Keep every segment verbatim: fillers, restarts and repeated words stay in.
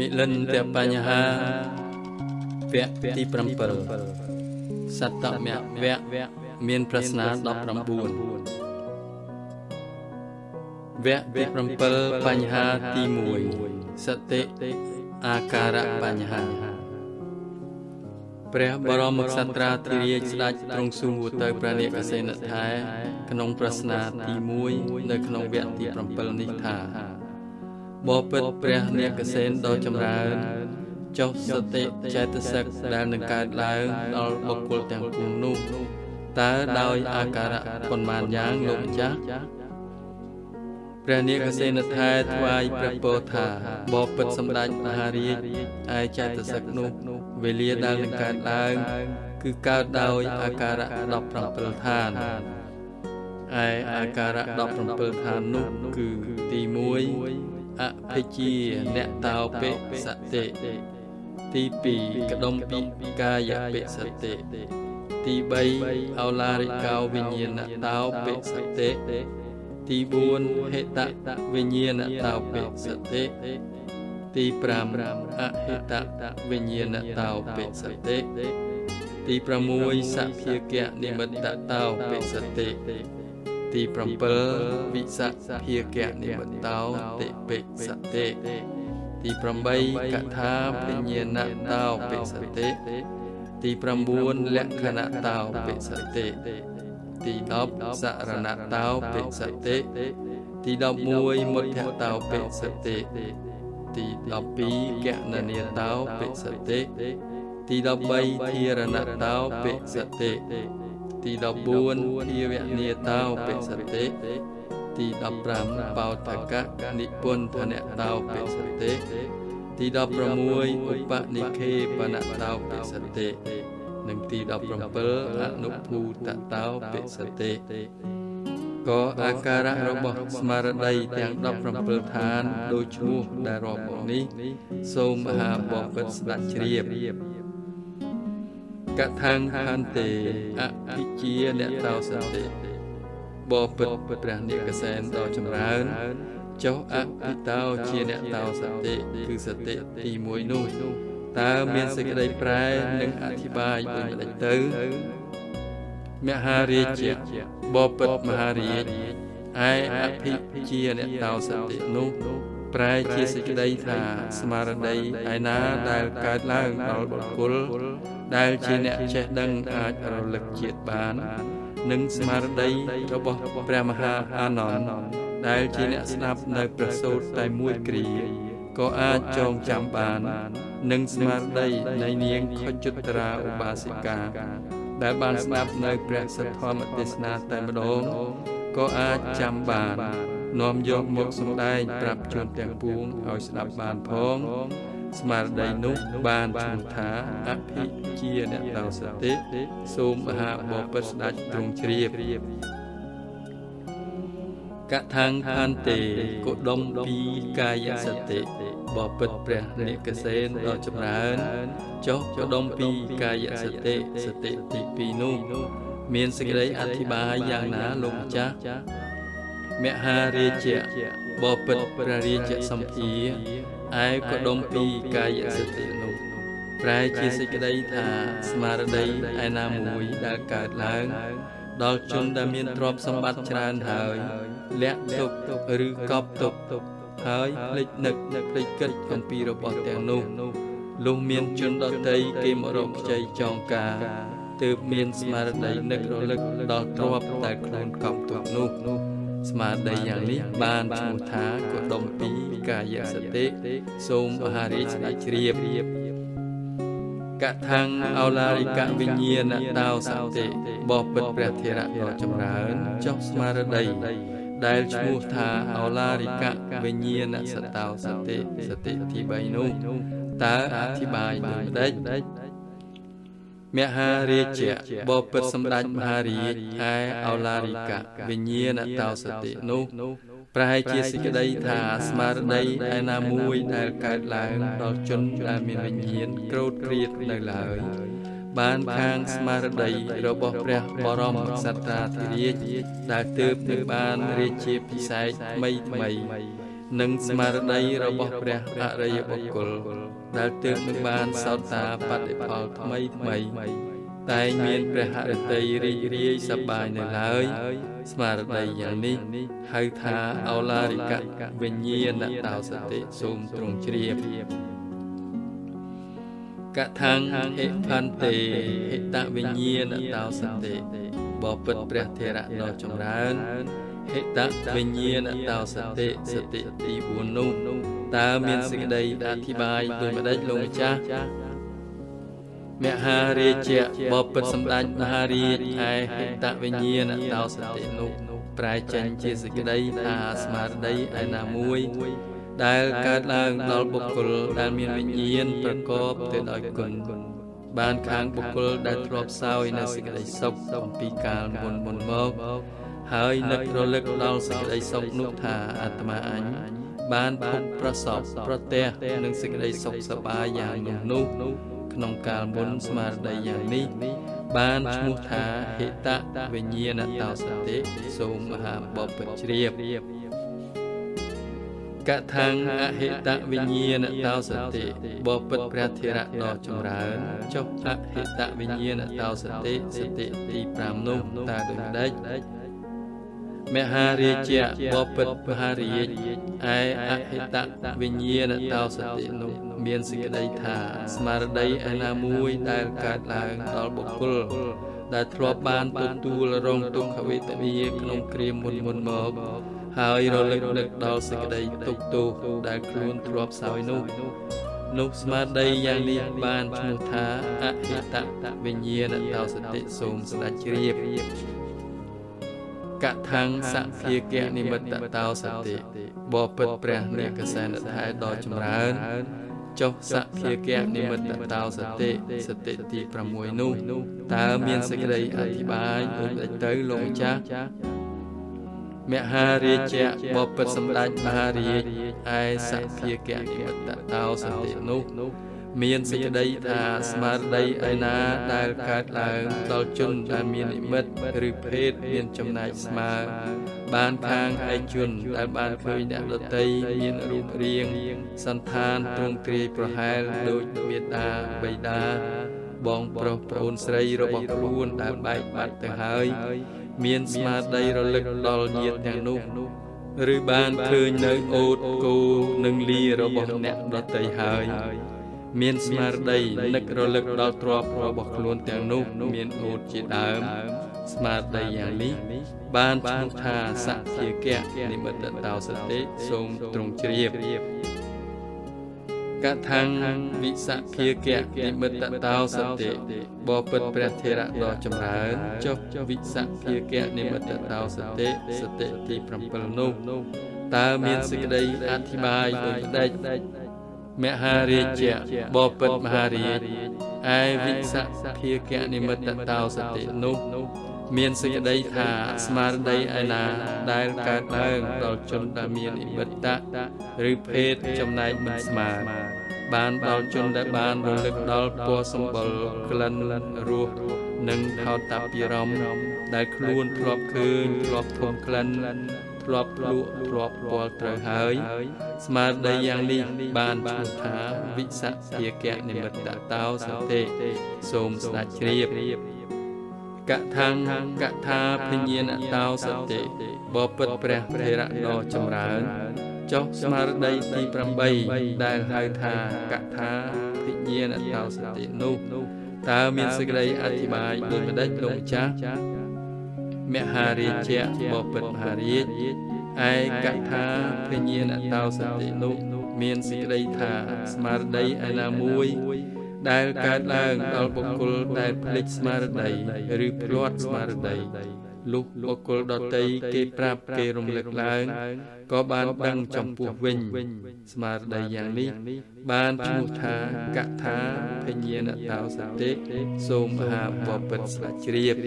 มิลันเตปัญหาเวะที่ปรำเปิลสัตตมะเวะเมียนประสนาดอกรำบูนเวะที่ปรำเปิลปัญหาที่มวยสติอาการะปัญหาព្រះបរមក្សត្រាធិរាជស្ដេចទ្រង់ស៊ូទៅព្រះនាគសេនថែក្នុងប្រស្នាទីមួយនៅក្នុងវគ្គទី7នេះថាបបិទ្ធព្រះនាគសេនដ៏ចម្រើនចុះសតិចេតសិកដែលនឹងកើតឡើងដល់បុគ្គលទាំងពួងនោះតើដោយអាការៈប៉ុន្មានយ៉ាងលោកម្ចាស់ព្រះនាគសេនថែថ្វាយព្រះពរថាបបិទ្ធសម្ដេចមហារាជឯចេតសិកនោះវេលាដែលនឹងកើតឡើងគឺកើតដោយអាការៈដប់ប្រាំពិលឋានឯអាការៈដប់ប្រាំពិលឋាននោះគឺទីមួយអភិជាអ្នកតោបិសតិទីពីរកដុំពីកាយបិសតិទីបីអោឡារិកោវិញ្ញាណតោបិសតិទីបួនហេតវិញ្ញាណតោបិសតិទីប្រាំអហេតវិញ្ញាណតោបិសតិទីប្រាំមួយសភាគៈនិមិត្តតោបិសតិទីប្រាំពីរវិសភាគៈនិមិត្តោតិបិសតិទីប្រាំបីកថាវិញ្ញាណតោបិសតិទីប្រាំបួនលក្ខណៈតោបិសតិទីដប់សរណតោបិសតិទីដប់មួយមុទ្ធតោបិសតិទីដប់ពីរកណនីតោបិសតិទីដប់បីធារណតោបិសតិទីដប់បួនធាវនីតោបិសតិទីដប់ប្រាំបោតកៈនិពុនធនតោបិសតិទីដប់ប្រាំមួយឧបនិខេបនតោបិសតិនិងទីដប់ប្រាំពីរអនុភូតតោបិសតិក៏អាការៈរបស់ស្មារតីទាំងដប់ប្រាំពីរឋានដោយឈ្មោះដែលរាប់មកនេះសូមមហាបពិតស្ដេចជ្រាបកថាំខន្តិអភិជាអ្នកតោសតិបពិតព្រះនាគសេនដ៏ចម្រើនចុះអភិតោជាអ្នកតោសតិគឺសតិទីមួយនោះតើមានសេចក្តីប្រែនិងអធិប្បាយដូចម្តេចទៅមហារាជបពិតមហារាជឯអភិជាអ្នកតោសតិនោះប្រែជាសេចក្តីថាស្មារតីឯណាដែលកើតឡើងដល់បុគ្គលដែលជាអ្នកចេះដឹងអាចរលឹកជាតិបាននិងស្មារតីរបស់ព្រះមហាអានន្ទដែលជាអ្នកស្ដាប់នៅព្រះសូត្រតែមួយគ្រាក៏អាចចងចាំបាននិងស្មារតីនៃនាងខុជុត្រាឧបាសិកាដែលបានស្ដាប់នៅព្រះសទ្ធម្មទេសនាតែម្ដងក៏អាចចាំបាននាំយកមកសម្ដែងប្រាប់ជនទាំងពួងឲ្យស្ដាប់បានផងស្មារតីនោះបានឈ្មោះថាអភិជាអ្នកតោសតិសូមមហាបពិតស្ដេចទ្រង់ជ្រាបកថាំខន្តិគុដុំពីកាយសតិបពិតព្រះនាគសេនដ៏ចម្រើនចុះគុដុំពីកាយសតិសតិទីពីរនោះមានសេចក្តីអធិប្បាយយ៉ាងណាលោកម្ចាស់មហារាជបពិតព្រះរាជសម្ភាឯគុដុំពីកាយសតិនោះប្រែជាសេចក្តីថាស្មារតីឯណាមួយដែលកើតឡើងដល់ជនដែលមានទ្រព្យសម្បត្តិច្រើនហើយលាក់ទុកឬកប់ទុកហើយភ្លេចនឹកភ្លេចគិតអំពីរបស់ទាំងនោះលុះមានជនដតីគេមករកខ្ចីចងការទើបមានស្មារតីនឹករលឹកដល់ទ្រព្យដែលខ្លួនកប់ទុកនោះស្មារតីយ៉ាងនេះបានឈ្មោះថាគុដុំពីកាយសតិសូមមហារាជស្ដេចជ្រាបកថាំងអោឡារិកវិញ្ញាណតោសតិបពិតព្រះធរៈដ៏ចម្រើនចុះស្មារតីដែលឈ្មោះថាអោឡារិកវិញ្ញាណសតោសតិសតិទីបីនោះតើអធិប្បាយដូចម្តេចមហារាជបពិតសម្ដេចមហារាជឯអោឡារិកវិញ្ញាណតោសតិនោះប្រែជាសេចក្តីថាស្មារតីឯណាមួយដែលកើតឡើងដល់ជនដែលមានវិញ្ញាណក្រោតគ្រៀតនៅឡើយបានខាងស្មារតីរបស់ព្រះបរមក្សត្រាធិរាជដែលទើបនឹងបានរាជាភិសេកថ្មីថ្មីនិងស្មារតីរបស់ព្រះអរិយបុគ្គលដែលទើបនឹងបានសោតាបតិផលថ្មីថ្មីតែមានព្រះហឫទ័យរីករាយសប្បាយនៅឡើយស្មារតីយ៉ាងនេះហៅថាឱឡារិកវិញ្ញាណតោសតិសូមទ្រង់ជ្រាបកថាំហិផន្តិហិតវិញ្ញាណតោសតិបបិទ្ធព្រះធរៈដ៏ចម្រើនហិតវិញ្ញាណតោសតិសតិទីបួននោះតើមានសេចក្តីអធិប្បាយដូចម្ដេចលោកម្ចាស់មហារាជៈបបិទ្ធសម្ដេចមហារាជឯហិតវិញ្ញាណតោសតិនោះប្រែចេញជាសេចក្តីថាស្មារតីឯណាមួយដែលកើតឡើងដល់បុគ្គលដែលមានវិញ្ញាណប្រកបទៅដោយគុណបានខាងបុគ្គលដែលធ្លាប់សោយនៅសេចក្តីសុខអំពីកាលមុនមុនមកហើយនឹករលឹកដល់សេចក្តីសុខនោះថាអាត្មាអញបានភពប្រសពប្រទះនឹងសេចក្តីសុខសប្បាយយ៉ាងនោះនោះក្នុងកាលមុនស្មារតីយ៉ាងនេះបានឈ្មោះថាហិតវិញ្ញាណតោសតិសូមមហាបពិតជ្រាបកថាំអហិតវិញ្ញាណតោសតិបបិទ្ធព្រះធរៈដ៏ចម្រើនចុះអហិតវិញ្ញាណតោសតិសតិទីប្រាំនោះតើដូចម្ដេចមហារាជៈបបិទ្ធមហារាជឯអហិតវិញ្ញាណតោសតិនោះមានសេចក្តីថាស្មារតីឯណាមួយដែលកើតឡើងដល់បុគ្គលដែលធ្លាប់បានទទួលរងទុក្ខវេទនាក្នុងគ្រាមុនមុនមកហើយរលឹកនឹកដល់សេចក្តីទុក្ខទោសដែលខ្លួនធ្លាប់សោយនោះនោះស្មារតីយ៉ាងនេះបានឈ្មោះថាអហិតវិញ្ញាណតោសតិសូមស្ដេចជ្រាបកថាំសភាគៈនិមិត្តតោសតិបបិទ្ធព្រះនាគសេនថែដ៏ចម្រើនចុះសភាគៈនិមិត្តតោសតិសតិទីប្រាំមួយនោះតើមានសេចក្តីអធិប្បាយដូចដូចទៅលោកម្ចាស់មហារាជៈបបិទ្ធសម្ដេចមហារាជឯសភាគៈនិមិត្តតោសតិនោះមានសេចក្តីថាស្មារតីឯណាដែលកើតឡើងដល់ជនដែលមាននិមិត្តឬភេទមានចំណែកស្មើបានខាងឯជនដែលបានឃើញអ្នកដទៃមានរូបរាងសន្តានទ្រង់ទ្រាយប្រហែលដូចមេតាបិតាបងប្រុសប្អូនស្រីរបស់ខ្លួនដែលបែកបាត់ទៅហើយមានស្មារតីរលឹកដល់ញាតិទាំងនោះឬបានឃើញនៅអូតគោនិងលីរបស់អ្នកដទៃហើយមានស្មារតីនឹករលឹកដល់ទ្រព្យរបស់ខ្លួនទាំងនោះមានអូតជាដើមស្មារតីយ៉ាងនេះបានឈ្មោះថាសភាគៈនិមិត្តតោសតិសូមទ្រង់ជ្រាបកថាំវិសភាគៈនិមិត្តតោសតិបបិទ្ធព្រះធរៈដ៏ចម្រើនចុះវិសភាគៈនិមិត្តតោសតិសតិទីប្រាំពីរនោះតើមានសេចក្តីអធិប្បាយដូចម្ដេចមហារាជៈបបិទ្ធមហារាជឯវិសភាគៈនិមិត្តតោសតិនោះមានសេចក្តីថាស្មារតីឯណាដែលកើតឡើងដល់ជនដែលមាននិមិត្តឬភេទចំណែកមិនស្មើបានដល់ជនដែលបានរលឹកដល់ពណ៌សម្បុរក្លិនរសនិងថោតាពិរមដែលខ្លួនធ្លាប់ឃើញធ្លាប់ធំក្លិនធ្លាប់លក់ធ្លាប់ពាល់ត្រូវហើយស្មារតីយ៉ាងនេះបានឈ្មោះថាវិសភាគៈនិមិត្តតោសតិសូមស្ដេចជ្រាបកថាំកថាភញ្ញាណតោសតិបបិទ្ធព្រះធរៈដ៏ចម្រើនចុះស្មារតីទីប្រាំបីដែលហៅថាកថាភញ្ញាណតោសតិនោះតើមានសេចក្តីអធិប្បាយដូចម្ដេចលោកម្ចាស់មហារាជៈបបិទ្ធមហារាជឯកថាភញ្ញាណតោសតិនោះមានសេចក្តីថាស្មារតីឯណាមួយដែលកើតឡើងដល់បុគ្គលដែលភ្លេចស្មារតីឬភ្លាត់ស្មារតីលុះបុគ្គលដទៃគេប្រាប់គេរំលឹកឡើងក៏បានដឹងចំពោះវិញស្មារតីយ៉ាងនេះបានឈ្មោះថាកថាភញ្ញាណតោសតិសូមមហាបពិតស្ដេចជ្រាប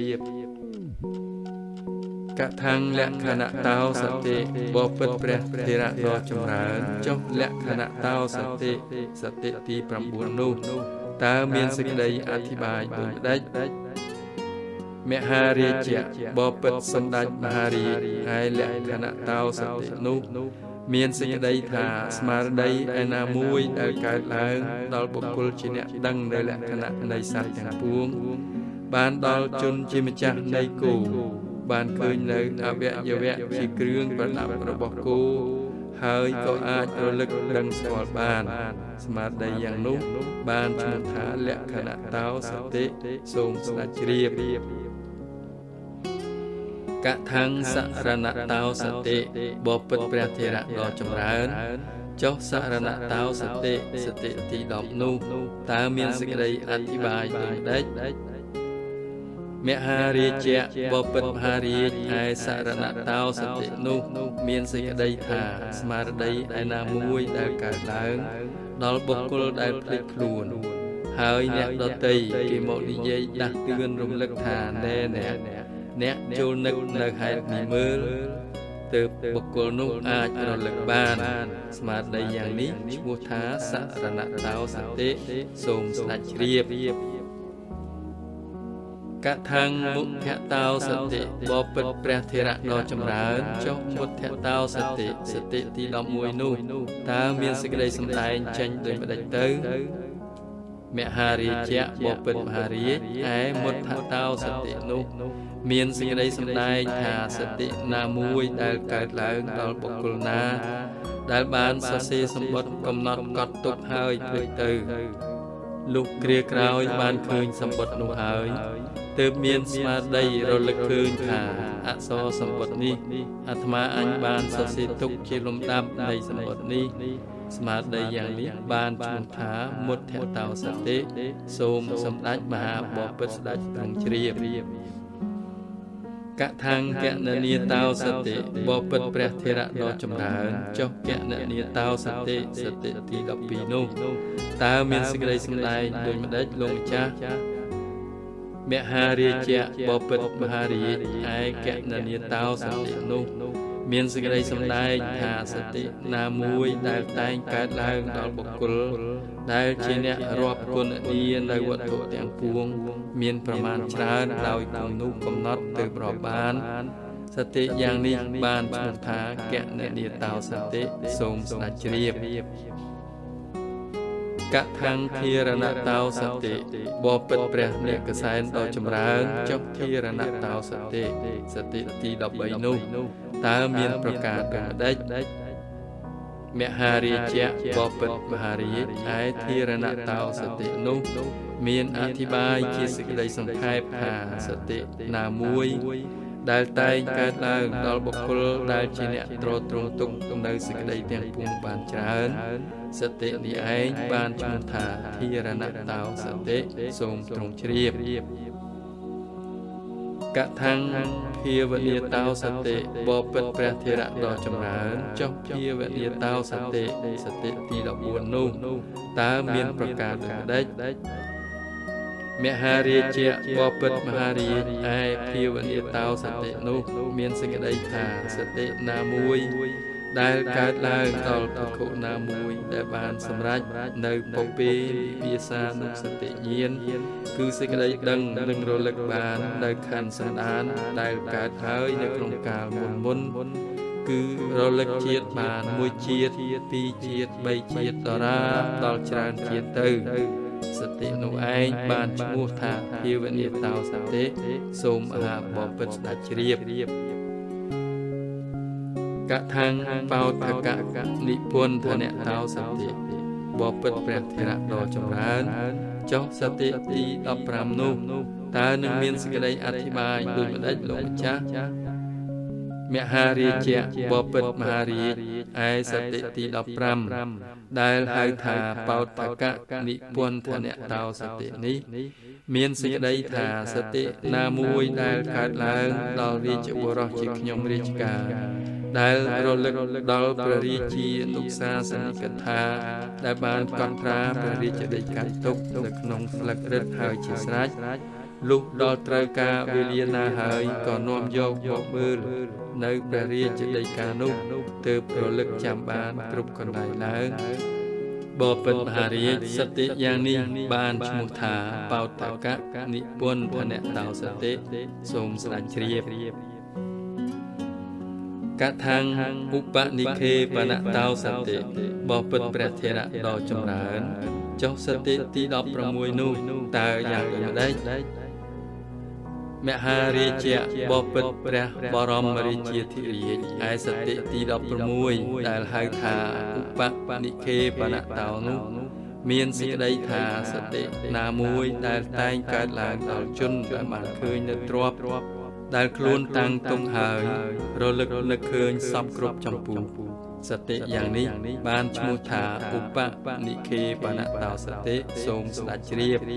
កថាំលក្ខណៈតោសតិបបិទ្ធព្រះធរៈដ៏ចម្រើនចុះលក្ខណៈតោសតិសតិទីប្រាំបួននោះតើមានសេចក្តីអធិប្បាយដូចម្ដេចមហារាជៈបបិទ្ធសម្ដេចមហារាជឯលក្ខណៈតោសតិនោះមានសេចក្តីថាស្មារតីឯណាមួយដែលកើតឡើងដល់បុគ្គលជាអ្នកដឹងនៅលក្ខណៈនៃសត្វទាំងពួងបានដល់ជនជាម្ចាស់នៃគោបានឃើញនៅអវយវៈជាគ្រឿងប្រដាប់របស់គោហើយក៏អាចរលឹកដឹងស្គាល់បានស្មារតីយ៉ាងនោះបានឈ្មោះថាលក្ខណៈតោសតិសូមស្ដេចជ្រាបកថាំងសរណតោសតិបបិទ្ធព្រះធរៈដ៏ចម្រើនចុះសរណតោសតិសតិទីដប់នោះតើមានសេចក្តីអធិប្បាយដូចម្ដេចមហារាជៈបបិទ្ធមហារាជឯសរណតោសតិនោះមានសេចក្តីថាស្មារតីឯណាមួយដែលកើតឡើងដល់បុគ្គលដែលភ្លេចខ្លួនហើយអ្នកដទៃគេមកនិយាយដាស់តឿនរំលឹកថាណែអ្នកអ្នកចូលនឹកនៅហេតុនេះមើលទើបបុគ្គលនោះអាចរលឹកបានស្មារតីយ៉ាងនេះឈ្មោះថាសរណតោសតិសូមស្ដេចជ្រាបកថាំងមុខតោសតិបបិទ្ធព្រះធរៈដ៏ចម្រើនចុះមុខតោសតិសតិទីដប់មួយនោះតើមានសេចក្តីសម្ដែងចេញដូចម្ដេចទៅមហារាជៈបបិទ្ធមហារាជឯមុខតោសតិនោះមានសេចក្តីសម្ដែងថាសតិណាមួយដែលកើតឡើងដល់បុគ្គលណាដែលបានសរសេរសម្បត្តិកំណត់កត់ទុកហើយភ្លេចទៅលុះគ្រាក្រោយបានឃើញសម្បត្តិនោះហើយទើបមានស្មារតីរលឹកឃើញថាអក្សរសម្បត្តិនេះអាត្មាអញបានសរសេរទុកជាលំដាប់នៃសម្បត្តិនេះស្មារតីយ៉ាងនេះបានឈ្មោះថាមុទ្ធតោសតិសូមសម្ដេចមហាបពិតស្ដេចទ្រង់ជ្រាបកថាំងកណនីតោសតិបបិទ្ធព្រះធរៈដ៏ចម្រើនចុះកណនីតោសតិសតិទីដប់ពីរនោះតើមានសេចក្តីសម្ដែងដូចម្ដេចលោកម្ចាស់មហារាជៈបបិទ្ធមហារាជឯកណនីតោសតិនោះមានសេចក្តីសម្ដែងថាសតិណាមួយដែលតែងកើតឡើងដល់បុគ្គលដែលជាអ្នករាប់គុណនីនៅវត្ថុទាំងពួងមានប្រមាណច្រើនដោយគំនូកំណត់ទៅប្របានសតិយ៉ាងនេះបានឈ្មោះថាកណនីតោសតិសូមស្ដេចជ្រាបកថាំងធិរណតោសតិបបិទ្ធព្រះអ្នកកសែនដ៏ចម្រើនចុះធិរណតោសតិសតិទីដប់បីនោះតើមានប្រការដូចម្ដេចមហារាជៈបបិទ្ធមហារាជឯធិរណតោសតិនោះមានអធិប្បាយជាសេចក្តីសង្ខេបថាសតិណាមួយដែលតែងកើតឡើងដល់បុគ្គលដែលជាអ្នកទ្រទ្រង់ទុកនៅសេចក្តីទាំងពួងបានច្រើនសតិនេះឯងបានឈ្មោះថាធិរណតោសតិសូមទ្រង់ជ្រាបកថាំងភាវនាតោសតិបបិទ្ធព្រះធរៈដ៏ចម្រើនចុះភាវនាតោសតិសតិទីដប់បួននោះតើមានប្រការដូចម្ដេចមហារាជៈបបិទ្ធមហារាជឯភាវនាតោសតិនោះមានសេចក្តីថាសតិណាមួយដែលកើតឡើងដល់ភិក្ខុណាមួយដែលបានសម្រេចនៅពុពេវិវាសានុសតិញាណគឺសេចក្តីដឹងនឹងរលឹកបាននៅខណ្ឌសន្តានដែលកើតហើយនៅក្នុងកាលមុនមុនគឺរលឹកជាតិបានមួយជាតិពីរជាតិបីជាតិដរាបដល់ច្រើនជាតិទៅសតិនោះឯងបានឈ្មោះថាភាវនាតោសតិសូមមហាបពិតស្ដេចជ្រាបកថាំងបោថកៈនិពន្ធនៈតោសតិបបិទ្ធព្រះធរៈដ៏ចម្រើនចុះសតិទីដប់ប្រាំនោះតើនឹងមានសេចក្តីអធិប្បាយដូចម្ដេចលោកម្ចាស់មហារាជៈបបិទ្ធមហារាជឯសតិទីដប់ប្រាំដែលហៅថាបោថកៈនិពន្ធនៈតោសតិនេះមានសេចក្តីថាសតិណាមួយដែលកើតឡើងដល់រាជបុរសជាខ្ញុំរាជការដែលរលឹកដល់ព្រះរាជាទុក្សាសនិកថាដែលបានកត់ត្រាព្រះរាជដីកាទុកនៅក្នុងស្លឹករឹតហើយជាស្រេចលុះដល់ត្រូវការវេលាណាហើយក៏នាំយកមកមើលនៅព្រះរាជដីកានោះទើបរលឹកចាំបានគ្រប់កន្លែងឡើងបបិទ្ធមហារាជសតិយ៉ាងនេះបានឈ្មោះថាបោថកៈនិពន្ធនៈតោសតិសូមស្ដេចជ្រាបកกะทังอุปนิเคปนะเตาสติบ่ปิดព្រះធរៈដ៏ចម្រើនចុះសតិទីដប់ប្រាំមួយនោះតើយ៉ាងដូចម្ដេចមហារាជៈបបិទ្ធព្រះបរមរាជាធិរាជឯសតិទីដប់ប្រាំមួយដែលហៅថាឧបនិខេបនតោនោះមានសេចក្តីថាសតិណាមួយដែលតែងកើតឡើងដល់ជនដែលបានឃើញនៅទ្រព្យដែលខ្លួនតាំងទុកហើយរលឹកនឹកឃើញសពគ្រប់ចម្ពោះសតិយ៉ាងនេះបានឈ្មោះថាឧបនិខេបនតោសតិសូមស្ដេចជ្រាប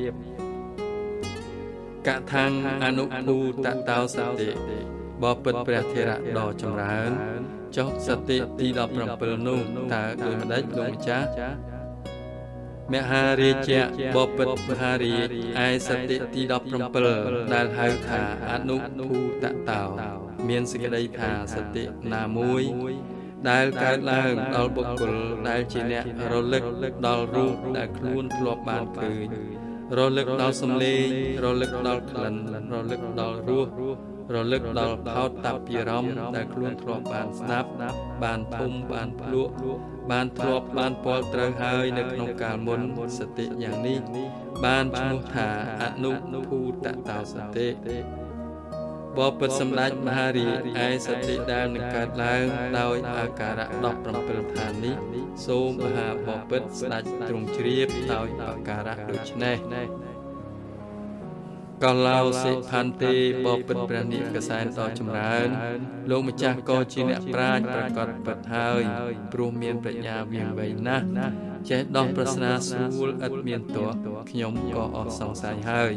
កថាងអនុភូតតោសតិបបិទ្ធព្រះធរៈដ៏ចម្រើនចុះសតិទីដប់ប្រាំពីរនោះតើដូចម្ដេចលោកម្ចាស់មហារាជៈបបិទ្ធមហារាជឯសតិទីដប់ប្រាំពីរដែលហៅថាអនុភូតតោមានសេចក្តីថាសតិណាមួយដែលកើតឡើងដល់បុគ្គលដែលជាអ្នករលឹកដល់រូបដែលខ្លួនធ្លាប់បានឃើញរលឹកដល់សំឡេងរលឹកដល់ក្លិនរលឹកដល់រសរលឹកដល់ផោតតពិរម្មដែលខ្លួនធ្លាប់បានស្ដាប់បានភុំបានភ្លក់បានធ្លាប់បានពលត្រូវហើយនៅក្នុងកាលមុនសតិយ៉ាងនេះបានឈ្មោះថាអនុភូតតោសតិបបិទ្ធសម្ដេចមហារាជឯសតិដែលនឹងកើតឡើងដោយអាការៈដប់ប្រាំពីរឋាននេះសូមមហាបបិទ្ធស្ដេចទ្រង់ជ្រាបដោយអាការៈដូចនេះកឡោសិផន្តិបបិទ្ធព្រះនិកសែនដ៏ចម្រើនលោកម្ចាស់ក៏ជាអ្នកប្រាជ្ញប្រកបពិតហើយព្រោះមានប្រាជ្ញាវាងវៃណាស់ចេះដោះប្រស្នាស្រួលឥតមានទោះខ្ញុំក៏អស់សង្ស័យហើយ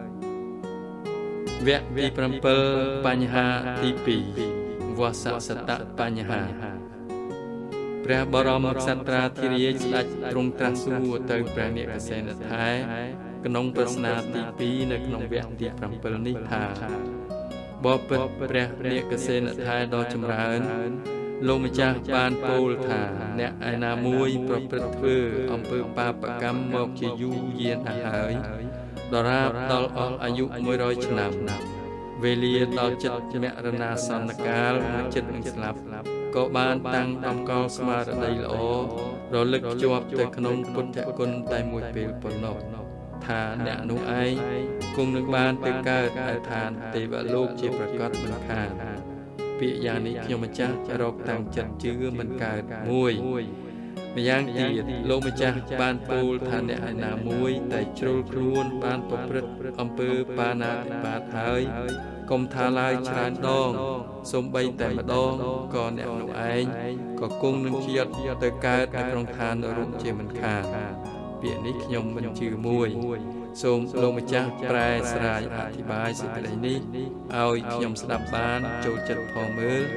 វគ្គទីប្រាំពីរបញ្ហាទីពីរវស្សសតបញ្ហាព្រះបរមក្សត្រាធិរាជស្ដេចទ្រង់ត្រាស់សួរទៅព្រះនិកសេនថែក្នុងប្រស្នាទីពីរនៅក្នុងវគ្គទីប្រាំពីរនេះថាបបិទ្ធព្រះនិកសេនថែដ៏ចម្រើនលោកម្ចាស់បានពោលថាអ្នកឯណាមួយប្រព្រឹត្តធ្វើអំពើបាបកម្មមកជាយូរយានណាស់ហើយដរាបដល់អស់អាយុមួយរយឆ្នាំវេលាដល់ចិត្តមរណាសន្នកាលចិត្តនឹងស្លាប់ក៏បានតាំងតម្កល់ស្មារតីល្អរលឹកជាប់ទៅក្នុងពុទ្ធគុណតែមួយពេលប៉ុណ្ណោះថាអ្នកនោះឯងគង់នឹងបានទៅកើតនៅឋានទេវលោកជាប្រកបមិនខានពាក្យយ៉ាងនេះខ្ញុំម្ចាស់រកតាំងចិត្តជឿមិនកើតមួយម្យ៉ាងទៀតលោកម្ចាស់បានពោលថាអ្នកឯណាមួយតែជ្រុលខ្លួនបានប្រព្រឹត្តអំពើបាណាតិបាតហើយកុំថាឡើយច្រើនដងសូម្បីតែម្ដងក៏អ្នកនោះឯងក៏គង់នឹងជាតិទៅកើតនៅក្នុងឋាននរកជាមិនខានពាក្យនេះខ្ញុំមិនជឿមួយសូមលោកម្ចាស់ប្រែស្រាយអធិប្បាយសេចក្តីនេះឲ្យខ្ញុំស្ដាប់បានចូលចិត្តផងមើល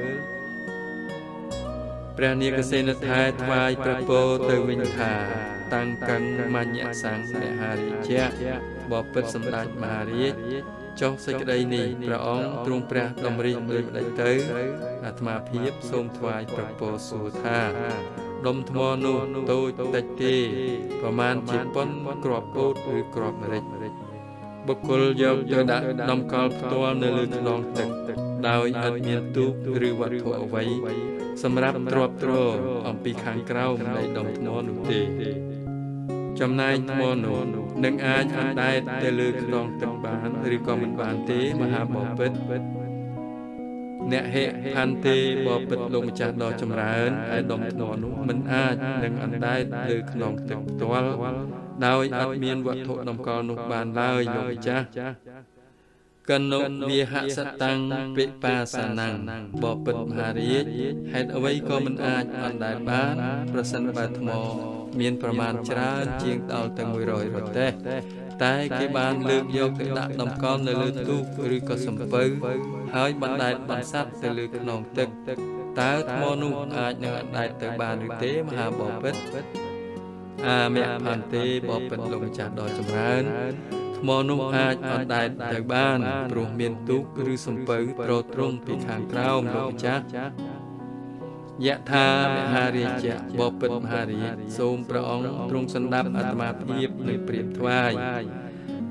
ព្រះនាគសេនថែថ្វាយព្រះពរទៅវិញថាតាំងកੰមញ្ញសង្ឃមហារាជៈបបិទ្ធសម្ដេចមហារាជចុះសេចក្តីនេះព្រះអង្គទ្រង់ព្រះតម្រិះដូចម្ដេចទៅអាត្មាភាពសូមថ្វាយព្រះពរសួរថាដុំថ្មនោះតូចតិចទេប្រមាណជាប៉ុនគ្រាប់ពោតឬគ្រាប់ម្រេចបុគ្គលយកទៅដាក់តម្កល់ផ្ទាល់នៅលើថ្នងទឹកដោយឥតមានទូកឬវត្ថុអ្វីសម្រាប់ទ្រាប់ទ្រអំពីខាងក្រោមនៃដុំថ្មនោះទេចំណែកថ្មនោះនឹងអាចអណ្ដែតទៅលើខ្នងទឹកបានឬក៏មិនបានទេមហាបពិតអ្នកហេផន្តិបបិទ្ធលោកម្ចាស់ដ៏ចម្រើនឯដុំថ្មនោះមិនអាចនឹងអណ្ដែតលើខ្នងទឹកផ្ទាល់ដោយអត់មានវត្ថុតម្កល់នោះបានឡើយលោកម្ចាស់កនុវិហសតាំងវិបាសានੰបបិទ្ធមហារាជហេតុអ្វីក៏មិនអាចអណ្ដែតបានប្រសិនបើថ្មមានប្រមាណច្រើនជាងដល់ទៅមួយរយរទេះតែគេបានលើកយកទៅដាក់តម្កល់នៅលើទូកឬក៏សំពៅហើយបណ្ដែតបន្សាត់ទៅលើខ្នងទឹកតើថ្មនោះអាចនឹងអណ្ដែតទៅបានឬទេមហាបពិតអាមៈផន្តិបបិទ្ធលោកម្ចាស់ដ៏ចម្រើនថ្មនោះអាចអណ្ដែតទៅបានព្រោះមានទូកឬសំពៅត្រទ្រង់ពីខាងក្រោមលោកម្ចាស់យថាមហារាជៈបបិទ្ធមហារាជសូមព្រះអង្គទ្រង់សន្តាប់អាត្មាភាពនឹងព្រាបថ្វាយ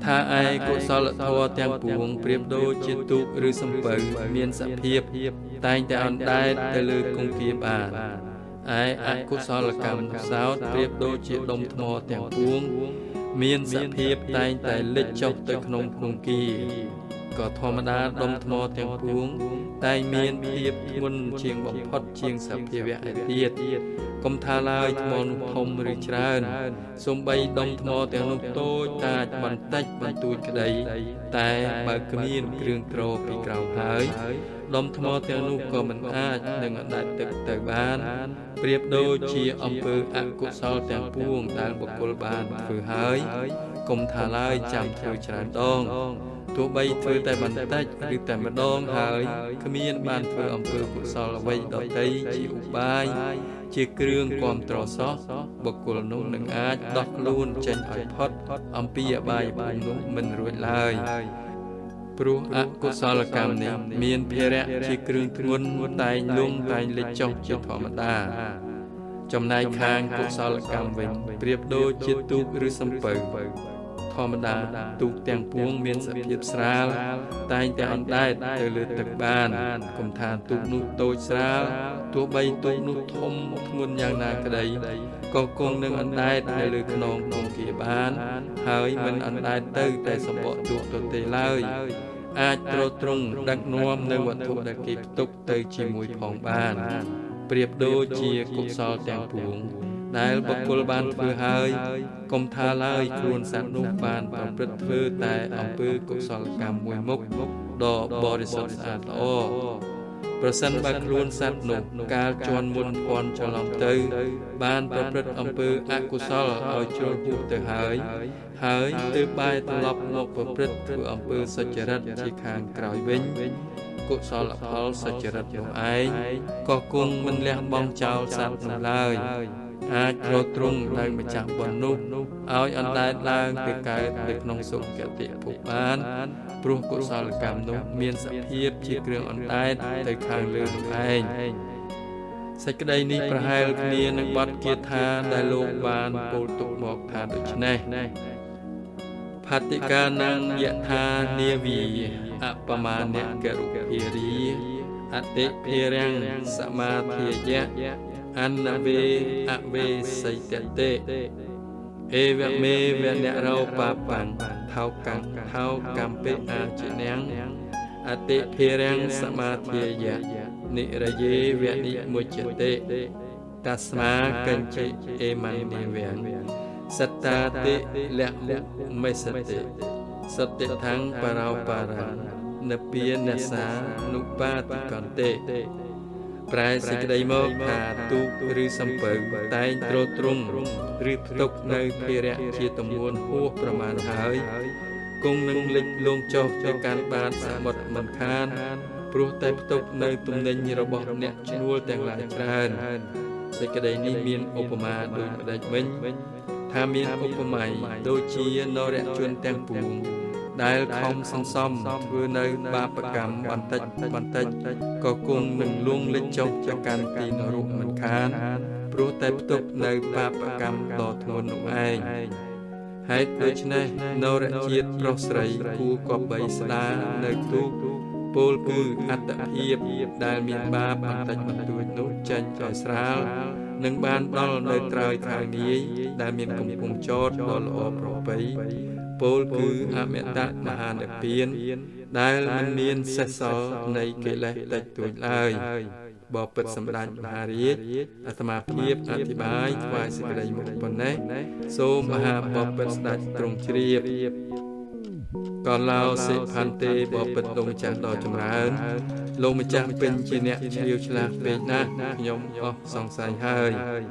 ថាឯកុសលធម៌ទាំងពួងប្រៀបដូចជាទូកឬសំពៅមានសភាពតែងតែអណ្ដែតទៅលើគង្គាបានឯអកុសលកម្មសោតប្រៀបដូចជាដុំថ្មទាំងពួងមានសភាពតែងតែលិចចុះទៅក្នុងគង្គាក៏ធម្មតាដុំថ្មទាំងពួងតែមានភាពធ្ងន់ជាងបំផុតជាងសភាវៈឯទៀតកុំថាឡើយថ្មនោះធំឬច្រើនសូម្បីដុំថ្មទាំងនោះតូចតាចបន្តិចបន្តួចក្តីតែបើគ្មានគ្រឿងទ្រពីក្រោមហើយដុំថ្មទាំងនោះក៏មិនអាចនឹងអណ្ដែតទឹកទៅបានប្រៀបដូចជាអំពើអកុសលទាំងពួងដែលបុគ្គលបានធ្វើហើយកុំថាឡើយចាំធ្វើច្រើនដងទោះបីធ្វើតែបន្តិចឬតែម្ដងហើយគ្មានបានធ្វើអំពើកុសលអ្វីដទៃជាឧបាយជាគ្រឿងគាំទ្រសោះបុគ្គលនោះនឹងអាចដោះខ្លួនចេញឲ្យផុតអំពីអបាយភូមិនោះមិនរួចឡើយព្រោះអកុសលកម្មនេះមានភារៈជាគ្រឿងធ្ងន់តែងលងតែងលិចចុះជាធម្មតាចំណែកខាងកុសលកម្មវិញប្រៀបដូចជាទូកឬសំពៅធម្មតាទូកទាំងពួងមានសភាពស្រាលតែងតែអណ្ដែតទៅលើទឹកបានកុំថាទូកនោះតូចស្រាលទោះបីទូកនោះធំធ្ងន់យ៉ាងណាក្តីក៏គង់នឹងអណ្ដែតនៅលើខ្នងគង្គាបានហើយមិនអណ្ដែតទៅតែសម្បកទូកទៅទេឡើយអាចទ្រទ្រង់ដឹកនាំនៅវត្ថុដែលគេផ្ទុកទៅជាមួយផងបានប្រៀបដូចជាកុសលទាំងពួងដែលបុគ្គលបានធ្វើហើយកុំថាឡើយខ្លួនសត្វនោះបានប្រព្រឹត្តធ្វើតែអំពើកុសលកម្មមួយមុខដ៏បរិសុទ្ធស្អាតល្អប្រសិនបើខ្លួនសត្វនោះកាលជន់មុនភ័ន្តច្រឡំទៅបានប្រព្រឹត្តអំពើអកុសលឲ្យជ្រុលហួសទៅហើយហើយទើបបែរត្រឡប់មកប្រព្រឹត្តធ្វើអំពើសុចរិតជាខាងក្រោយវិញកុសលផលសុចរិតនោះឯងក៏គង់មិនលះបង់ចោលសត្វនោះឡើយអាចរត់ទ្រង់នៅម្ចាស់បុណ្យនោះឲ្យអណ្ដែតឡើងទៅកើតនៅក្នុងសុគតិភពបានព្រោះកុសលកម្មនោះមានសភាពជាគ្រឿងអណ្ដែតទៅខាងលើនោះឯងសេចក្តីនេះប្រហែលគ្នានឹងបទគាថាដែលលោកបានពោលទុកមកថាដូច្នេះផតិកានំយថានាវីអបមានករុភារីអតិភិរាំងសមាធិយៈអនវេអវេសិតតិអេវមេវនរោបាបង្ថោកੰថោកម្មពេអាចិនាំអតិភិរាំងសមាធិយៈនិរយេវនិមុចតិតស្មាកញ្ចិអេមនិវੰសត្តាតិលៈលុមេសតិសតិថੰបរោបារានពានសានុបាតិកន្តិប្រែសេចក្តីមកថាទូកឬសំពៅតែងទ្រទ្រង់ឬផ្ទុកនៅភារៈជាទម្ងន់ហួសប្រមាណហើយគង់នឹងលិចលងចុះទៅកាន់បាតសមុទ្រមិនខានព្រោះតែផ្ទុកនៅទំនិញរបស់អ្នកឈ្នួលទាំងឡាយច្រើនសេចក្តីនេះមានឧបមាដូចម្ដេចវិញថាមានឧបមាដូចជានរជនទាំងពួងដែលខំសន្សំធ្វើនៅបាបកម្មបន្តិចបន្តិចក៏គង់នឹងលួងលិចចុះទៅកាន់ទីនរកមិនខានព្រោះតែផ្ទុកនៅបាបកម្មដ៏ធ្ងន់នោះឯងហេតុដូច្នេះនរជាតិប្រុសស្រីគួរគប្បីស្ដារនៅទូកពោលគឺអត្តភាពដែលមានបាបបន្តិចបន្តួចនោះចេញឲ្យស្រាលនឹងបានដល់នៅត្រើយខាងនាយដែលមានកំពុងចតដ៏ល្អប្រពៃពោលគឺអមតៈមហានិព្វានដែលមិនមានសេសសល់នៃកិលេសតិចតួចឡើយបបិទ្ធសម្ដេចមហារាជអាត្មាភាពអធិប្បាយថ្វាយសេចក្តីមកប៉ុណ្ណេះសូមមហាបបិទ្ធស្ដេចទ្រង់ជ្រាបក៏ឡោសិផន្ទេបបិទ្ធលោកម្ចាស់ដ៏ចម្រើនលោកម្ចាស់ពេញជាអ្នកជ្រាវឆ្លាស់ពេកណាស់ខ្ញុំអស់សង្ស័យហើយ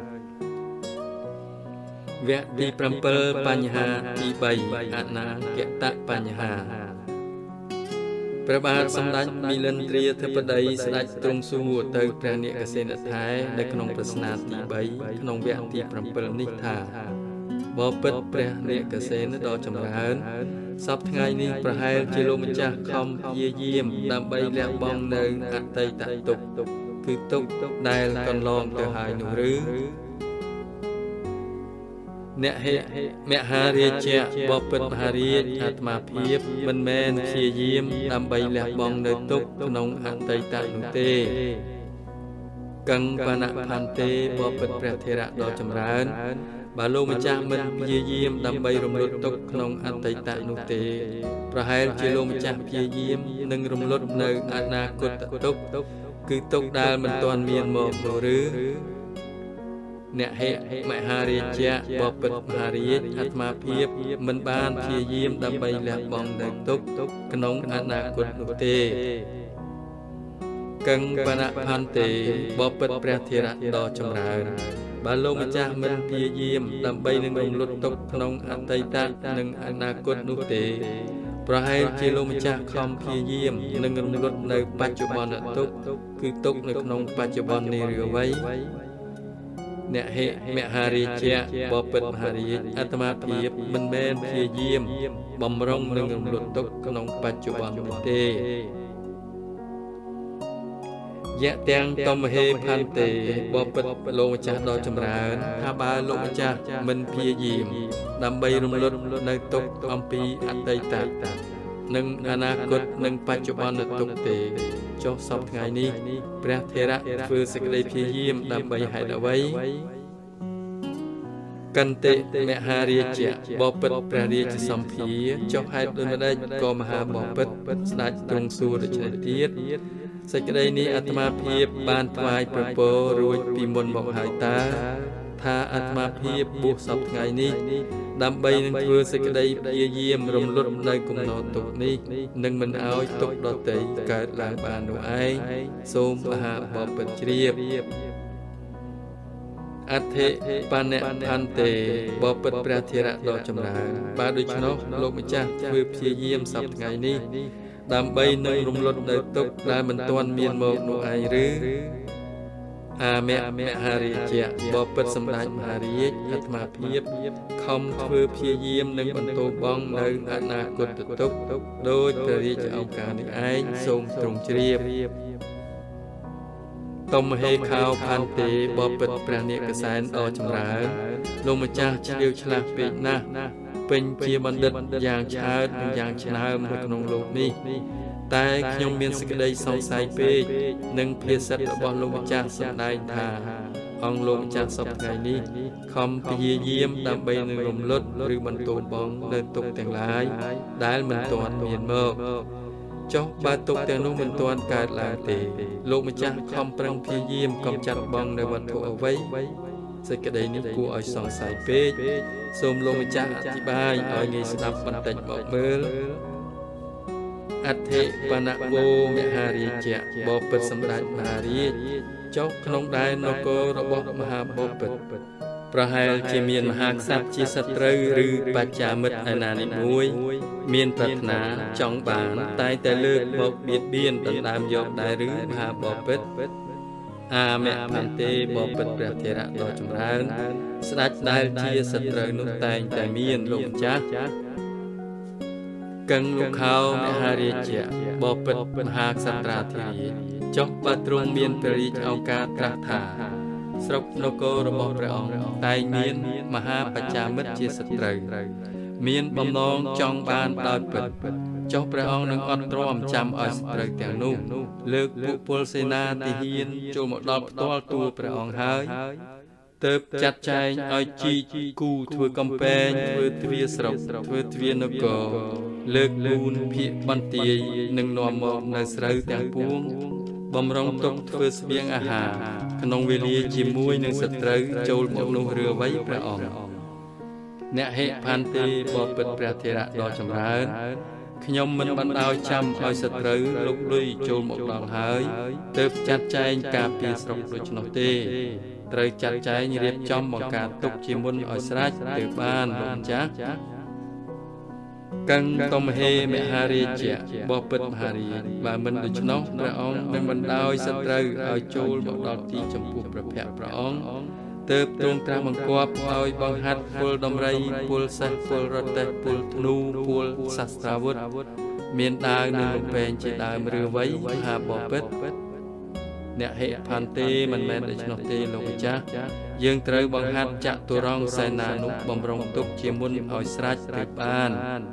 វគ្គទី7បញ្ហាទី3អនាគតបញ្ហាព្រះបាទសម្ដេចមីលិន្ទ្រាធិបតីស្ដេចទ្រង់សួរទៅព្រះនាគសេនថែនៅក្នុងប្រស្នាទី3ក្នុងវគ្គទី7នេះថាបបិទ្ធព្រះនាគសេនដ៏ចម្រើនសពថ្ងៃនេះប្រហែលជាលោកម្ចាស់ខំព្យាយាមដើម្បីលះបង់នៅអតីតទុក្ខគឺទុក្ខដែលកន្លងទៅហើយនោះឬអ្នកហេមហារាជាបពិតមហារាជអាត្មាភាពមិនមែនព្យាយាមដើម្បីលះបង់នៅទុក្ខក្នុងអតីតនោះទេកੰបណផន្ទេបពិតព្រះធេរៈដ៏ចម្រើនបើលោកម្ចាស់មិនព្យាយាមដើម្បីរំលត់ទុក្ខក្នុងអតីតនោះទេប្រហែលជាលោកម្ចាស់ព្យាយាមនឹងរំលត់នៅអនាគតទុក្ខគឺទុក្ខដែលមិនទាន់មានមកនោះឬអ្នកហេមហារាជាបពិតមហារាជអាត្មាភាពមិនបានព្យាយាមដើម្បីលះបង់នៅទុក្ខក្នុងអនាគតនោះទេកੰបណផន្ទេបពិតព្រះធេរៈដ៏ចម្រើនបើលោកម្ចាស់មិនព្យាយាមដើម្បីនឹងរំលត់ទុក្ខក្នុងអតីតនិងអនាគតនោះទេប្រហែលជាលោកម្ចាស់ខំព្យាយាមនឹងរំលត់នៅបច្ចុប្បន្នទុក្ខគឺទុក្ខនៅក្នុងបច្ចុប្បន្ននេះឬអ្វីអ្នកហេមហារាជាបពិតមហារាជអាត្មាភាពមិនមែនព្យាយាមបំរុងនឹងរំលត់ទុក្ខក្នុងបច្ចុប្បន្ននេះទេយៈទាំងតំហេផន្ទេបពិតលោកម្ចាស់ដ៏ចម្រើនថាបើលោកម្ចាស់មិនព្យាយាមដើម្បីរំលត់នៅទុក្ខអំពីអតីតនិងអនាគតនិងបច្ចុប្បន្នទុក្ខទេចុះសពថ្ងៃនេះព្រះធេរៈធ្វើសេចក្តីព្យាយាមដើម្បីហេតុអ្វីកន្តិមហារាជាបពិតព្រះរាជសម្ភារចុះហេតុដូចម្ដេចក៏មហាបពិតស្ដេចទ្រង់សួរដូច្នេះទៀតសេចក្តីនេះអាត្មាភាពបានថ្វាយប្រពោរួចពីមុនមកហើយតើថាអាត្មាភាពបួសសពថ្ងៃនេះដើម្បីនឹងធ្វើសេចក្តីព្យាយាមរំលត់នៅគំនរទុក្ខនេះនឹងមិនឲ្យទុក្ខដទៃកើតឡើងបាននោះឯងសូមមហាបពិតជ្រាបអធិបណផន្ទេបពិតព្រះធេរៈដ៏ចម្រើនបើដូច្នោះលោកម្ចាស់ធ្វើព្យាយាមសពថ្ងៃនេះដើម្បីនឹងរំលត់នៅទុក្ខដែលមិនទាន់មានមកនោះឯងឬអាមមហារាជាបពិតសម្ដេចមហារាជអាត្មាភាពខំធ្វើព្យាយាមនឹងបន្តបងនៅអនាគតទុក្ខដោយព្រះរាជឱកាសនេះឯងសូមទ្រង់ជ្រាបតំហេខោផន្ទេបពិតព្រះនាគកសែនដ៏ចម្រើនលោកម្ចាស់ឆ្លៀវឆ្លាស់ពេកណាស់ពេញជាបណ្ឌិតយ៉ាងឆើតនិងយ៉ាងឆ្នើមនៅក្នុងលោកនេះតែខ្ញុំមានសេចក្តីសង្ស័យពេកនឹងភាសិតរបស់លោកម្ចាស់សម្ដែងថាអង្គលោកម្ចាស់សពថ្ងៃនេះខំព្យាយាមដើម្បីនឹងរំលត់ឬបន្តបងនៅទុក្ខទាំងឡាយដែលមិនទាន់មានមកចុះបើទុក្ខទាំងនោះមិនទាន់កើតឡើងទេលោកម្ចាស់ខំប្រឹងព្យាយាមកំចាត់បងនៅវត្ថុអ្វីសេចក្តីនេះគួរឲ្យសង្ស័យពេកសូមលោកម្ចាស់អធិប្បាយឲ្យងាយស្ដាប់បន្តិចមកមើលអធិបណវោមហារាជាបពិតសម្ដេចមហារាជចុះក្នុងដែននគររបស់មហាបពិតប្រហែលជាមានមហាក្សត្រជាសត្រូវឬបច្ចាមិត្តឯណានេះមួយមានប្រាថ្នាចង់បានតែតែលើកមកបៀតបៀនដណ្ដើមយកដែរឬមហាបពិតអាមផន្ទេបពិតព្រះធេរៈដ៏ចម្រើនស្ដេចដែលជាសត្រូវនោះតែងតែមានលោកម្ចាស់កੰលោកខោមហារាជាបពិតមហាក្សត្រាធិរាជចុះបើទ្រង់មានព្រះរាជឱកាសត្រាស់ថាស្រុកនគររបស់ព្រះអង្គតែងមានមហាបច្ចាមិត្តជាសត្រូវមានបំណងចង់បានដោយពិតចុះព្រះអង្គនឹងអត់ទ្រាំចាំឲ្យសត្រូវទាំងនោះលើកពួកពលសេនាទាហានចូលមកដល់ផ្ទាល់តួព្រះអង្គហើយទើបចាត់ចែងឲ្យជីកគូធ្វើកំពែងធ្វើទ្វារស្រុកធ្វើទ្វារនគរលើកលូនភៀកបន្ទាយនឹងនាំមកនៅស្រូវទាំងពួងបំរុងទុកធ្វើស្បៀងអាហារក្នុងវេលាជាមួយនឹងសត្រូវចូលមកនោះឬអ្វីព្រះអង្គអ្នកហេផន្ទេបពិតព្រះធេរៈដ៏ចម្រើនខ្ញុំមិនបានឲ្យចាំឲ្យសត្រូវលុកលុយចូលមកដល់ហើយទើបចាត់ចែងការពារស្រុកដូច្នោះទេត្រូវចាត់ចែងរៀបចំបង្ការទុកជាមុនឲ្យស្រេចទើបបានលោកម្ចាស់កੰតំហេមហារាជាបពិតមហារាជបើមិនដូច្នោះព្រះអង្គនឹងបណ្ដោយសត្រូវឲ្យចូលមកដល់ទីចំពោះព្រះភ័ក្ត្រព្រះអង្គទើបទ្រង់ត្រាស់បង្គាប់ឲ្យបង្ហាត់ពលដំរីពលសេះពលរទេះពលធ្នូពលសាស្ត្រាវុធមានដាវនិងលំពែងជាដើមឬអ្វីមហាបពិតអ្នកហេផាន់ទេមិនមែនដូច្នោះទេលោកម្ចាស់យើងត្រូវបង្ហាត់ចាក់ទុរងសេនានុបំរុងទុកជាមុនឲ្យស្រេចទៅបា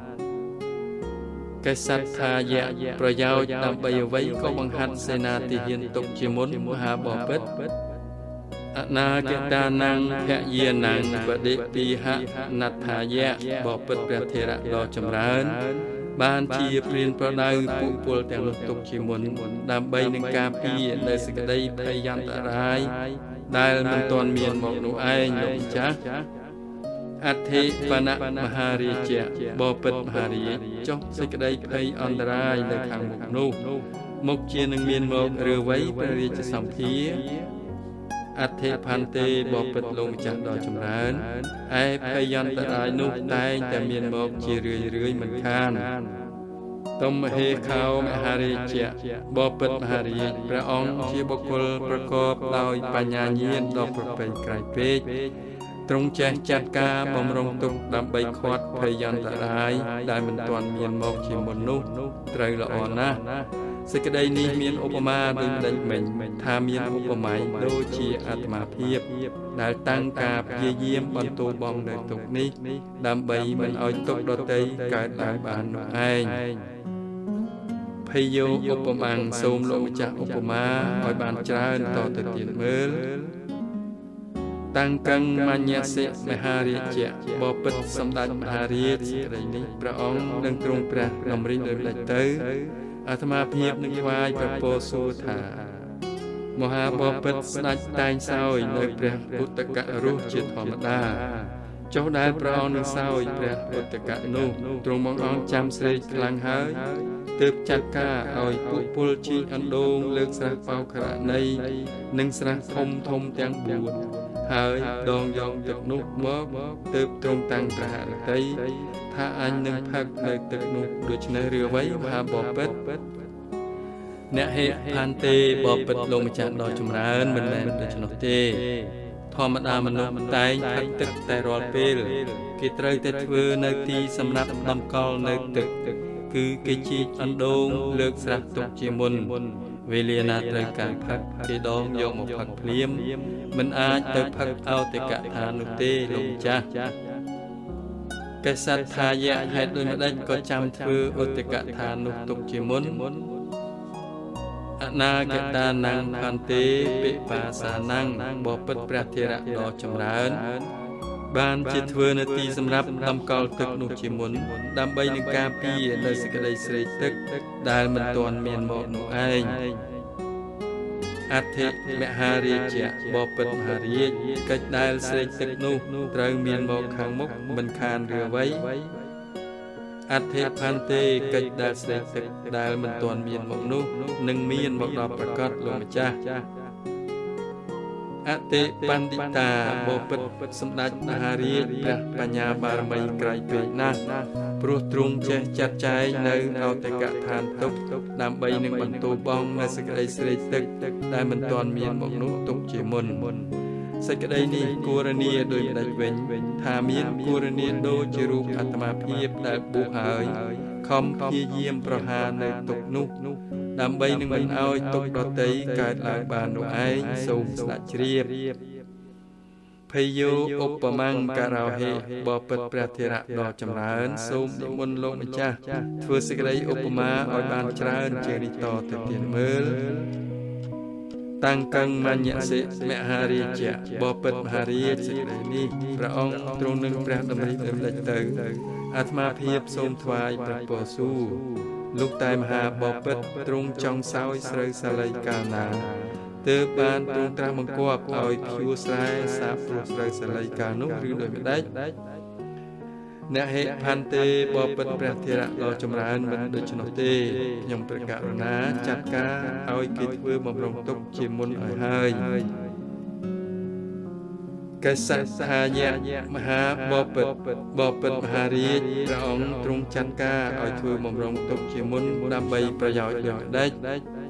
នកษัតថាយៈប្រយោជន៍ដើម្បីអ្វីក៏បង្ហាត់សេនាទាហានទុកជាមុនមហាបពិតអនាគតានាងភយានាងបដិពីហណដ្ឋាយៈបពិតព្រះធេរៈដ៏ចម្រើនបានជាព្រានប្រដៅពួកពលទាំងនោះទុកជាមុនដើម្បីនឹងការពារនៅសេចក្តីភយន្តរាយដែលមិនទាន់មានមកនោះឯងលោកម្ចាស់អធិបណៈមហារាជៈបពិតមហារាជចុះសេចក្តីភ័យអន្តរាយនៅខាងមុខនោះមុខជានឹងមានមកឬវ័យព្រះរាជសម្ភារអធិផាន់ទេបពិតលោកម្ចាស់ដ៏ចម្រើនឯភយន្តរាយនោះតែងតែមានមកជារឿយរឿយមិនខានទុំហេខោមហារាជៈបពិតមហារាជព្រះអង្គជាបុគ្គលប្រកបដោយបញ្ញាញាណដ៏ប្រពៃក្រៃពេកទ្រង់ចេះចាត់ការបំរុងទុកដើម្បីខាត់ភយន្តរាយដែលមិនទាន់មានមកជាមុននោះត្រូវល្អណាស់សេចក្តីនេះមានឧបមាដូចដេចមិញថាមានឧបមាដូចជាអាត្មាភាពដែលតាំងការព្យាយាមបន្ទោបងនៅទុកនេះដើម្បីមិនឲ្យទុកដទៃកើតឡើងបាននោះឯងភ័យយោឧបមាសូមលោកម្ចាស់ឧបមាឲ្យបានច្រើនតទៅទៀតមើលតាំងកੰមញ្ញសិមហារាជៈបពិតសម្ដេចមហារាជសេចក្តីនេះព្រះអង្គនឹងទ្រង់ព្រះតម្រិះដោយលេចទៅអាត្មាភាពនឹងថ្វាយព្រះពរសួរថាមហាបពិតស្ដេចតែងសោយនៅព្រះពុទ្ធកៈរស់ជាធម្មតាចុះដែលព្រះអង្គនឹងសោយព្រះពុទ្ធកៈនោះទ្រង់មកអង្គចាំស្រេកខ្លាំងហើយទើបចាត់ការឲ្យពួកពលជីអណ្ដូងលើកស្រះបោខរណីនិងស្រះធំធំទាំងបួនហើយដងយកទឹកនោះមកទើបទ្រង់តាំងព្រះហឫទ័យថាអញនឹងផឹកនៅទឹកនោះដូច្នេះឬអ្វីមហាបពិតអ្នកហេផាន់ទេបពិតលោកម្ចាស់ដ៏ចម្រើនមិនមែនដូច្នោះទេធម្មតាមនុស្សតែងផឹកទឹកតែរាល់ពេលគេត្រូវតែធ្វើនៅទីសម្រាប់តម្កល់នៅទឹកគឺគេជីកអណ្ដូងលើកស្រះទុកជាមុនវេលាណាត្រូវការផឹកគេដងយកមកផឹកភ្លាមមិនអាចទៅផឹកអោតិកឋាននោះទេលោកម្ចាស់កษัតថាយៈហេតុដូចម្ដេចក៏ចាំធ្វើឧតិកឋាននោះទុកជាមុនអនាគតានាងផាន់ទេពិបាសានាងបពិតព្រះធេរៈដ៏ចម្រើនបានជាធ្វើនៅទីសម្រាប់តម្កល់ទឹកនោះជាមុនដើម្បីនឹងការពារនៅសេចក្តីស្រេកទឹកដែលមិនទាន់មានមកនោះឯងអធិមហារាជៈបពិតមហារាជកិច្ចដែលស្រេកទឹកនោះត្រូវមានមកខាងមុខមិនខានឬអ្វីអធិផាន់ទេកិច្ចដែលស្រេកទឹកដែលមិនទាន់មានមកនោះនឹងមានមកដល់ប្រកបលោកម្ចាស់អតិបណ្ឌិតាបពិតសម្ដេចមហារាជព្រះបញ្ញាបារមីក្រៃពេកណាស់ព្រោះទ្រង់ចេះចាត់ចែងនៅអោតិកឋានទុកដើម្បីនឹងបន្ទោបងនៅសេចក្តីស្រេកទឹកដែលមិនទាន់មានមកនោះទុកជាមុនសេចក្តីនេះគូរនីដោយម្ដេចវិញថាមានគូរនីដូចជារូបអាត្មាភាពដែលបុះហើយខំព្យាយាមប្រហារនៅទុកនោះដើម្បីនឹងមិនឲ្យទុកដទៃកើតឡើងបាននោះឯងសូមស្ដេចជ្រាបភ័យយោឧបមាការោហេបពិតព្រះធេរៈដ៏ចម្រើនសូមនិមន្តលោកម្ចាស់ធ្វើសេចក្តីឧបមាឲ្យបានច្រើនជាងនេះតទៅទៀតមើលតាំងកੰមញ្ញសិមហារាជៈបពិតមហារាជសេចក្តីនេះព្រះអង្គទ្រង់នឹងព្រះតម្រិះដំណេចទៅអាត្មាភាពសូមថ្វាយព្រះពរសួរលោកតែមហាបពិតទ្រង់ចង់សោយស្រូវសាលីកាលណាទើបបានទ្រង់ត្រាស់បង្គាប់ឲ្យភួរស្រែសាបព្រោះស្រូវសាលីកាលនោះឬដូចម្ដេចអ្នកហេផាន់ទេបពិតព្រះធេរៈដ៏ចម្រើនមិនដូច្នោះទេខ្ញុំព្រះករុណាចាត់ការឲ្យគេធ្វើបំរុងទុកជាមុនឲ្យហើយកษัតថាយៈមហាបពិតបពិតមហារាជព្រះអង្គទ្រង់ចាត់ការឲ្យធ្វើបំរុងទុកជាមុនដើម្បីប្រយោជន៍ដល់ម្ដេច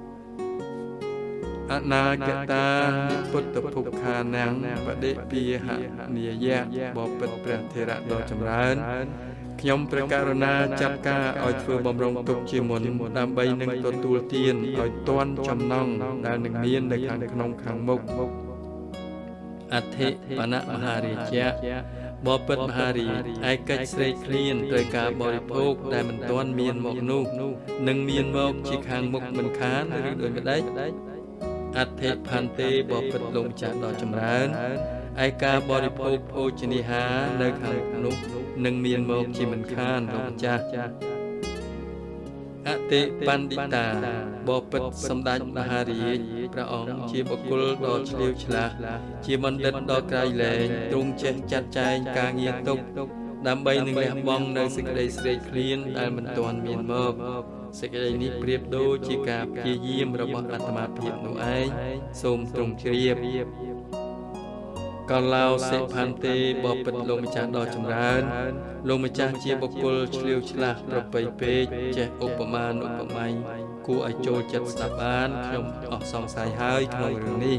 អនាគតាពុទ្ធភុខានាងបដិពីហនាយៈបពិតព្រះធេរៈដ៏ចម្រើនខ្ញុំព្រះករុណាចាត់ការឲ្យធ្វើបំរុងទុកជាមុនដើម្បីនឹងទទួលទានឲ្យទាន់ចំណងដែលនឹងមាននៅខាងក្នុងខាងមុខអធិបណៈមហារាជៈបបិទ្ធមហារាជឯកិច្ចស្រេកឃ្លានត្រូវការបរិភោគដែលមិនទាន់មានមកនោះនឹងមានមកជាខាងមុខមិនខានឬដូចម្ដេចអធិផន្ទេបបិទ្ធលោកម្ចាស់ដ៏ចម្រើនឯការបរិភោគភោជនាហារនៅខាងនោះនឹងមានមកជាមិនខានលោកម្ចាស់អតិបណ្ឌិតាបបិទ្ធសម្ដេចមហារាជព្រះអង្គជាបុគ្គលដ៏ឆ្លៀវឆ្លាស់ជាបណ្ឌិតដ៏ក្រៃលែងទ្រង់ចេះចាត់ចែងការងារទុកដើម្បីនឹងលះបង់នៅសេចក្តីស្រេកឃ្លានដែលមិនទាន់មានមកសេចក្តីនេះប្រៀបដូចជាការព្យាយាមរបស់អាត្មាភាពនោះឯងសូមទ្រង់ជ្រាបកឡោសិផន្ទេបបិទ្ធលោកម្ចាស់ដ៏ចម្រើនលោកម្ចាស់ជាបុគ្គលឆ្លៀវឆ្លាស់ប្រពៃពេកចេះឧបមានុបមាគួរឲ្យចូលចិត្តស្ដាប់បានខ្ញុំអស់សង្ស័យហើយក្នុងរឿងនេះ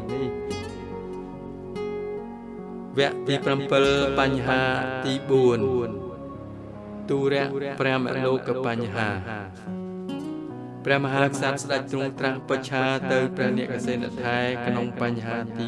វគ្គទី7បញ្ហាទី4ទុរៈព្រះមលោកបញ្ហាព្រះមហាក្សត្រស្ដេចទ្រង់ត្រាស់បច្ឆាទៅព្រះនាគសេនថែក្នុងបញ្ហាទី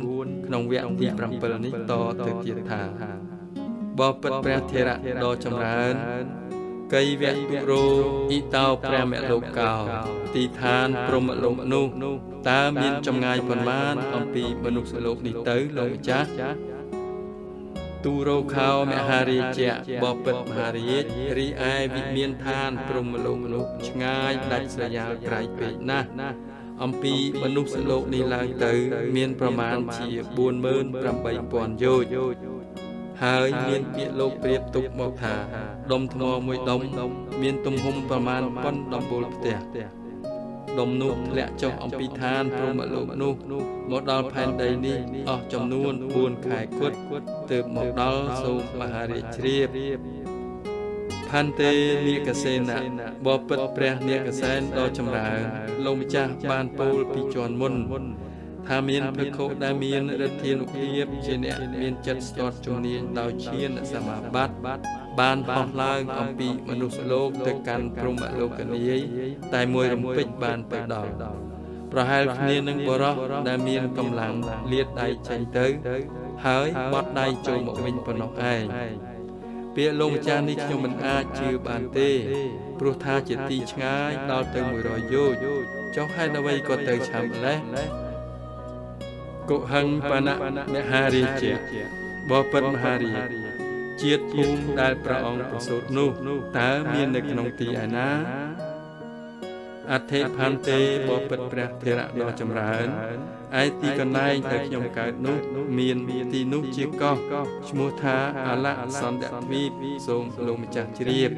4ក្នុងវគ្គទី7នេះតទៅទៀតថាបបិទ្ធព្រះធរៈដ៏ចម្រើនកៃវៈទុរោអ៊ីតោព្រះមលោកោទីឋានព្រហ្មលោកនោះតើមានចម្ងាយប៉ុន្មានអំពីមនុស្សលោកនេះទៅលោកម្ចាស់ទូរោខោមហារាជៈបបិទ្ធមហារាជរីឯវិមានឋានព្រហ្មលោកនោះឆ្ងាយដាច់ស្រយាលក្រៃពេកណាស់អំពីមនុស្សលោកនេះឡើងទៅមានប្រមាណជា បួនម៉ឺនប្រាំបីពាន់យោជន៍ហើយមានពាក្យលោកប្រៀបទុកមកថាដុំថ្មមួយដុំមានទំហំប្រមាណប៉ុនដំបូលផ្ទះដុំនោះធ្លាក់ចុះអំពីឋានព្រហ្មលោកនោះមកដល់ផែនដីនេះអស់ចំនួនបួនខែគត់ទើបមកដល់សូមមហារាជជ្រាបផន្ទេនាគសេនៈបបិទ្ធព្រះនាគសេនដ៏ចម្រើនលោកម្ចាស់បានពោលពីជាន់មុនថាមានភិក្ខុដែលមានឫទ្ធានុភាពជាអ្នកមានចិត្តស្ទាត់ជំនាញដោយឈានសមាបត្តិបានហោះឡើងអំពីមនុស្សលោកទៅកាន់ព្រហ្មលោកនីយតែមួយរំពេចបានទៅដល់ប្រហែលគ្នានឹងបរោះដែលមានកម្លាំងលាតដៃចេញទៅហើយបត់ដៃចូលមកវិញប៉ុណ្ណោះឯងពាក្យលោកម្ចាស់នេះខ្ញុំមិនអាចជឿបានទេព្រោះថាជាទីឆ្ងាយដល់ទៅមួយរយយោជន៍ចុះហេតុអ្វីក៏ទៅឆាំម្លេះកុហឹងបណៈមហារាជៈបបិទ្ធមហារាជជាតិភូមិដែលព្រះអង្គប្រសូតនោះតើមាននៅក្នុងទីឯណាអធិផន្ទេបបិទ្ធព្រះធរៈដ៏ចម្រើនឯទីកន្លែងដែលខ្ញុំកើតនោះមានទីនោះជាកោះឈ្មោះថាអលសន្តទ្វីបសូមលោកម្ចាស់ជ្រាប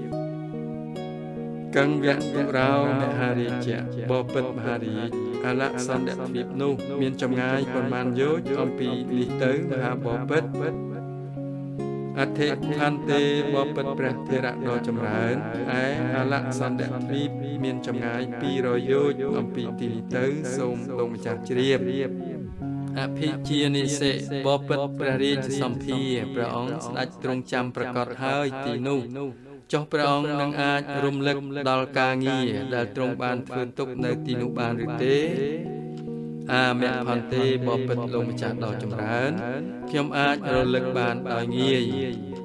កੰវៈទុរោមហារាជៈបបិទ្ធមហារាជអលសន្តទ្វីបនោះមានចម្ងាយប៉ុន្មានយោជន៍អំពីនេះទៅមហាបបិទ្ធអធិផន្ទេបបិទ្ធព្រះធរៈដ៏ចម្រើនឯអលសន្តទ្វីបមានចម្ងាយពីររយយោជន៍អំពីទីនេះទៅសូមលោកម្ចាស់ជ្រាបអភិជានិសិបបិទ្ធព្រះរាជសម្ភារព្រះអង្គស្ដេចទ្រង់ចាំប្រកាសហើយទីនោះចុះព្រះអង្គនឹងអាចរំលឹកដល់ការងារដែលទ្រង់បានធ្វើទុកនៅទីនោះបានឬទេអាមៈផន្ទេបបិទ្ធលោកម្ចាស់ដ៏ចម្រើនខ្ញុំអាចរលឹកបានដោយងាយ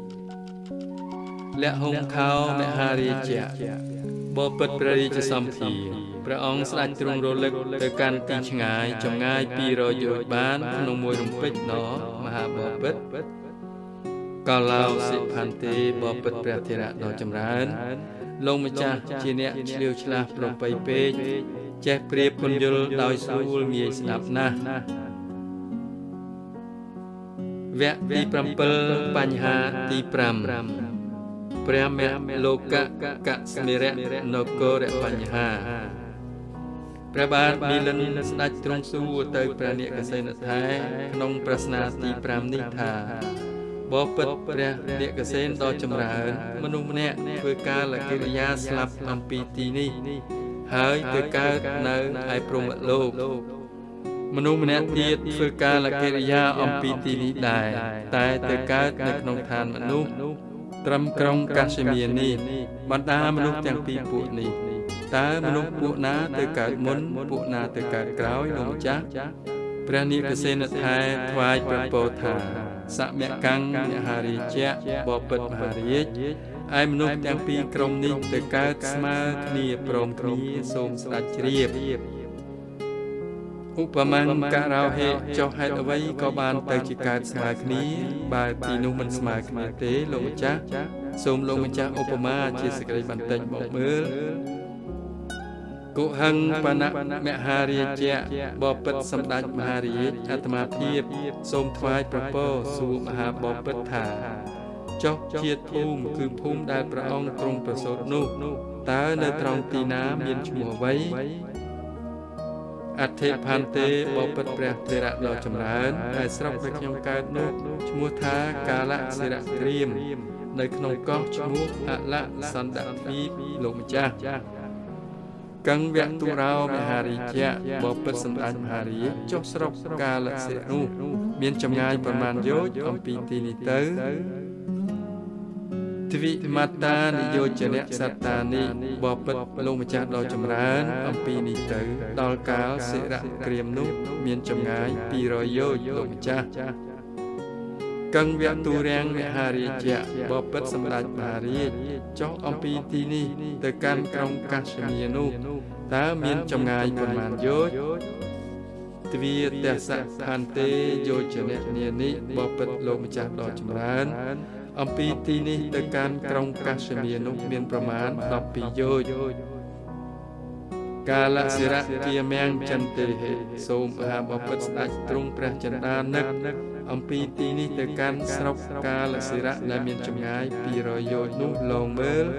លហុងខោមហារាជៈបបិទ្ធព្រះរាជសម្ភារព្រះអង្គស្ដេចទ្រង់រលឹកទៅកាន់ទីឆ្ងាយចម្ងាយពីរយយោជន៍បានក្នុងមួយរំពេចណោមហាបបិទ្ធកឡោសិផន្ទេបបិទ្ធព្រះធរៈដ៏ចម្រើនលោកម្ចាស់ជាអ្នកឆ្លៀវឆ្លាស់ប្រពៃពេកចេះប្រៀបពន្យល់ដោយស្រួលងាយស្ដាប់ណាស់វគ្គទី7បញ្ហាទី5ព្រះមលោកកស្មិរៈនគរបញ្ហាព្រះបាទមីលិនស្ដេចទ្រង់សួរទៅព្រះនាគសេនថែក្នុងប្រស្នាទី5នេះថាបបិទ្ធព្រះនាគសេនដ៏ចម្រើនមនុស្សម្នាក់ធ្វើការលកិរិយាស្លាប់អំពីទីនេះហើយទៅកើតនៅឯព្រហ្មលោកមនុស្សម្នាក់ទៀតធ្វើការលកិរិយាអំពីទីនេះដែរតែទៅកើតនៅក្នុងឋានមនុស្សត្រឹមក្រុងកាស្មៀរនេះបណ្ដាមនុស្សទាំងពីរពួកនេះតើមនុស្សពួកណាទៅកើតមុនពួកណាទៅកើតក្រោយលោកម្ចាស់ព្រះនិកសេនថែថ្វាយព្រះពរថាសមកាំងមហារាជៈបពិតមហារាជឯមនុស្សទាំងពីរក្រុមនេះទៅកើតស្មើគ្នាព្រមគ្នាសូមស្ដេចជ្រាបឧបមាការោហេចុះហេតុអ្វីក៏បានទៅជាកើតស្មើគ្នាបើទីនោះមិនស្មើគ្នាទេលោកម្ចាស់សូមលោកម្ចាស់ឧបមាជាសេចក្តីបន្តិចមកមើលគុហឹងបណមហារាជៈបពិតសម្ដេចមហារាជអាត្មាភាពសូមថ្វាយប្រពោសួរមហាបពិតថាចុះជាតិភូមិគឺភូមិដែលព្រះអង្គទ្រង់ប្រសូតនោះតើនៅត្រង់ទីណាមានឈ្មោះអ្វីអធិផាន់ទេបពិតព្រះធរៈដ៏ចម្រើនហើយស្រុកដែលខ្ញុំកើតនោះឈ្មោះថាកាលៈសិរៈក្រៀមនៅក្នុងកោះឈ្មោះអលសន្តទ្វីបលោកម្ចាស់កੰវៈទុរោមហារាជៈបពិតសម្ដេចមហារាជចុះស្រុកកាលសិរៈនោះមានចម្ងាយប្រមាណយោជអំពីទីនេះទៅទ្វិមត្តានិយោជនៈសត្តានិបពិតលោកម្ចាស់ដ៏ចម្រើនអំពីនេះទៅដល់កាលសិរៈក្រៀមនោះមានចម្ងាយពីរយយោជលោកម្ចាស់កੰវៈទុរាំងមហារាជៈបពិតសម្ដេចមហារាជចុះអំពីទីនេះទៅកាន់ក្រុងកាស្មៀរនោះតើមានចម្ងាយប្រមាណយោជទ្វាទសៈផន្ទេយោជនៈនានិបពិតលោកម្ចាស់ដ៏ចម្រើនអំពីទីនេះទៅកាន់ក្រុងកាស្មៀរនោះមានប្រមាណដប់ពីរយោជកាលសិរៈគាមៀងចន្ទេហេសូមមហាបពិតស្ដេចទ្រង់ព្រះចន្ទានឹកអំពីទីនេះទៅកាន់ស្រុកកាលសិរៈដែលមានចម្ងាយពីរយយោជនោះលងមើល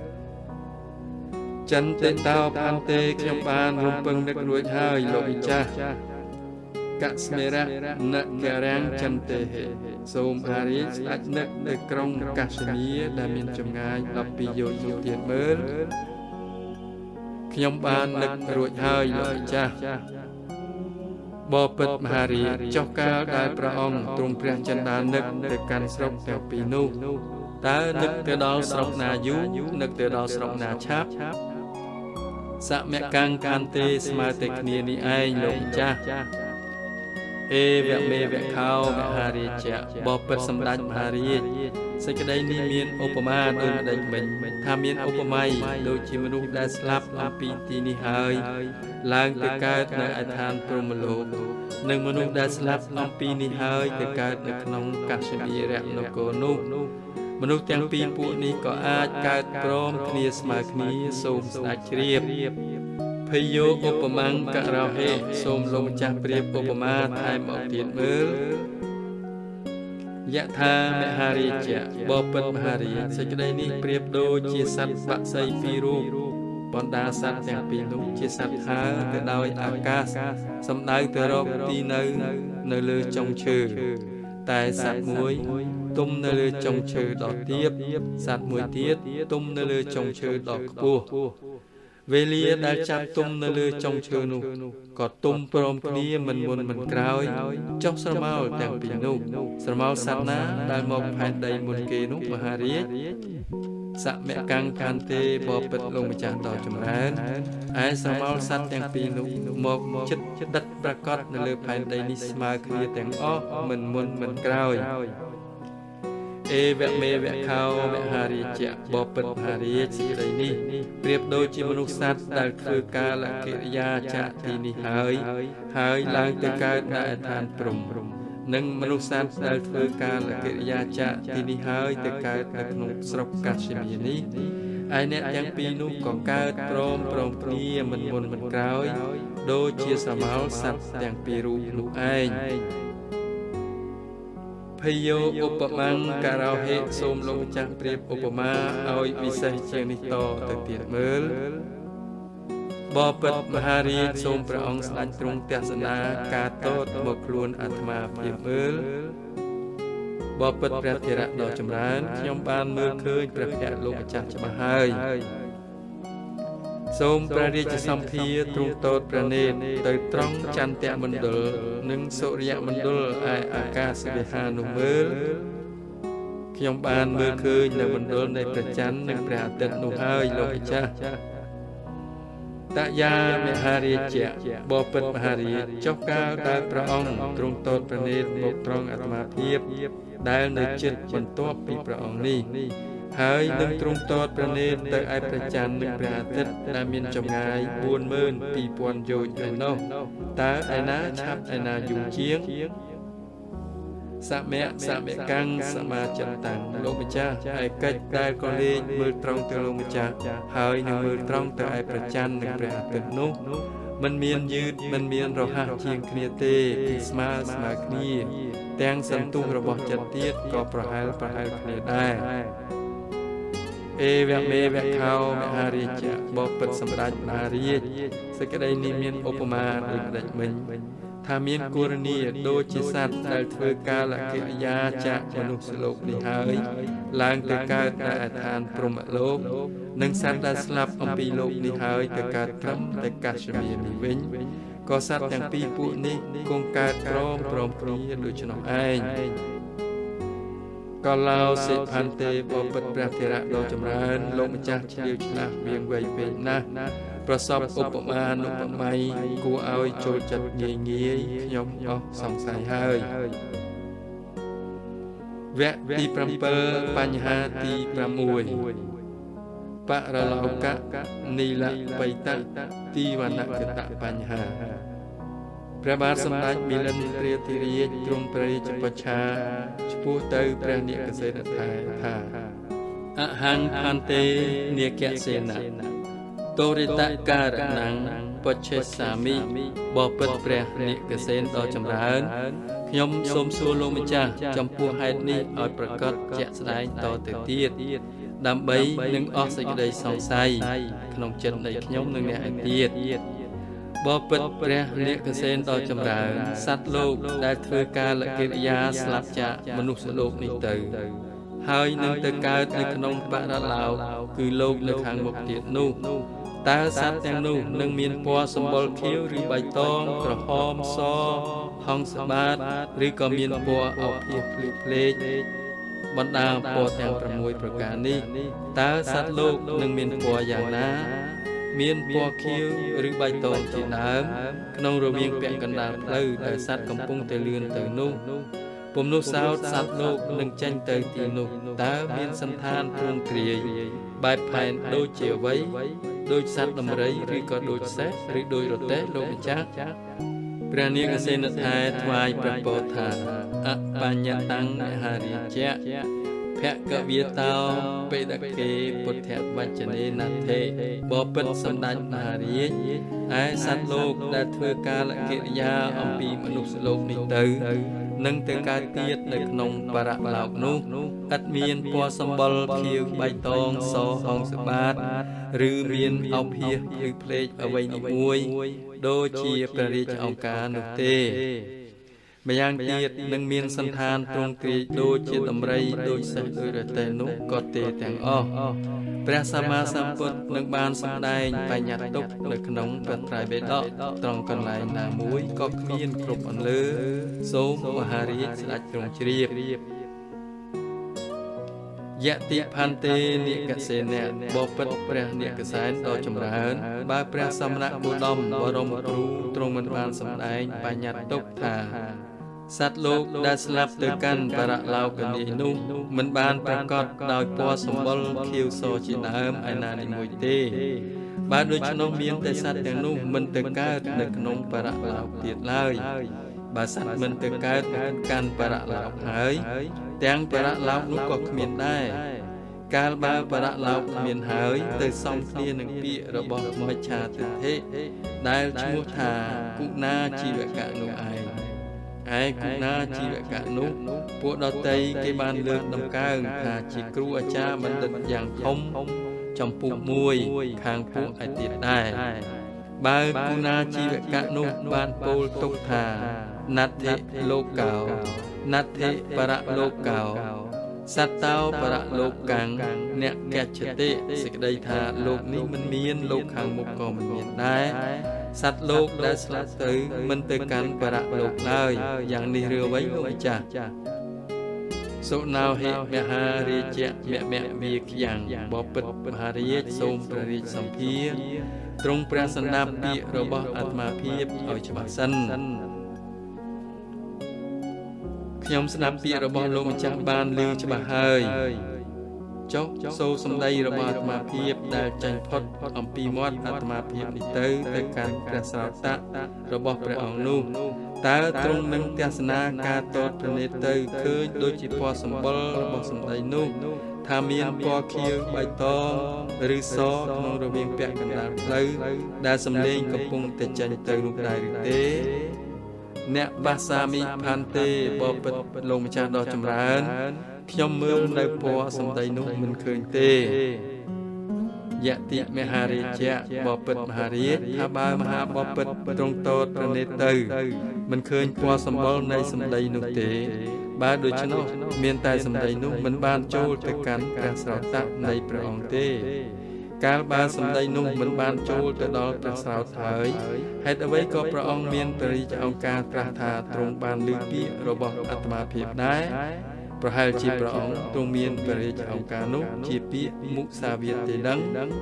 ចន្ទេតោផន្ទេខ្ញុំបានរំពឹងនឹករួចហើយលោកម្ចាស់កស្មេរៈនគរាំងចន្ទេហេសូមអារិយស្ដេចនឹកនៅក្រុងកាស្មៀរដែលមានចម្ងាយដប់ពីរយោជន៍នោះទៀតមើលខ្ញុំបាននឹករួចហើយលោកម្ចាស់បពិតមហារាជចុះកាលដែលព្រះអង្គទ្រង់ព្រះចន្ទានឹកទៅកាន់ស្រុកទាំងពីរនោះតើនឹកទៅដល់ស្រុកណាយូរនឹកទៅដល់ស្រុកណាឆាប់សមកាំងកានទេស្មើតែគ្នានេះឯងលោកម្ចាស់អេវៈមេវៈខោមហារាជៈបពិតសម្ដេចមហារាជសេចក្តីនេះមានឧបមាដូចម្ដេចមិញថាមានឧបមាដូចជាមនុស្សដែលស្លាប់អំពីទីនេះហើយឡើងទៅកើតនៅឯឋានព្រហ្មលោកនិងមនុស្សដែលស្លាប់អំពីនេះហើយទៅកើតនៅក្នុងកាស្មៀរនគរនោះមនុស្សទាំងពីរពួកនេះក៏អាចកើតព្រមគ្នាស្មើគ្នាសូមស្ដេចជ្រាបភយោឧបមាករោហេសូមលោកម្ចាស់ព្រាបឧបមាថែមមកទៀតមើលយថាមហារាជៈបពិតមហារាជសេចក្តីនេះប្រៀបដូចជាសត្វបក្សីពីររូបបណ្ដាសត្វទាំងពីរនោះជាសត្វហើរទៅដោយអាកាសសំដៅទៅរកទីនៅនៅលើចុងឈើតែសត្វមួយទុំនៅលើចុងឈើដ៏ទាបសត្វមួយទៀតទុំនៅលើចុងឈើដ៏ខ្ពស់វេលាដែលចាប់ទុំនៅលើចុងឈើនោះក៏ទុំព្រមគ្នាមិនមុនមិនក្រោយចុះស្រមោលទាំងពីរនោះស្រមោលសត្វណាដែលមកផែនដីមុនគេនោះមហារាជសមកាំងកានទេបពិតលោកម្ចាស់ដ៏ចម្រើនឯស្រមោលសត្វទាំងពីរនោះមកចិត្តដិតប្រកបនៅលើផែនដីនេះស្មើគ្នាទាំងអស់មិនមុនមិនក្រោយអេវៈមេវៈខោមហារាជៈបពិតមហារាជសេចក្តីនេះប្រៀបដូចជាមនុស្សសត្វដែលធ្វើកាលកិរិយាចាកទីនេះហើយហើយឡើងទៅកើតនៅឯឋានព្រហ្មនិងមនុស្សសត្វដែលធ្វើកាលកិរិយាចាកទីនេះហើយទៅកើតនៅក្នុងស្រុកកាស្មៀរនេះឯអ្នកទាំងពីរនោះក៏កើតព្រមព្រមគ្នាមិនមុនមិនក្រោយដូចជាស្រមោលសត្វទាំងពីររូបនោះឯងភយោឧបមាការោហេសូមលោកម្ចាស់ប្រៀបឧបមាឲ្យពិសេសជាងនេះតទៅទៀតមើលបពិតមហារាជសូមព្រះអង្គស្ដេចទ្រង់ទស្សនាការតតមកខ្លួនអាត្មាភាពមើលបពិតព្រះធរៈដ៏ចម្រើនខ្ញុំបានមើលឃើញព្រះភ័ក្ត្រលោកម្ចាស់ច្បាស់ហើយសូមព្រះរាជសម្ភារទ្រង់តតព្រះនេត្រទៅត្រង់ចន្ទៈមណ្ឌលនិងសុរិយមណ្ឌលឯអាកាសវិហារនោះមើលខ្ញុំបានមើលឃើញនៅមណ្ឌលនៃព្រះច័ន្ទនិងព្រះអាទិត្យនោះហើយលោកម្ចាស់តយាមហារាជៈបពិតមហារាជចុះកាលដែលព្រះអង្គទ្រង់ទតព្រះនេត្រមកត្រង់អាត្មាភាពដែលនៅចិត្តបន្ទាប់ពីព្រះអង្គនេះហើយនឹងទ្រង់ទតព្រះនេត្រទៅឯព្រះច័ន្ទនិងព្រះអាទិត្យដែលមានចម្ងាយ បួនម៉ឺនពីរពាន់ យោជន៍ឯណោះតើឯណាឆាប់ឯណាយូរជាងសមៈសមៈកាំងសមាចតាំងលោកម្ចាស់ឯកិច្ចដែលក៏លេងមើលត្រង់ទៅលោកម្ចាស់ហើយនឹងមើលត្រង់ទៅឯព្រះច័ន្ទនិងព្រះអាទិត្យនោះមិនមានយឺតមិនមានរហ័សជាងគ្នាទេគឺស្មើស្មើគ្នាទាំងសន្ទុះរបស់ចិត្តទៀតក៏ប្រហែលប្រហែលគ្នាដែរអេវមេវខោមហារាជៈបពិតសម្ដេចមហារាជសេចក្តីនេះមានឧបមាដូចផ្ដេចមិញថាមានគរនីដូចជាសត្វដែលធ្វើកាលកិរិយាចាក់មនុស្សលោកនេះហើយឡើងទៅកើតនៅឯឋានព្រហ្មលោកនិងសត្វដែលស្លាប់អំពីលោកនេះហើយទៅកើតត្រឹមតែកាស្មានេះវិញក៏សត្វទាំងពីរពួកនេះគង់កើតព្រមព្រមគ្នាដូច្នោះឯងក៏ឡោសិផន្ទេបពិតព្រះធរៈដ៏ចម្រើនលោកម្ចាស់ឆ្លៀវឆ្លាស់វៀងវៃពេកណាស់ប្រសពឧបមានុបម័យគួរឲ្យចូលចិត្តងាយងាយខ្ញុំអស់សង្ស័យហើយវគ្គទី 7 បញ្ហាទី 6 បរឡោកៈនីលបៃតៈទីវណ្ណកតៈបញ្ហាព្រះបាទសម្ដេចមីលិនព្រះធិរាជទ្រង់ព្រះរាជបច្ឆាឆ្ពោះទៅព្រះនាគសេនថែថាអហង្ផន្ទេនាគសេនៈតោរិតការណੰបច្ឆេសាមិបពិតព្រះនាគសេនដ៏ចម្រើនខ្ញុំសូមសួរលោកម្ចាស់ចំពោះហេតុនេះឲ្យប្រកាសជាក់ស្ដែងតទៅទៀតដើម្បីនឹងអស់សេចក្តីសង្ស័យក្នុងចិត្តនៃខ្ញុំនិងអ្នកឯទៀតបពិតព្រះនាគសេនដ៏ចម្រើនសត្វលោកដែលធ្វើកាលកិរិយាស្លាប់ចាកមនុស្សលោកនេះទៅហើយនឹងទៅកើតនៅក្នុងបរឡោកគឺលោកនៅខាងមុខទៀតនោះតើសត្វទាំងនោះនឹងមានពណ៌សម្បុរខៀវឬបៃតងក្រហមសហង្សបាតឬក៏មានពណ៌អភិភ្លឺភ្លេកបណ្ដាពណ៌ទាំង 6 ប្រការនេះតើសត្វលោកនឹងមានពណ៌យ៉ាងណាមានពណ៌ខៀវឬបៃតងជាដើមក្នុងរវាងពាក់កណ្ដាលផ្លូវដែលសត្វកំពុងទៅលឿនទៅនោះពុំនោះសោតសត្វលោកនឹងចេញទៅទីនោះតើមានសន្តានទ្រង់ទ្រាយបែបផែនដូចជាអ្វីដូចសត្វដំរីឬក៏ដូចសេះឬដូចរទេះលោកម្ចាស់ព្រះនាគសេនថែថ្វាយព្រះពរថាអបញ្ញតាំងមហារាជៈភគវាតោបេដកេពុទ្ធវចនេណថេបពិតសម្ដេចមហារាជឯសត្វលោកដែលធ្វើកាលកិរិយាអំពីមនុស្សលោកនេះទៅនឹងទៅកើតទៀតនៅក្នុងបរឡោកនោះឥតមានពណ៌សម្បុរខៀវបៃតងសហង្សបាតឬមានអភិះឬភ្លេចអ្វីនេះមួយដូចជាព្រះរាជអង្គការនោះទេម្យ៉ាងទៀតនឹងមានសន្តានទ្រង់ទ្រាយដូចជាដំរីដូចសេះដូចរទេះនោះក៏ទេទាំងអស់ព្រះសម្មាសម្ពុទ្ធនឹងបានសម្ដែងបញ្ញត្តិទុកនៅក្នុងព្រះត្រៃបិដកត្រង់កន្លែងណាមួយក៏គ្មានគ្រប់អន្លើសូមមហារាជស្ដេចទ្រង់ជ្រាបយតិផន្ទេនាគសេនៈបពិតព្រះនាគសែនដ៏ចម្រើនបើព្រះសមណគោតមបរមគ្រូទ្រង់មិនបានសម្ដែងបញ្ញត្តិទុកថាសត្វលោកដែលស្លាប់ទៅកាន់បរឡោកនីនោះមិនបានប្រកបដោយពណ៌សម្បុរខៀវសជាដើមឯណានីមួយទេបើដូច្នោះមានតែសត្វទាំងនោះមិនទៅកើតនៅក្នុងបរឡោកទៀតឡើយបើសត្វមិនទៅកើតកាន់បរឡោកហើយទាំងបរឡោកនោះក៏គ្មានដែរកាលបើបរឡោកគ្មានហើយទៅសំគ្នានឹងពាក្យរបស់មច្ឆាទិដ្ឋិដែលឈ្មោះថាគុណាជីវកៈនោះឯងឯគុណាជីវកៈនោះពួកដតីគេបានលើកតម្កើងថាជាគ្រូអាចារ្យបណ្ឌិតយ៉ាងធំចំពោះមួយខាងពួកឯទៀតដែរបើគុណាជីវកៈនោះបានពោលទុកថាណដ្ឋិលោកោណដ្ឋិបរលោកោសត្វតោបរលោកកាំងអ្នកកច្ចតិសេចក្តីថាលោកនេះមិនមានលោកខាងមុខក៏មិនមានដែរសត្វលោកដែលស្លាប់ទៅមិនទៅកាន់បរលោកឡើយយ៉ាងនេះរឿងអ្វីលោកម្ចាស់សុណោហេមហារាជៈមៈមៈវាខ្យ៉ាងបពិតមហារាជសូមព្រះរាជសម្ភារទ្រង់ព្រះសណ្ដាប់ពាក្យរបស់អាត្មាភាពឲ្យច្បាស់សិនខ្ញុំស្ដាប់ពាក្យរបស់លោកម្ចាស់បានឮច្បាស់ហើយចុះសូរសម្ដីរបស់អាត្មាភាពដែលចេញផុតអំពីមាត់អាត្មាភាពនេះទៅទៅកាន់ព្រះស្រោតៈរបស់ព្រះអង្គនោះតើទ្រង់នឹងទស្សនាការតតប្រណិតទៅឃើញដូចជាពណ៌សម្បុររបស់សម្ដីនោះថាមានពណ៌ខៀវបៃតងឬសក្នុងរវាងពាក់កណ្ដាលផ្លូវដែលសំឡេងកំពុងតែចេញទៅនោះដែរឬទេអ្នកបាសាមិផាន់ទេបបិទ្ធលោកម្ចាស់ដ៏ចម្រើនខ្ញុំមើលនៅពណ៌សម្ដីនោះមិនឃើញទេយតិមហារាជៈបពិតមហារាជថាបើមហាបពិតទ្រង់តតប្រណិតទៅមិនឃើញពណ៌សម្បុរនៃសម្ដីនោះទេបើដូច្នោះមានតែសម្ដីនោះមិនបានចូលទៅកាន់ព្រះស្រោតៈនៃព្រះអង្គទេកាលបើសម្ដីនោះមិនបានចូលទៅដល់ព្រះស្រោតហើយហេតុអ្វីក៏ព្រះអង្គមានព្រះរាជឱកាសត្រាស់ថាទ្រង់បានលើកពាក្យរបស់អាត្មាភាពដែរប្រហែលជាព្រះអង្គទ្រង់មានព្រះរាជឱកាសនោះជាពាក្យមុសាវាទទេដឹង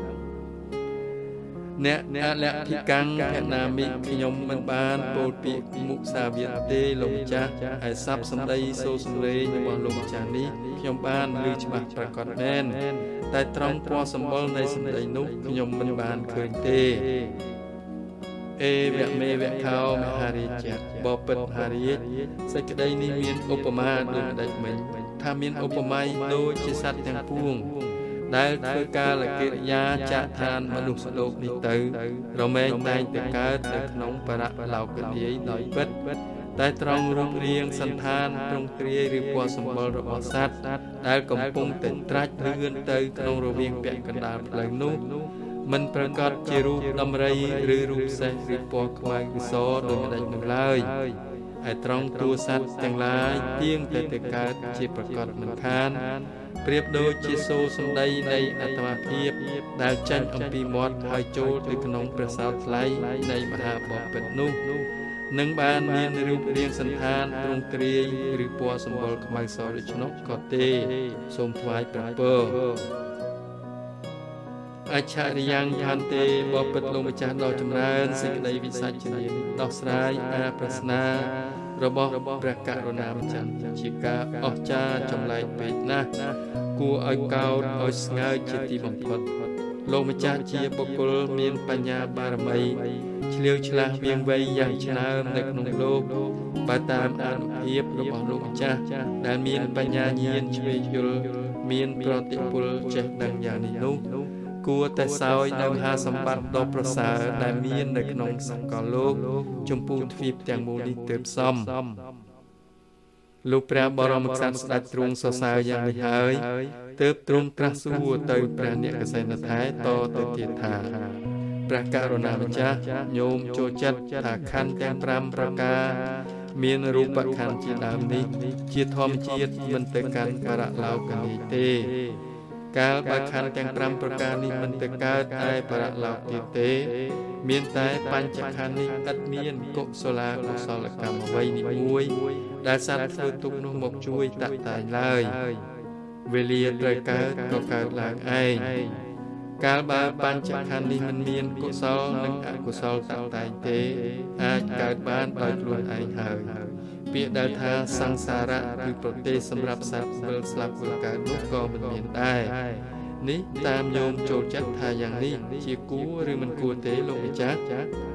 អ្នកអលធិកាំងភណាមិខ្ញុំមិនបានពោលពាក្យមុសាវាទទេលោកម្ចាស់ហើយស័ព្ទសម្ដីសូរសម្លេងរបស់លោកម្ចាស់នេះខ្ញុំបានឮច្បាស់ប្រាកដមែនតែត្រង់ពណ៌សម្បុរនៃសម្ដីនោះខ្ញុំមិនបានឃើញទេអេវៈមេវៈខោមហារាជៈបពិតមហារាជសេចក្តីនេះមានឧបមាដូចម្ដេចមិញថាមានឧបមាដូចជាសត្វទាំងពួងដែលធ្វើកាលកិរិយាចាក់ឋានមនុស្សលោកនេះទៅរមែងតែងតែកើតនៅក្នុងបរៈលោកនីយដោយពិតតែត្រង់រូបរាងសន្តានទ្រង់ទ្រាយឬពណ៌សម្បុររបស់សត្វដែលកំពុងតែត្រាច់លឿនទៅក្នុងរវាងពាក់កណ្ដាលផ្លូវនោះមិនប្រកាសជារូបដំរីឬរូបសេះឬពណ៌ខ្មៅឬសដូចម្ដេចនោះឡើយហើយត្រង់តួសត្វទាំងឡាយទៀងតែទៅកើតជាប្រកាសមិនខានប្រៀបដូចជាសូរសម្ដីនៃអាត្មាភាពដែលចេញអំពីមាត់ហើយចូលទៅក្នុងព្រះសោថ្លៃនៃមហាបពិតនោះនឹងបានមានរូបរាងសន្តានទ្រង់ទ្រាយឬពណ៌សម្បុរខ្មៅសដូច្នោះក៏ទេសូមថ្វាយព្រះពរអច្ឆរិយ៉ាងផាន់ទេបពិតលោកម្ចាស់ដ៏ចម្រើនសេចក្តីវិសាចនាដោះស្រាយអាប្រស្នារបស់ព្រះករុណាម្ចាស់ជាការអស្ចារ្យចម្លែកពេកណាស់គួរឲ្យកោតឲ្យស្ងើចជាទីបំផុតលោកម្ចាស់ជាបុគ្គលមានបញ្ញាបារមីឆ្លៀវឆ្លាស់វៀងវៃយ៉ាងឆ្នើមនៅក្នុងលោកបើតាមអនុភាពរបស់លោកម្ចាស់ដែលមានបញ្ញាញាណជ្វេយល់មានប្រតិពលចេះដឹងយ៉ាងនេះនោះគួរតែសោយនៅមហាសម្បត្តិដ៏ប្រសើរដែលមាននៅក្នុងសកលលោកចំពោះទ្វីបទាំងមូលនេះទើបសមលោកព្រះបរមក្សត្រស្ដេចទ្រង់សរសើរយ៉ាងនេះហើយទើបទ្រង់ត្រាស់សួរទៅព្រះអ្នកកសែនថែតទៅទៀតថាព្រះករុណាម្ចាស់ញោមចូលចិត្តថាខណ្ឌទាំងប្រាំប្រការមានរូបខណ្ឌជាដើមនេះជាធម្មជាតិមិនទៅកាន់បរលោកនីទេកាលបើខណ្ឌទាំងប្រាំប្រការនេះមិនទៅកើតឯបរលោកទៀតទេមានតែបញ្ចខណ្ឌនេះឥតមានកុសលាកុសលកម្មអ្វីនេះមួយដែលសត្វធ្វើទុកនោះមកជួយតាក់តែងឡើយវេលាត្រូវកើតក៏កើតឡើងឯងកាលបើបញ្ចខណ្ឌនេះមិនមានកុសលនិងអកុសលតាក់តែងទេអាចកើតបានដោយខ្លួនឯងហើយពាក្យដែលថាសង្សារៈគឺប្រទេសសម្រាប់សត្វវិលស្លាប់វិលកើតនោះក៏មិនមានដែរនេះតាមញោមចូលចិត្តថាយ៉ាងនេះជាគួរឬមិនគួរទេលោកម្ចាស់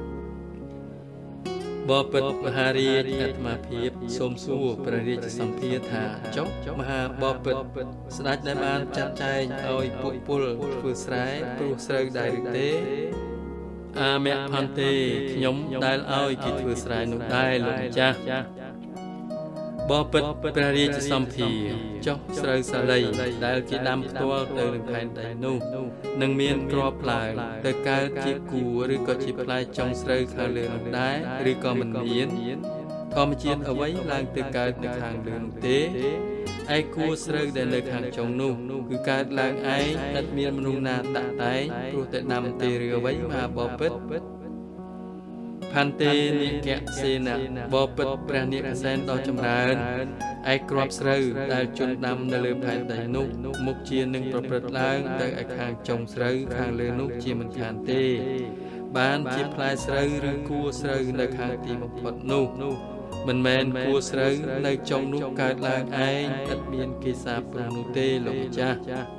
បពិតមហារាជអាត្មាភាពសូមសួរព្រះរាជសម្ភារថាចុះមហាបពិតស្ដេចដែលបានចាត់ចែងឲ្យពួកពលធ្វើស្រែព្រោះស្រូវដែរឬទេអាមៈផន្ទេខ្ញុំដែលឲ្យគេធ្វើស្រែនោះដែរលោកម្ចាស់បពិតព្រះរាជសម្ភារចុះស្រូវសាលីដែលគេដាំផ្ទាល់ទៅនឹងផែនដីនោះនឹងមានគ្រាប់ផ្លែទៅកើតជាគួរឬក៏ជាផ្លែចុងស្រូវខាងលើនោះដែរឬក៏មិនមានធម្មជាតិអ្វីឡើងទៅកើតនៅខាងលើនោះទេឯគួរស្រូវដែលនៅខាងចុងនោះគឺកើតឡើងឯងឥតមានមនុស្សណាតាក់តែងព្រោះតែដាំទេឬអ្វីមហាបពិតพันเตนิแกะเสนะบอปิดព្រះនិកសែនដ៏ចម្រើនឯក្របស្រូវដែលជន់ដាំនៅលើផែនដីនោះមុខជានឹងប្រព្រឹត្តឡើងទៅឯខាងចុងស្រូវខាងលើនោះជាមិនខានទេបានជាផ្លែស្រូវឬគួរស្រូវនៅខាងទីបំផុតនោះមិនមែនគួរស្រូវនៅចុងនោះកើតឡើងឯងឥតមានគេសាព្រោះនោះទេលោកម្ចាស់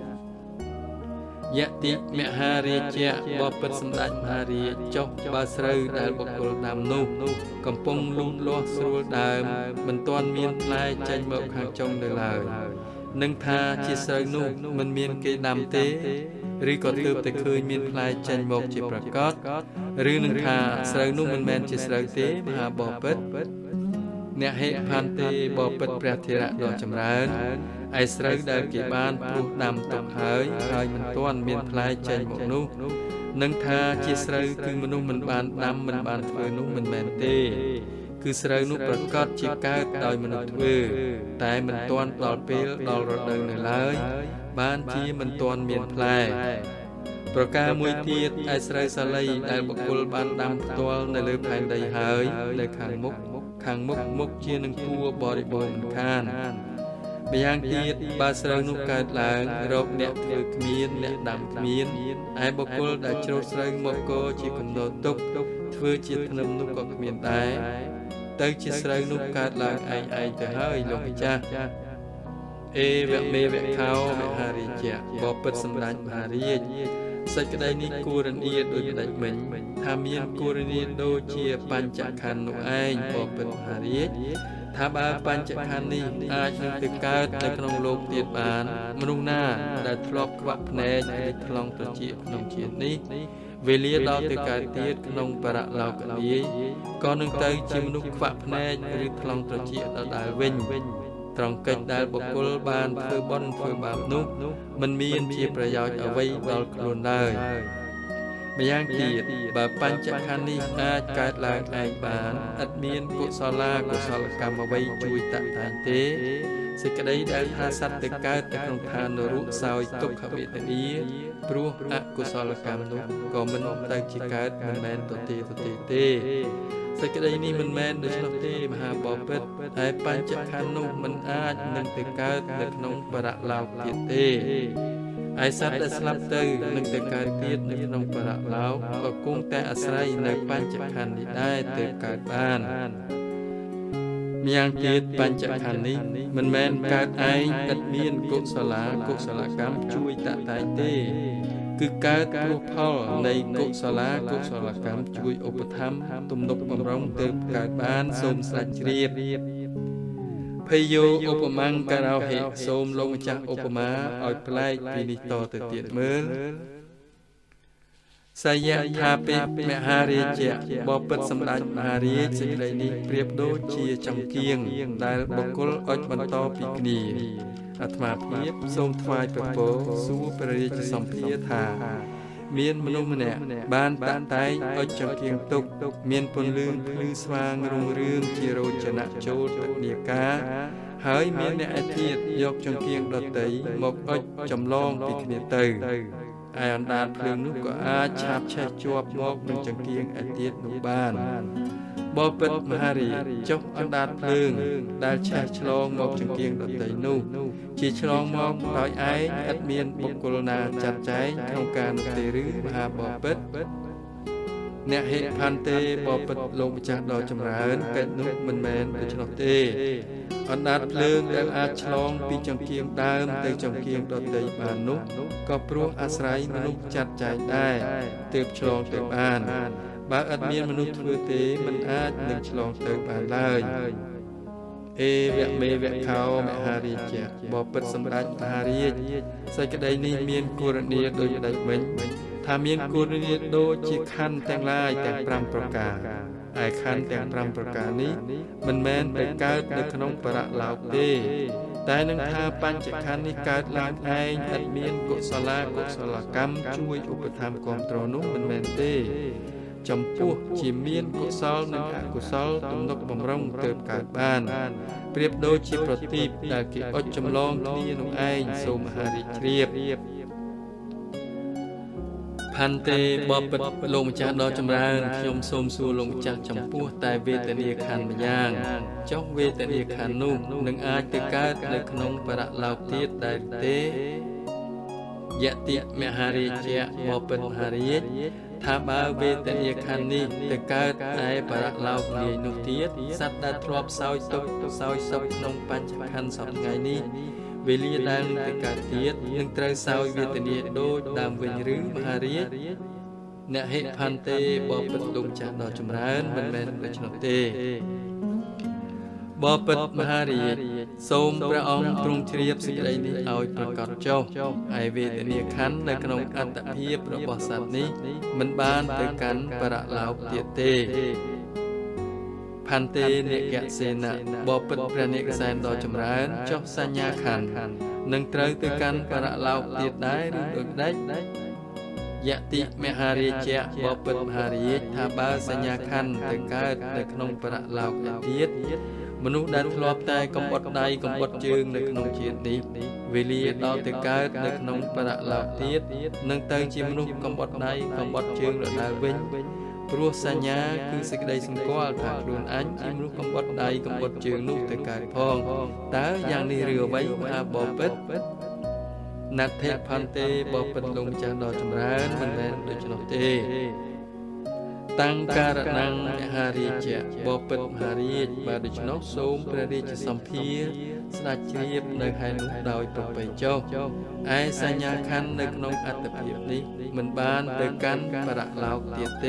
យតិមហារាជៈបបិទ្ធសម្ដេចមហារាជចុះបើស្រូវដែលបុគ្គលដាំនោះកំពុងលូតលាស់ស្រួលដើមមិនទាន់មានផ្លែចេញមកខាងចុងនៅឡើយនឹងថាជាស្រូវនោះមិនមានគេដាំទេឬក៏ទើបតែឃើញមានផ្លែចេញមកជាប្រកបឬនឹងថាស្រូវនោះមិនមែនជាស្រូវទេមហាបបិទ្ធអ្នកហេផាន់ទេបបិទ្ធព្រះធរៈដ៏ចម្រើនឯស្រូវដែលគេបានព្រោះដាំទុកហើយហើយមិនទាន់មានផ្លែចេញមកនោះនឹងថាជាស្រូវគឺមនុស្សមិនបានដាំមិនបានធ្វើនោះមិនមែនទេគឺស្រូវនោះប្រកាសជាកើតដោយមនុស្សធ្វើតែមិនទាន់ដល់ពេលដល់រដូវនៅឡើយបានជាមិនទាន់មានផ្លែប្រការមួយទៀតឯស្រូវសាលីដែលបុគ្គលបានដាំផ្ទាល់នៅលើផែនដីហើយនៅខាងមុខខាងមុខមុខជានឹងគួរបរិបូរណ៍មិនខានម្យ៉ាងទៀតបើស្រូវនោះកើតឡើងរកអ្នកធ្វើគ្មានអ្នកដាំគ្មានឯបុគ្គលដែលច្រូតស្រូវមកក៏ជាកំណត់ទុកធ្វើជាធ្នឹមនោះក៏គ្មានដែរទៅជាស្រូវនោះកើតឡើងឯងឯងទៅហើយលោកម្ចាស់អេវមេវខោមហារាជៈបបិទ្ធសម្ដេចមហារាជសេចក្តីនេះគួររនៀដោយផ្ដាច់មិញថាមានគួររនៀដូចជាបញ្ចខណ្ឌនោះឯងបបិទ្ធមហារាជថាបើបញ្ចខណ្ឌនេះអាចនឹងទៅកើតនៅក្នុងលោកទៀតបានមនុស្សណាដែលធ្លាប់ខ្វាក់ភ្នែកឬថ្លង់ត្រចៀកក្នុងជាតិនេះវេលាដល់ទៅកើតទៀតក្នុងបរលោកលាយក៏នឹងទៅជាមនុស្សខ្វាក់ភ្នែកឬថ្លង់ត្រចៀកដដែលវិញត្រង់កិច្ចដែលបុគ្គលបានធ្វើបុណ្យធ្វើបាបនោះមិនមានជាប្រយោជន៍អ្វីដល់ខ្លួនឡើយម្យ៉ាងទៀតបើបញ្ចខណ្ឌនេះអាចកើតឡើងឯងបានឥតមានកុសលាកុសលកម្មអ្វីជួយតាក់តែងទេសេចក្តីដែលថាសត្វទៅកើតទៅក្នុងឋាននរកសោយទុក្ខវេទនាព្រោះអកុសលកម្មនោះក៏មិនទៅជាកើតមិនមែនទទេទទេទេសេចក្តីនេះមិនមែនដូច្នោះទេមហាបពិតតែបញ្ចខណ្ឌនោះមិនអាចនឹងទៅកើតនៅក្នុងបរលោកទៀតទេឯសត្វដែលស្លាប់ទៅនឹងទៅកើតទៀតនៅក្នុងបរលោកក៏គង់តែអាស្រ័យនៅបញ្ចខណ្ឌនេះដែរទៅកើតបានម្យ៉ាងទៀតបញ្ចខណ្ឌនេះមិនមែនកើតឯងឥតមានកុសលាកុសលកម្មជួយតាក់តែងទេគឺកើតព្រោះផលនៃកុសលាកុសលកម្មជួយឧបត្ថម្ភទំនុកបំរុងទៅកើតបានសូមស្ដេចជ្រាបភេយោឧបមាការោហេសូមលោកម្ចាស់ឧបមាឲ្យប្លែកពីនេះតទៅទៀតមើលសយថាពេមហារាជៈបបិទ្ធសម្ដេចមហារាជសេចក្តីនេះប្រៀបដូចជាចង្គៀងដែលបុគ្គលអុជបន្តពីគ្នាអាត្មាភាពសូមថ្វាយពពកសួរព្រះរាជសម្ភារថាមានមនុស្សម្នាក់បានតាក់តែងអុជចង្គៀងទុកមានពន្លឺភ្លឺស្វាងរុងរឿងជារោចនៈចូលទឹកនាការហើយមានអ្នកឯទៀតយកចង្គៀងដតីមកអុជចម្លងពីគ្នាទៅឯអណ្ដាតភ្លើងនោះក៏អាចឆាបឆេះជាប់មកនឹងចង្គៀងឯទៀតនោះបានបបិទ្ធមហារាជចុះអណ្ដាតភ្លើងដែលឆេះឆ្លងមកចង្គៀងដតីនោះជាឆ្លងមកដោយឯងឥតមានបុគ្គលណាចាត់ចែងក្នុងការនោះទេឬមហាបបិទ្ធអ្នកហេផាន់ទេបបិទ្ធលោកម្ចាស់ដ៏ចម្រើនកិច្ចនោះមិនមែនដូច្នោះទេអណ្ដាតភ្លើងដែលអាចឆ្លងពីចង្គៀងដើមទៅចង្គៀងដតីបាននោះក៏ព្រោះអាស្រ័យមនុស្សចាត់ចែងដែរទើបឆ្លងទៅបានបើឥតមានមនុស្សធ្វើទេមិនអាចនឹងឆ្លងទៅបានឡើយអេវមេវខោមហារាជៈបបិទ្ធសម្ដេចមហារាជសេចក្តីនេះមានគរនីដោយផ្ដាច់មិញថាមានគរនីដូចជាខណ្ឌទាំងឡាយទាំងប្រាំប្រការឯខណ្ឌទាំងប្រាំប្រការនេះមិនមែនទៅកើតនៅក្នុងបរលោកទេតែនឹងថាបញ្ចខណ្ឌនេះកើតឡើងឯងឥតមានកុសលាកុសលកម្មជួយឧបត្ថម្ភគ្រប់គ្រងនោះមិនមែនទេចំពោះជាមានកុសលនិងអកុសលទំនុកបំរុងទើបកើតបានប្រៀបដូចជាប្រទីបដែលគេអុជចម្លងគ្នានោះឯងសូមមហារាជជ្រាបพันเตบปิดลงจากดอจำรานขยมสมสูลงจากจำปูแต่เวทนีขันมย่างเจ้าเวทนีขันนุ่มหนึ่งอาจจะกาดในขนมประเหล่าทิศได้เตยะติมหาริเจบปิดมหาริยถ้าบาเวทนีขันนี้จะกาดในประเหล่าเลียนุทิศสัตว์ได้ทรอบซอยตกซอยศพขนมปัญจขันสองไงนี้เวลีดังแต่การเทียดยังตรัสาวเวทนีโดยดามเวญรื้อมหาริยเนเหพันเตบปิดลงจากดอจุมรานมันแมนเดชนเตบปิดมหาริยทรงพระองค์ตรงเทียบสิ่งใดนี้เอาประกอบเจ้าไอเวทนีขันในขนมอัตเพียบระบบสัตว์นี้มันบานแต่กันประเหล่าเตียเตพันเตเนกะเสนาบปิดพระเนกแสนดอจำรานเจ้าสัญญาขันหนึ่งเตยตือกันประเหล่าเตียได้หรือโดยได้ยะติมหาริเจบปิดมหาริยถ้าบาสัญญาขันแต่การในขนมประเหล่าเตียมนุษย์ได้ทลอบแต่กบฏใดกบฏจึงในขนมเชียดนี้เวลีดาวแต่การในขนมประเหล่าเตียหนึ่งเตยจิมนุษย์กบฏใดกบฏจึงหรือได้เว้นพรัวสัญญาคือสิ่งใดสิ่งก้อนผักลุนอันจิมรุกกบฏใดกบฏจึงนุกแต่การพองตาอย่างนี้เรือไว้มาบอปิดนัดเทพันเตบอปิดลงจากดอจำรานมันแมนโดยชนเตตั้งการนังหาริเจบอปิดหาริบาดชนกโสมประดิษฐ์สัมพีสนัดเชียบในให้นุกดาวประไปเจ้าไอสัญญาคันในขนมอัตเพียบนี้มันบานเดินกันประเหล่าเตียเต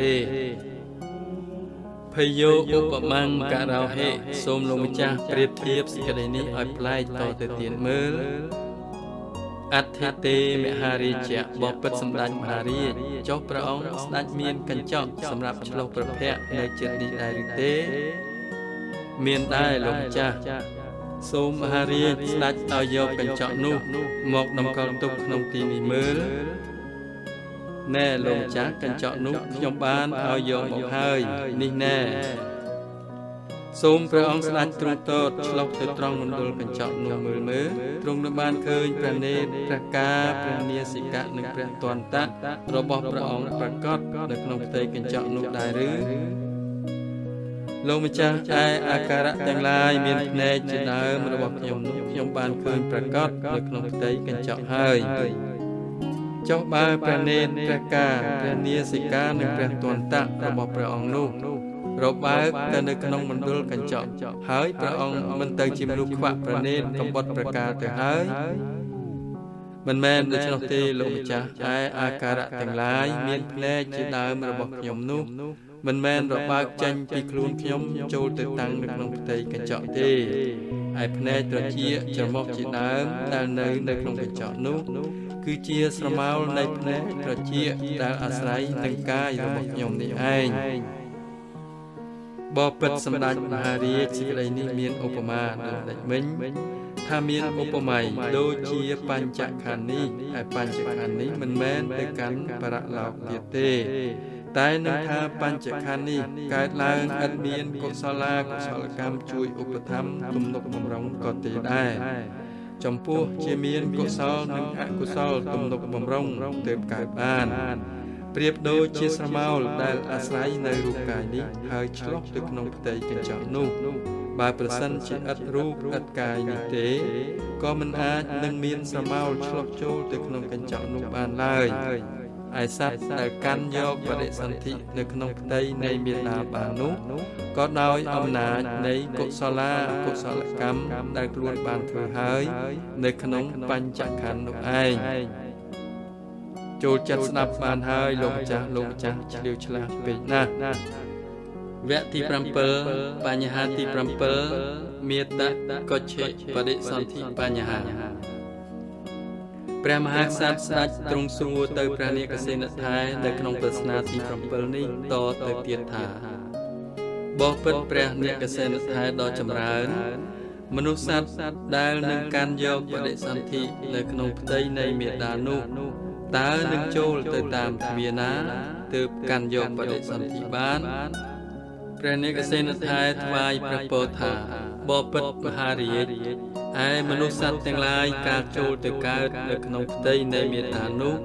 พโยอุปมังกะเราเหสมลงจ้าเปรียบเทียบสิ่งใดนี้อ่อยปลายต่อเตียนมืออัตเตมหาริเจบปิดสำดัญมหาริเจ้าพระองค์สนัดเมียนกันเจาะสำหรับฉลองประเพณในเจ็ดนี้ได้หรือเตเมียนได้ลงจ้าสมมหาริสนัดเอาโยกันเจาะนุหมกนำกองตุกขนมตีนีมือแน่ลงจากกันเจาะนุยมบานเอาโยหมกเฮยนี่แน่สมพระองค์สนัดตรงโตฉลองเตตรองมณฑลกันเจาะนุมือมือตรงนบานเคยพระเนตรพระกาพระเนียสิกะหนึ่งพระตอนตะระบอบพระองค์ประกอบในขนมเตยกันเจาะนุได้หรือลงมาจากไออาการะแต่งลายเมียนแนจิดาวระบบยมนุยมบานเคยประกอบในขนมเตยกันเจาะเฮยเจ้าบาพระเนตรพระกาพระเนียสิกาหนึ่งพระตอนตะระบอบพระองค์นุรบบาแต่ในขนมมณฑลกันเจาะเฮยพระองค์มันเตยจิมลูกขวะพระเนตรกบฏประกาศแต่เฮยมันแม่นโดยชนเตลงมาจากไออาการะแต่งลายเมียนแนจิดาวระบบยมนุมันแมนระบากจันปีคลุนขยมโจลติตังในขนมเตยกันเจาะเตไอพเนตรเชียจะมอกจีน้ำดาวเนยในขนมกันเจาะนุคือเชียสมาลในพเนตรเชียดาวอาศัยตั้งกายระบบยมนี่ไอบอปิดสำนักมหาริยสิ่งใดนี้มีอุปมาโดยได้มิงถ้ามีอุปมาโดยเชียปัญจขันนี้ไอปัญจขันนี้มันแม้นแต่กันประเหล่าเตียเตแต่หนึ่งท่าปัญจขันธ์นี้กายลางอันเมียนกุศลกุศลกรรมช่วยอุปธรรมตุมนกบำรุงก็ตีได้จำพวกเจมีนกุศลหนึ่งอกุศลตุมนกบำรุงเติมกายบ้านเปรียบโดยเชสมาลได้อาศัยในรูปกายนี้หายฉลองตึกนองเตยกันเจาะนุ่บาประสันจิอัดรูปอัดกายนิเตก็มันอาจหนึ่งมีนสมาลฉลองโจตึกนองกันเจาะนุ่บานเลยไอสัตว์แต่การโยกปฏิสันธิในขนมไตในเมียนาบานุก็โดยอำนาจในกุศลกุศลกรรมได้กลวนบานถือหายในขนมปัญจขันธ์นุไอโจจัดสนับบานหายลงจากลงจากเฉลียวฉลาดไปนะแวะที่ปรำเปอปัญญาที่ปรำเปอเมียตะก็เชปฏิสันธิปัญญาพระมหากษัตริย์สัจตรงสูเตยพระเนกเสนทายในขนมปรสนาที่ปรำเปลนี้ต่อเตยเตียนถาบอกเปิดพระเนกเสนทายดอจำรานมนุษย์สัตว์ได้หนึ่งการโยกปฏิสันธิในขนมเตยในเมียดานุตาหนึ่งโจลเตยตามทวีนาเติบการโยกปฏิสันธิบ้านพระเนกเสนทายทวายพระโพธาบอกเปิดมหาริยไอมนุษย์สัตว์ทั้งหลายการโจลแต่การในขนมเตยในเมตานุ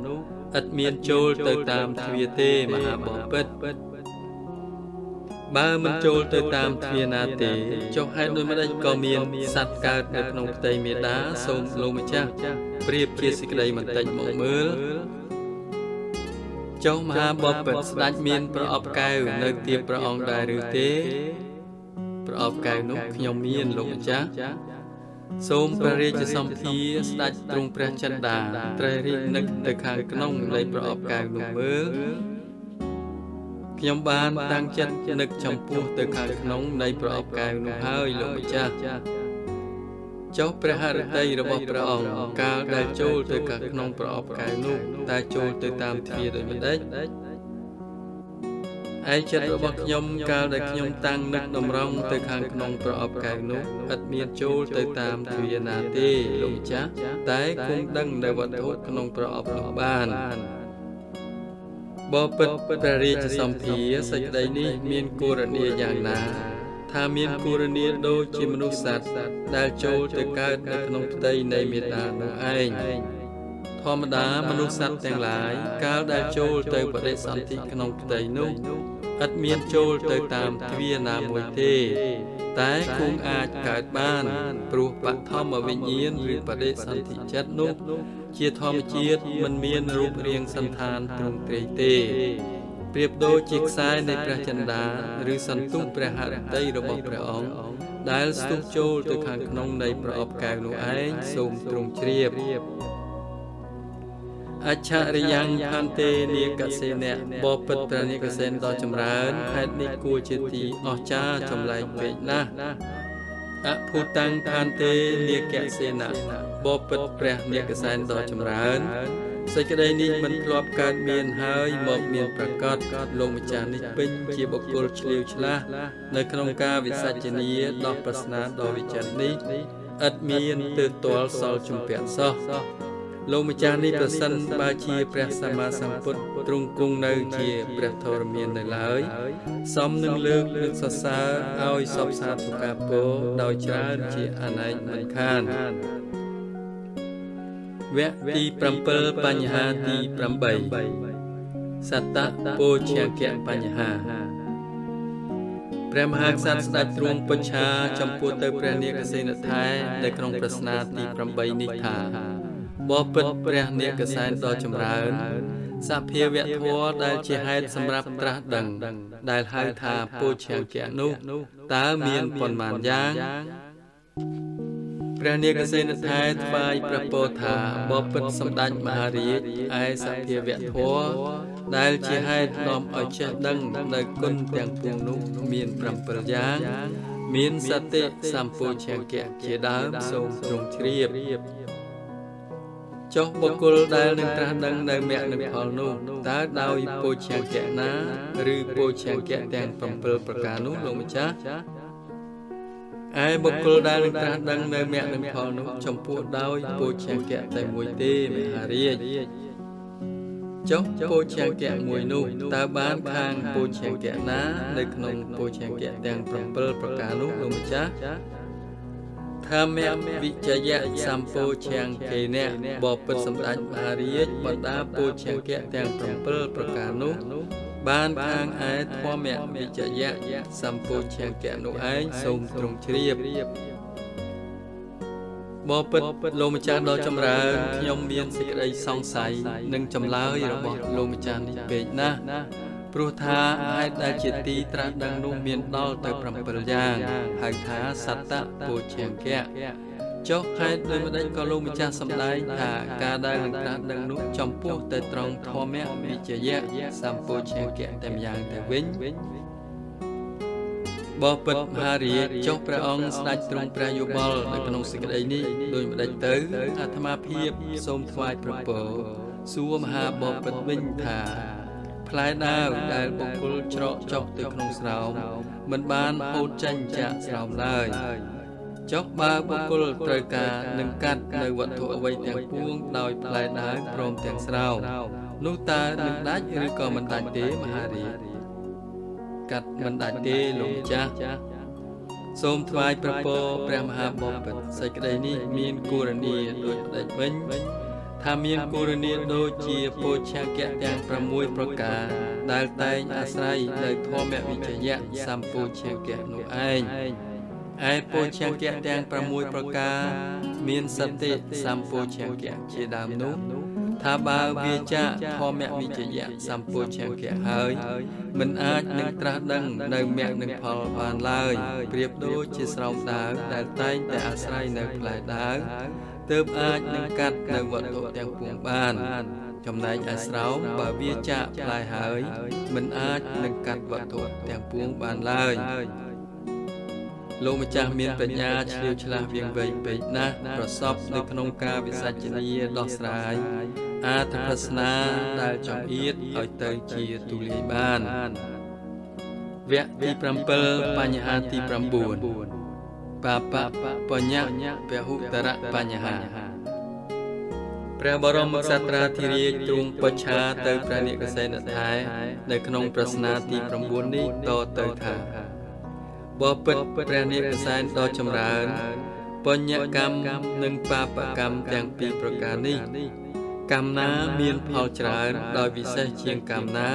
ឥតមានចូលទៅតាមទ្វារទេមហាបពិតបើមិនចូលទៅតាមទ្វារណាទេចុះហេតុដូចម្តេចក៏មានសត្វកើតនៅក្នុងផ្ទៃមេដាសូមលោកម្ចាស់ប្រៀបជាសេចក្តីបន្តិចមកមើលចុះមហាបពិតស្ដេចមានប្រអប់កែវនៅទៀបព្រះអង្គដែរឬទេប្រអប់កែវនោះខ្ញុំមានលោកម្ចាស់សូមព្រះរាជសម្ភារស្ដេចទ្រង់ព្រះចិន្តាត្រូវរៀបនឹកទៅខាងក្នុងនៃប្រអប់កែវនោះមើលខ្ញុំបានតាំងចិត្តនឹកចំពោះទៅខាងក្នុងនៃប្រអប់កែវនោះហើយលោកម្ចាស់ចុះព្រះហឫទ័យរបស់ព្រះអង្គកាលដែលចូលទៅខាងក្នុងប្រអប់កែវនោះតែចូលទៅតាមទ្វារដូចម្តេចឯចិត្តរបស់ខ្ញុំកាលដែលខ្ញុំតាំងនឹកតម្រង់ទៅខាងក្នុងប្រអប់កែវនោះឥតមានចូលទៅតាមទ្វារណាទេលោកម្ចាស់តែគង់ដឹងនៅវត្ថុក្នុងប្រអប់នោះបានបបិទ្ធព្រះរាជសម្ភារសេចក្តីនេះមានគោរនីយយ៉ាងណាថាមានគោរនីយដូចជាមនុស្សសត្វដែលចូលទៅកើតនៅក្នុងផ្ទៃនៃមេដានោះឯងធម្មតាមនុស្សសត្វទាំងឡាយកាលដែលចូលទៅបដិសន្ធិក្នុងផ្ទៃនោះឥតមានចូលទៅតាមទ្វារណាមួយទេតែគង់អាចកើតបានព្រោះបឋមវិញ្ញាណឬបដិសន្ធិចិត្តនោះជាធម្មជាតិមិនមានរូបរាងសន្តានទ្រង់ទ្រាយទេប្រៀបដូចជាខ្សែនៃព្រះចិន្តាឬសន្ទុះព្រះហឫទ័យរបស់ព្រះអង្គដែលស្ទុះចូលទៅខាងក្នុងនៃប្រអប់កែវនោះឯងសូមទ្រង់ជ្រាបអច្ឆរិយ៉ាងផន្តេនាគសេនៈបពិតព្រះនាគសេនដ៏ចម្រើនហេតុនេះគួរជាទីអស្ចារ្យចម្លែកពេកណាស់អភូតាំងផន្តេនាគសេនៈបពិតព្រះនាគសេនដ៏ចម្រើនសេចក្តីនេះមិនធ្លាប់កើតមានហើយមកមានប្រកបលោកម្ចាស់នេះពេញជាបុគ្គលឆ្លៀវឆ្លាស់នៅក្នុងការវិសច្ចនាដោះប្រស្នាដ៏វិចិត្រនេះឥតមានទើបទាល់សល់ជំពាក់សោះលោកម្ចាស់នេះប្រសិនបើជាព្រះសម្មាសម្ពុទ្ធទ្រង់គង់នៅជាព្រះធរមាននៅឡើយសមនឹងលើកលើកសរសើរឲ្យសពសាធុកាពោដោយច្រើនជាអនេកមិនខានវគ្គទីbảyបញ្ហាទី8សត្តពោជ្ជកបញ្ហាព្រះមហាក្សត្រស្ដេចទ្រង់បញ្ឆាចំពោះទៅព្រះនាគសេនថែនៅក្នុងប្រស្នាទី8នេះថាបពិតព្រះនាគសេនដ៏ចម្រើនសភាវៈធម៌ដែលជាហេតុសម្រាប់ត្រាស់ដឹងដែលហៅថាពោជ្ជកនោះតើមានប៉ុន្មានយ៉ាងព្រះនាគសេនថែថ្វាយព្រះពោលថាបពិតសម្ដេចមហារាជឯសភាវៈធម៌ដែលជាហេតុនាំឲ្យចេះដឹងនៅគុណទាំងពួងនោះមាន7យ៉ាងមានសតិសម្ពោជ្ជកជាដើមសូមទ្រង់ជ្រាបចុះបុគ្គលដែលនឹងត្រាស់ដឹងនៅមគ្គនិងផលនោះតើដោយពោជ្ជកណាឬពោជ្ជកទាំង7ប្រការនោះលោកម្ចាស់ឯបុគ្គលដែលនឹងត្រាស់ដឹងនៅមគ្គនិងផលនោះចំពោះដោយពោជ្ជកតែមួយទេមហារាជចុះពោជ្ជកមួយនោះតើបានខាងពោជ្ជកណានៅក្នុងពោជ្ជកទាំង7ប្រការនោះលោកម្ចាស់ធម្មវិជ្ជយៈសម្ពោជ្ជកេនៈបពិតសម្ដេចមហារាជបណ្ដាពោជ្ជកទាំង7ប្រការនោះបានខាងឯធម្មវិជ្ជយៈសម្ពោជ្ជកនោះឯងសូមទ្រង់ជ្រាបបពិតលោកម្ចាស់ដ៏ចម្រើនខ្ញុំមានសេចក្តីសង្ស័យនិងចម្លើយរបស់លោកម្ចាស់នេះពេកណាស់ព្រោះថាហេតុដែលជាទីត្រាស់ដឹងនោះមានដល់ទៅ7យ៉ាងហៅថាសត្តពោជ្ជកចុះហេតុដូចម្តេចក៏លោកម្ចាស់សម្ដែងថាការដែលនឹងត្រាស់ដឹងនោះចំពោះទៅត្រង់ធម្មវិជ្ជយៈសម្ពោជ្ជកតែម្យ៉ាងទៅវិញបពិតមហារាជចុះព្រះអង្គស្ដេចទ្រង់ព្រះយោបល់នៅក្នុងសេចក្តីនេះដូចម្តេចទៅអាត្មាភាពសូមថ្វាយប្រពោលសួរមហាបពិតវិញថាផ្លែដាវដែលបុគ្គលច្រកចុះទៅក្នុងស្រោមមិនបានហូតចេញចាកស្រោមឡើយចុះបើបុគ្គលត្រូវការនឹងកាត់នៅវត្ថុអ្វីទាំងពួងដោយផ្លែដាវព្រមទាំងស្រោមនោះតើនឹងដាច់ឬក៏មិនដាច់ទេមហារាជកាត់មិនដាច់ទេលោកម្ចាស់សូមថ្វាយប្រពោលព្រះមហាបពិតសេចក្តីនេះមានគោរនីដូចផ្ដេចវិញថាមានគូរនីដូចជាពោឆាកៈទាំងប្រាំមួយប្រការដែលតែងអាស្រ័យលើធម្មវិជ្ជយៈសម្ពោឆាកៈនោះឯងឯពោឆាកៈទាំងប្រាំមួយប្រការមានសតិសម្ពោឆាកៈជាដើមនោះថាបើវាចាកធម្មវិជ្ជយៈសម្ពោឆាកៈហើយមិនអាចនឹងត្រាស់ដឹងនៅមគ្គនឹងផលបានឡើយប្រៀបដូចជាស្រោមដាវដែលតែងតែអាស្រ័យនៅផ្លែដាវទើបអាចនឹងកាត់នៅវត្ថុទាំងពួងបានចំណែកឯស្រោមបើវាចាកផ្លែហើយមិនអាចនឹងកាត់វត្ថុទាំងពួងបានឡើយលោកម្ចាស់មានបញ្ញាឆ្លៀវឆ្លាស់វាងវៃពេកណាស់ប្រសពនៅក្នុងការវិសัชនាដោះស្រាយអត្ថប្រស្នាដែលចង្អៀតឲ្យទៅជាទូលាយបានវគ្គទីប្រាំពីរបញ្ហាទីប្រាំបួនបាបបញ្ញពហុតរបញ្ហាព្រះបរមក្សត្រាធិរាជទ្រង់បច្ឆាទៅព្រះនិកសេនថែនៅក្នុងប្រស្នាទីប្រាំបួននេះតទៅថាបបិទ្ធព្រះនិកសែនដ៏ចម្រើនបញ្ញកម្មនិងបាបកម្មទាំងពីរប្រការនេះកម្មណាមានផលច្រើនដោយពិសេសជាងកម្មណា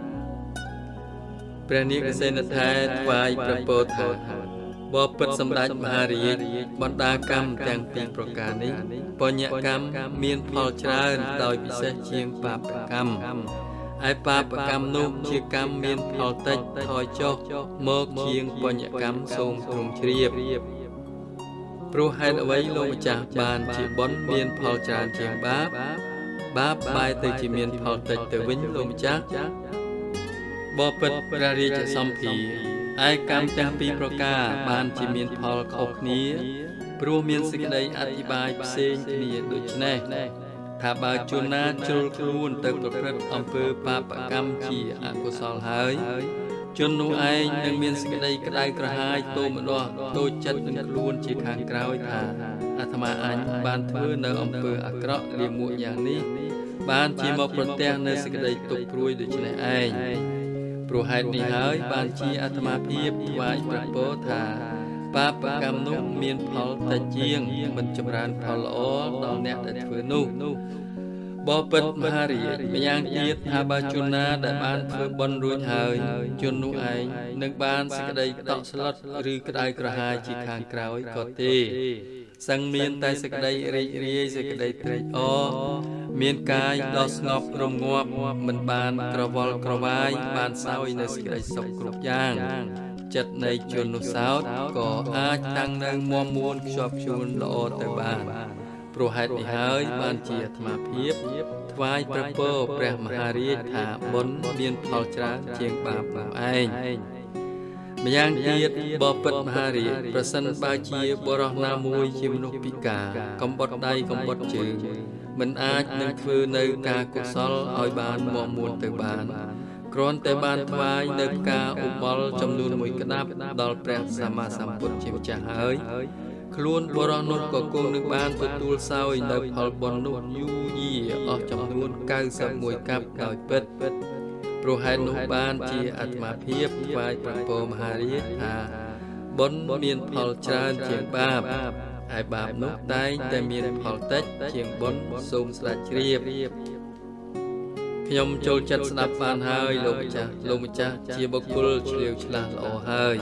ព្រះនិកសេនថែថ្វាយព្រះពោធថាបបិទ្ធសម្ដេចមហារាជបណ្ដាកម្មទាំងពីរប្រការនេះបញ្ញកម្មមានផលច្រើនដោយពិសេសជាងបាបកម្មឯបាបកម្មនោះជាកម្មមានផលតិចថយចុះមកជាងបញ្ញកម្មសូមទ្រង់ជ្រាបព្រោះហេតុអ្វីលោកម្ចាស់បានជាបុណ្យមានផលច្រើនជាងបាបបាបបែរទៅជាមានផលតិចទៅវិញលោកម្ចាស់បបិទ្ធព្រះរាជសម្ភារឯកម្មទាំងពីរប្រការបានជាមានផលខុសគ្នាព្រោះមានសេចក្តីអធិប្បាយផ្សេងគ្នាដូច្នេះថាបើជនណាជ្រុលខ្លួនទៅប្រព្រឹត្តអំពើបាបកម្មជាអកុសលហើយជននោះឯងនឹងមានសេចក្តីក្តៅក្រហាយទោមនោះដូចចិត្តនឹងខ្លួនជាខាងក្រោយថាអាត្មាអញបានធ្វើនៅអំពើអាក្រក់លាមកយ៉ាងនេះបានជាមកប្រទះនៅសេចក្តីទុក្ខព្រួយដូច្នេះឯងព្រោះហេតុនេះហើយបានជាអាត្មាភាពថ្វាយព្រះពរថាបាបកម្មនោះមានផលតិចជាងមិនចម្រើនផលល្អដល់អ្នកដែលធ្វើនោះបបិទ្ធមហារាជម្យ៉ាងទៀតថាបើជនណាដែលបានធ្វើបុណ្យរួចហើយជននោះឯងនឹងបានសេចក្តីតក់ស្លុតឬក្តៅក្រហាយជាខាងក្រោយក៏ទេសឹងមានតែសេចក្តីរីករាយសេចក្តីត្រេកអរមានកាយដ៏ស្ងប់រងាប់មិនបានក្រវល់ក្រវាយបានសោយនៅសេចក្តីសុខគ្រប់យ៉ាងចិត្តនៃជននោះសោតក៏អាចតាំងនៅមាំមួនខ្ជាប់ខ្ជួនល្អទៅបានព្រោះហេតុនេះហើយបានជាអាត្មាភាពថ្វាយព្រះពរព្រះមហារាជថាបុណ្យមានផលច្រើនជាងបាបនោះឯងម្យ៉ាងទៀតបបិទ្ធមហារាជប្រសិនបើជាបុរសណាមួយជាមនុស្សពិការកំបុតដៃកំបុតជើងមិនអាចនឹងធ្វើនៅការកុសលឲ្យបានមាំមួនទៅបានគ្រាន់តែបានថ្វាយនៅផ្កាឧបលចំនួនមួយក្តាប់ដល់ព្រះសម្មាសម្ពុទ្ធជាម្ចាស់ហើយខ្លួនបុរសនោះក៏គង់នឹងបានទទួលសោយនៅផលបុណ្យនោះយូរយារអស់ចំនួនកៅសិបមួយកាប់ដោយពិតព្រោះហេតុនោះបានជាអាត្មាភាពថ្វាយព្រះពរមហារាជថាបុណ្យមានផលច្រើនជាងបាបហើយបាបនោះតែងតែមានផលតិចជាងបុណ្យសូមស្ដេចជ្រាបខ្ញុំចូលចិត្តស្ដាប់បានហើយលោកម្ចាស់លោកម្ចាស់ជាបុគ្គលឆ្លៀវឆ្លាស់ល្អហើយ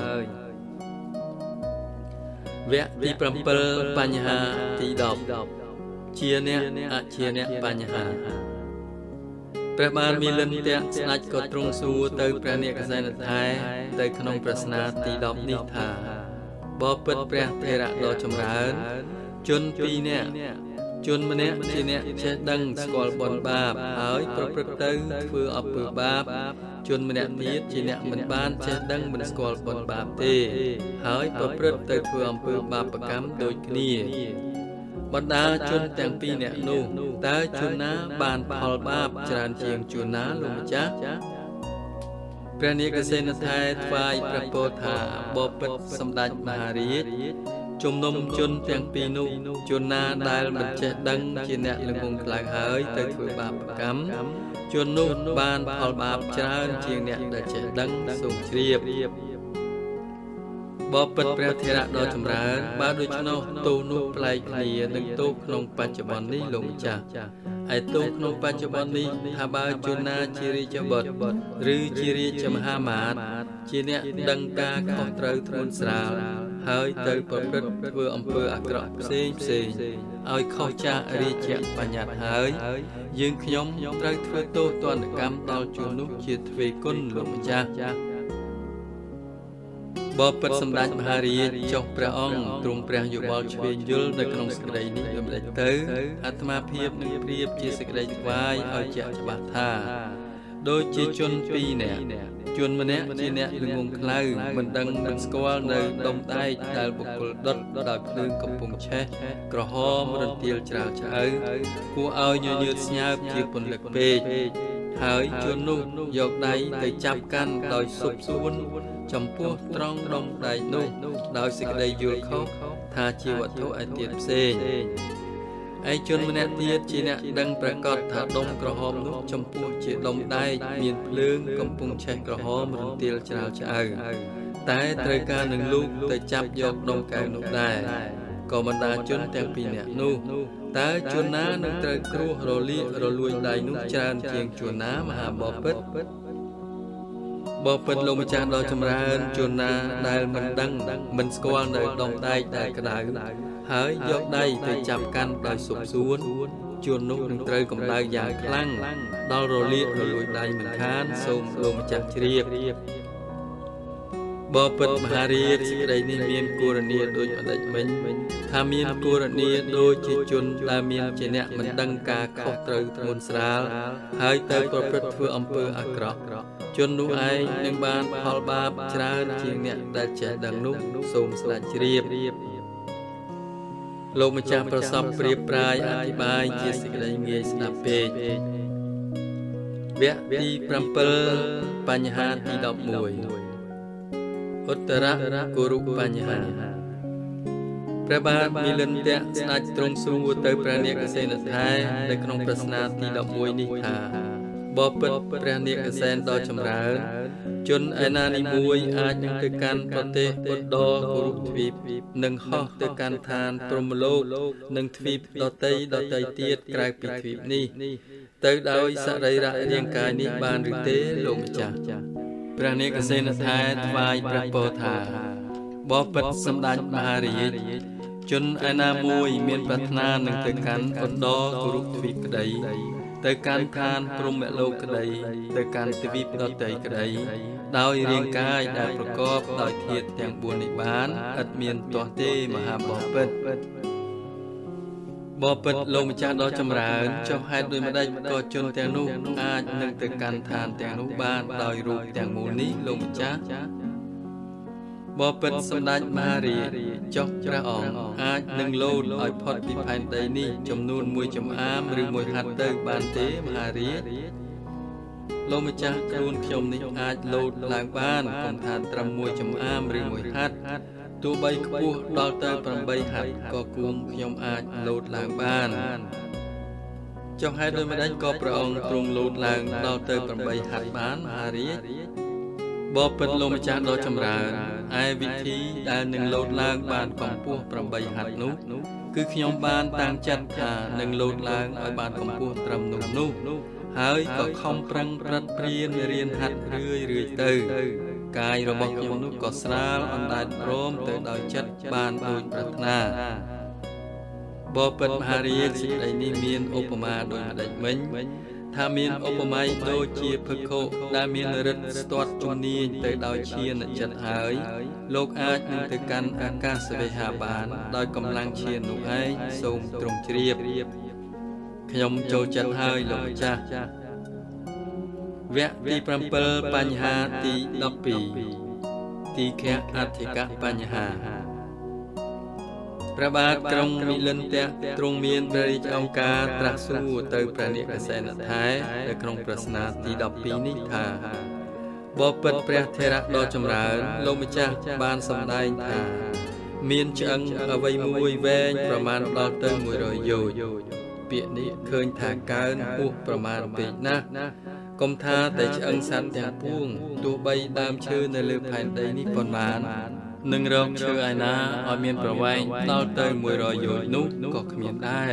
វគ្គទីប្រាំពីរបញ្ហាទីដប់ជាអ្នកអជាអ្នកបញ្ហាព្រះបានមីលិនតៈស្ដេចក៏ទ្រង់សួរទៅព្រះនិកសេនថែទៅក្នុងប្រស្នាទីដប់នេះថាបបិទ្ធព្រះថេរៈដ៏ចម្រើនជនពីរនាក់ជនម្នាក់ជាអ្នកចេះដឹងស្គាល់បុណ្យបាបហើយប្រព្រឹត្តទៅធ្វើអំពើបាបជនម្នាក់ទៀតជាអ្នកមិនបានចេះដឹងមិនស្គាល់បុណ្យបាបទេហើយប្រព្រឹត្តទៅធ្វើអំពើបាបកម្មដូចគ្នាបណ្ដាជនទាំងពីរនាក់នោះតើជនណាបានផលបាបច្រើនជាងជនណាលោកម្ចាស់ព្រះនិកសេនថែថ្វាយព្រះពរថាបបិទ្ធសម្ដេចមហារាជជំនុំជនទាំងពីរនោះជនណាដែលមិនចេះដឹងជាអ្នកល្ងងខ្លៅហើយទៅធ្វើបាបកម្មជននោះបានផលបាបច្រើនជាងអ្នកដែលចេះដឹងសូមជ្រាបបបិទ្ធព្រះធរៈដ៏ចម្រើនបើដូច្នោះទោសនោះប្លែកគ្នានឹងទោសក្នុងបច្ចុប្បន្ននេះលោកម្ចាស់ឯទោសក្នុងបច្ចុប្បន្ននេះថាបើជនណាជារាជបុត្រឬជារាជមហាមាត្រជាអ្នកដឹងការខុសត្រូវធ្ងន់ស្រាលហើយទៅប្រព្រឹត្តធ្វើអំពើអាក្រក់ផ្សេងផ្សេងឲ្យខុសចាករាជបញ្ញត្តិហើយយើងខ្ញុំត្រូវធ្វើទោសទណ្ឌកម្មដល់ជននោះជាទ្វេគុណលោកម្ចាស់បបិទ្ធសម្ដេចមហារាជចុះព្រះអង្គទ្រង់ព្រះយោបល់ឆ្វេងយល់នៅក្នុងសេចក្តីនេះដូចម្ដេចទៅអាត្មាភាពនឹងប្រៀបជាសេចក្តីថ្វាយឲ្យជាក់ច្បាស់ថាដូចជាជនពីរនាក់ជនម្នាក់ជាអ្នកល្ងងខ្លៅមិនដឹងមិនស្គាល់នៅដុំដែកដែលបុគ្គលដុតដោយភ្លើងកំពុងឆេះក្រហមរន្ទាលច្រាលច្អៅគួរឲ្យញញើតស្ញើបជាពន្លឹកពេកហើយជននោះយកដៃទៅចាប់កាន់ដោយស៊ប់សួនចំពោះត្រង់ដុំដែកនោះដោយសេចក្តីយល់ខុសថាជាវត្ថុឯទៀតផ្សេងឯជនម្នាក់ទៀតជាអ្នកដឹងប្រកាសថាដុំក្រហមនោះចំពោះជាដុំដែកមានភ្លើងកំពុងឆេះក្រហមរន្ទាលច្រាលច្អៅតែត្រូវការនឹងលូកទៅចាប់យកដុំកែវនោះដែរក៏បណ្ដាជនទាំងពីរនាក់នោះតើជនណានឹងត្រូវគ្រោះរលាករលួយដៃនោះច្រើនជាងជនណាមហាបពិតបបិទ្ធលោកម្ចាស់ដ៏ចម្រើនជនណាដែលមិនដឹងមិនស្គាល់នៅដុំដែកដែលក្តៅហើយយកដៃទៅចាប់កាន់ដោយស៊ប់សួនជននោះនឹងត្រូវកម្ដៅយ៉ាងខ្លាំងដល់រលាករលួយដៃមិនខានសូមលោកម្ចាស់ជ្រាបបបិទ្ធមហារាជសេចក្តីនេះមានគោរនីដូចម្ដេចមិញថាមានគោរនីដូចជាជនដែលមានជាអ្នកមិនដឹងការខុសត្រូវធ្ងន់ស្រាលហើយទៅប្រព្រឹត្តធ្វើអំពើអាក្រក់ជននោះឯងនឹងបានផលបាបច្រើនជាងអ្នកដែលចេះដឹងនោះសូមស្ដេចជ្រាបលោកម្ចាស់ប្រសពប្រៀបប្រាយអธิบายជាសេចក្តីងាយស្ដាប់ពេកវគ្គទីbảyបញ្ហាទីដប់មួយឧត្តរគរុបញ្ហាព្រះបាទមីលិន្ទៈស្ដេចទ្រង់សួរទៅព្រះនាគសេនថែនៅក្នុងប្រស្នាទីដប់មួយនេះថាបបិទ្ធព្រះនាគសេនដ៏ចម្រើនជនឯណានីមួយអាចនឹងទៅកាន់ប្រទេសឧត្តរគរុទ្វីបនិងហោះទៅកាន់ឋានព្រហ្មលោកនិងទ្វីបដតីដតីទៀតក្រៅពីទ្វីបនេះទៅដោយសរីរៈរាងកាយនេះបានឬទេលោកម្ចាស់ព្រះនាគសេនថែថ្វាយព្រះពរថាបបិទ្ធសម្ដេចមហារាជជនឯណាមួយមានប្រាថ្នានឹងទៅកាន់ឧត្តរគរុទ្វីបក្តីទៅកាន់ឋានព្រហ្មលោកក្តីទៅកាន់ទ្វីបដតីក្តីដោយរាងកាយដែលប្រកបដោយធាតុទាំងបួននេះបានឥតមានទាស់ទេមហាបពិតបបិទ្ធលោកម្ចាស់ដ៏ចម្រើនចុះហេតុដូចម្ដេចក៏ជនទាំងនោះអាចនឹងទៅកាន់ឋានទាំងនោះបានដោយរូបទាំងមូលនេះលោកម្ចាស់បបិទ្ធសម្ដេចមហារាជចុះព្រះអង្គអាចនឹងលោតឲ្យផុតពីផែនដីនេះចំនួនមួយចំអាមឬមួយហាត់ទៅបានទេមហារាជលោកម្ចាស់ខ្លួនខ្ញុំនេះអាចលោតឡើងបានកុំថាត្រឹមមួយចំអាមឬមួយហាត់ទោះបីខ្ពស់ដល់ទៅប្រាំបីហាត់ក៏គួងខ្ញុំអាចលោតឡើងបានចុះហេតុដូចម្ដេចក៏ព្រះអង្គទ្រង់លោតឡើងដល់ទៅប្រាំបីហាត់បានមហារាជបបិទ្ធលោកម្ចាស់ដ៏ចម្រើនឯវិធីដែលនឹងលោតឡើងបានកម្ពស់ប្រាំបីហាត់នោះគឺខ្ញុំបានតាំងចិត្តថានឹងលោតឡើងឲ្យបានកម្ពស់ត្រឹមនោះនោះហើយក៏ខំប្រឹងប្រឹកព្រានរៀនហាត់រឿយរឿយទៅកាយរបស់ខ្ញុំនោះក៏ស្រាលអណ្ដែតព្រមទៅដោយចិត្តបានដូចប្រាថ្នាបបិទ្ធមហារាជសេចក្តីនេះមានឧបមាដូចម្ដេចមិញថាមានឧបមាដូចជាភិក្ខុដែលមានឫទ្ធិស្ទាត់ជំនាញទៅដោយឈានចិត្តហើយលោកអាចនឹងទៅកាន់អាកាសវេហាបានដោយកម្លាំងឈាននោះឯងសូមទ្រង់ជ្រាបខ្ញុំចូលចិត្តហើយលោកម្ចាស់វគ្គទីbảyបញ្ហាទីដប់ពីរទីខៈអធិកបញ្ហាព្រះបាទក្រុងមិលិន្ទៈទ្រង់មានព្រះរាជអង្គការត្រាស់សួរទៅព្រះនាគសេនថែនៅក្នុងប្រស្នាទីដប់ពីរនេះថាបបិទ្ធព្រះថេរៈដ៏ចម្រើនលោកម្ចាស់បានសម្ដែងថាមានឆ្អឹងអ្វីមួយវែងប្រមាណដល់ទៅមួយរយយោជន៍ពាក្យនេះឃើញថាកើនហួសប្រមាណពេកណាស់កុំថាតែឆ្អឹងសត្វទាំងពួងទោះបីដើមឈើនៅលើផែនដីនេះប៉ុន្មាននឹងរកឈើឯណាឲ្យមានប្រវែងដល់ទៅមួយរយយោជន៍នោះក៏គ្មានដែរ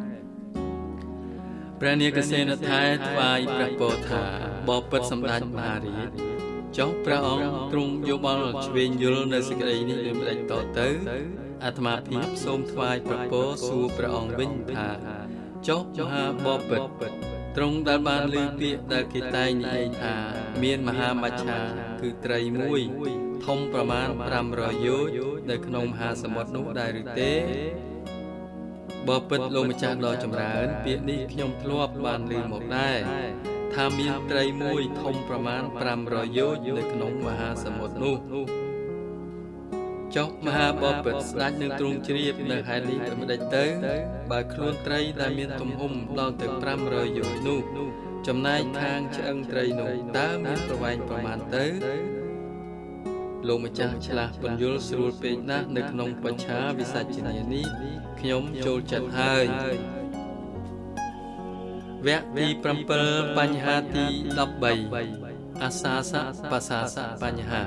ព្រះនាងកសេនថែថ្វាយព្រះពរថាបបិទ្ធសម្ដេចមហារាជចុះព្រះអង្គទ្រង់យោបល់ឆ្វេងយល់នៅសេចក្តីនេះដូចម្ដេចតទៅអាត្មាភាពសូមថ្វាយព្រះពរសួរព្រះអង្គវិញថាចុះមហាបបិទ្ធទ្រង់ដែលបានលើកពាក្យដែលគេតែងនិយាយថាមានមហាមច្ឆាគឺត្រីមួយធំប្រមាណប្រាំរយយោជន៍នៅក្នុងមហាសមុទ្រនោះដែរឬទេបបិទ្ធលោកម្ចាស់ដ៏ចម្រើនពាក្យនេះខ្ញុំធ្លាប់បានឮមកដែរថាមានត្រីមួយធំប្រមាណប្រាំរយយោជន៍នៅក្នុងមហាសមុទ្រនោះចុះមហាបពិតស្ដេចនឹងទ្រង់ជ្រាបនៅហេតុនេះដូចម្ដេចទៅបើខ្លួនត្រីដែលមានទំហំដល់ទៅប្រាំរយយោជន៍នោះចំណែកខាងឆ្អឹងត្រីនោះតើមានប្រវែងប្រមាណទៅលោកម្ចាស់ឆ្លាស់ពន្យល់ស្រួលពេកណាស់នៅក្នុងបច្ឆាវិសាចនានេះខ្ញុំចូលចិត្តហើយវគ្គទីbảyបញ្ហាទីដប់បីអាសាសៈបសាសៈបញ្ហា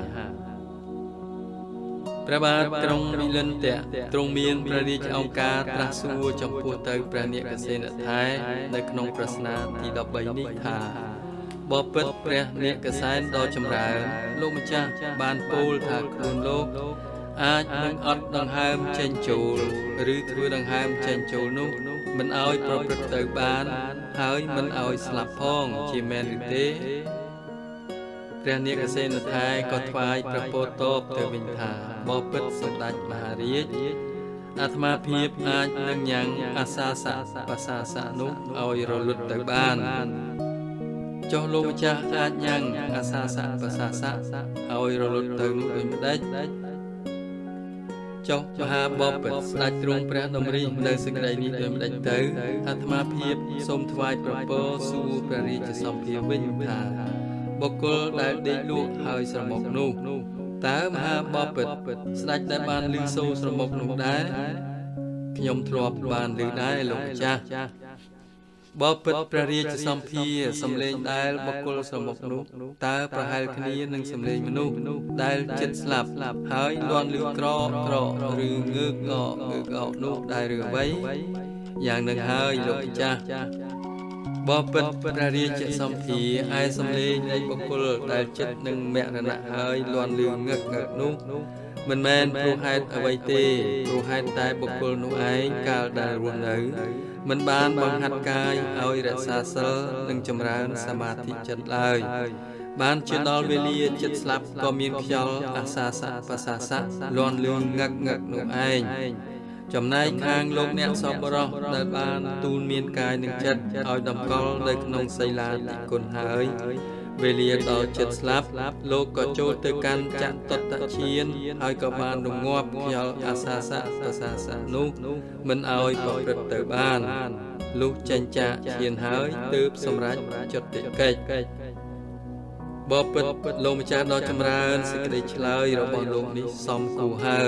ព្រះបាទក្រុងវិលិន្ទៈទ្រង់មានព្រះរាជឱកាសត្រាស់សួរចំពោះទៅព្រះនាងកសេនថែនៅក្នុងប្រស្នាទីដប់បីនេះថាបបិទ្ធព្រះនាងកសែនដ៏ចម្រើនលោកម្ចាស់បានពោលថាខ្លួនលោកអាចនឹងអត់ដង្ហើមចេញចូលឬធ្វើដង្ហើមចេញចូលនោះមិនឲ្យប្រព្រឹត្តទៅបានហើយមិនឲ្យស្លាប់ផងជាមែនឬទេព្រះនាងកសេនថែក៏ថ្វាយព្រះពរតបទៅវិញថាបបិទ្ធសម្ដេចមហារាជអាត្មាភាពអាចនឹងញ៉ាំងអាសាសៈបសាសៈនោះឲ្យរលត់ទៅបានចុះលោកម្ចាស់អាចញ៉ាំងអាសាសៈបសាសៈឲ្យរលត់ទៅនោះដូចម្ដេចចុះមហាបពិតស្ដេចទ្រង់ព្រះតម្រិះនៅសេចក្តីនេះដូចម្ដេចទៅអាត្មាភាពសូមថ្វាយព្រះពរសួរព្រះរាជសម្ភារវិញថាបុគ្គលដែលដេកលក់ហើយស្រមុកនោះតើមហាបពិតស្ដេចដែលបានឮសូរស្រមុកនោះដែរខ្ញុំធ្លាប់បានឮដែរលោកម្ចាស់បបិទ្ធព្រះរាជសម្ភារសំឡេងដែលបុគ្គលស្រមុកនោះតើប្រហែលគ្នានឹងសំឡេងមនុស្សដែលចិត្តស្លាប់ហើយលាន់ឮក្រក្រឬងើកកងើកកនោះដែរឬអ្វីយ៉ាងនឹងហើយលោកម្ចាស់បបិទ្ធព្រះរាជសម្ភារឯសំឡេងនៃបុគ្គលដែលចិត្តនឹងមរណៈហើយលាន់ឮងើកងើកនោះមិនមែនព្រោះហេតុអ្វីទេព្រោះហេតុតែបុគ្គលនោះឯងកាលដែលរស់នៅមិនបានបង្ហាត់កាយឲ្យរក្សាសិលនិងចម្រើនសមាធិចិត្តឡើយបានជាដល់វេលាចិត្តស្លាប់ក៏មានខ្យល់អាសាសៈបសាសៈលាន់លឿងងឹកងឹកនោះឯងចំណែកខាងលោកអ្នកសពរោះដែលបានទូលមានកាយនិងចិត្តឲ្យតម្កល់នៅក្នុងសីលាតិគុណហើយវេលាដល់ចិត្តស្លាប់លោកក៏ចូលទៅកាន់ចតុត្តឈានហើយក៏បានរងាប់ខ្យល់អាសាសៈបសាសៈនោះមិនឲ្យប្រព្រឹត្តទៅបានលុះចេញចាកឈានហើយទើបសម្រេចចតុកិច្ចបបិទ្ធលោកម្ចាស់ដ៏ចម្រើនសេចក្តីឆ្លើយរបស់លោកនេះសមគួរហើយ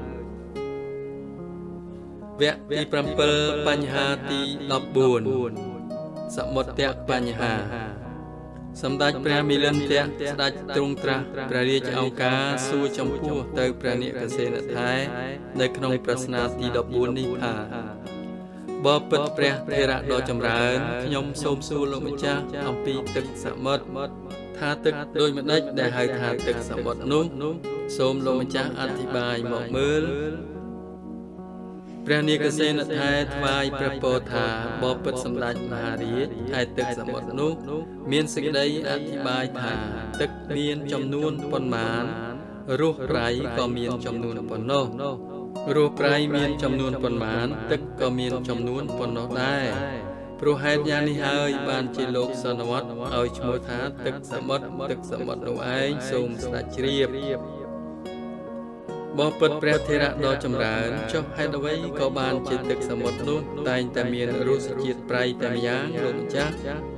វគ្គទីbảyបញ្ហាទីដប់បួនសមុទ្ទបញ្ហាសម្ដេចព្រះមិលិន្ទៈស្ដេចទ្រង់ត្រាស់ព្រះរាជឱកាសសួរចំពោះទៅព្រះនាងកសេនថែនៅក្នុងប្រស្នាទីដប់បួននេះថាបបិទ្ធព្រះថេរៈដ៏ចម្រើនខ្ញុំសូមសួរលោកម្ចាស់អំពីទឹកសមុទ្រថាទឹកដូចម្ដេចដែលហៅថាទឹកសមុទ្រនោះសូមលោកម្ចាស់អធិប្បាយមកមើលព្រះនាងកសេនថែថ្វាយព្រះពរថាបបិទ្ធសម្ដេចមហារាជឯទឹកសមុទ្រនោះមានសេចក្តីអធិប្បាយថាទឹកមានចំនួនប៉ុន្មានរស់ប្រៃក៏មានចំនួនប៉ុណ្ណោះរស់ប្រៃមានចំនួនប៉ុន្មានទឹកក៏មានចំនួនប៉ុណ្ណោះដែរព្រោះហេតុយ៉ាងនេះហើយបានជាលោកសន្វត្តឲ្យឈ្មោះថាទឹកសមុទ្រទឹកសមុទ្រនោះឯងសូមស្ដេចជ្រាបបបិទ្ធព្រះថេរៈដ៏ចម្រើនចុះហេតុអ្វីក៏បានជាទឹកសមុទ្រនោះតែងតែមានរសជាតិប្រៃតែម្យ៉ាងលោកម្ចាស់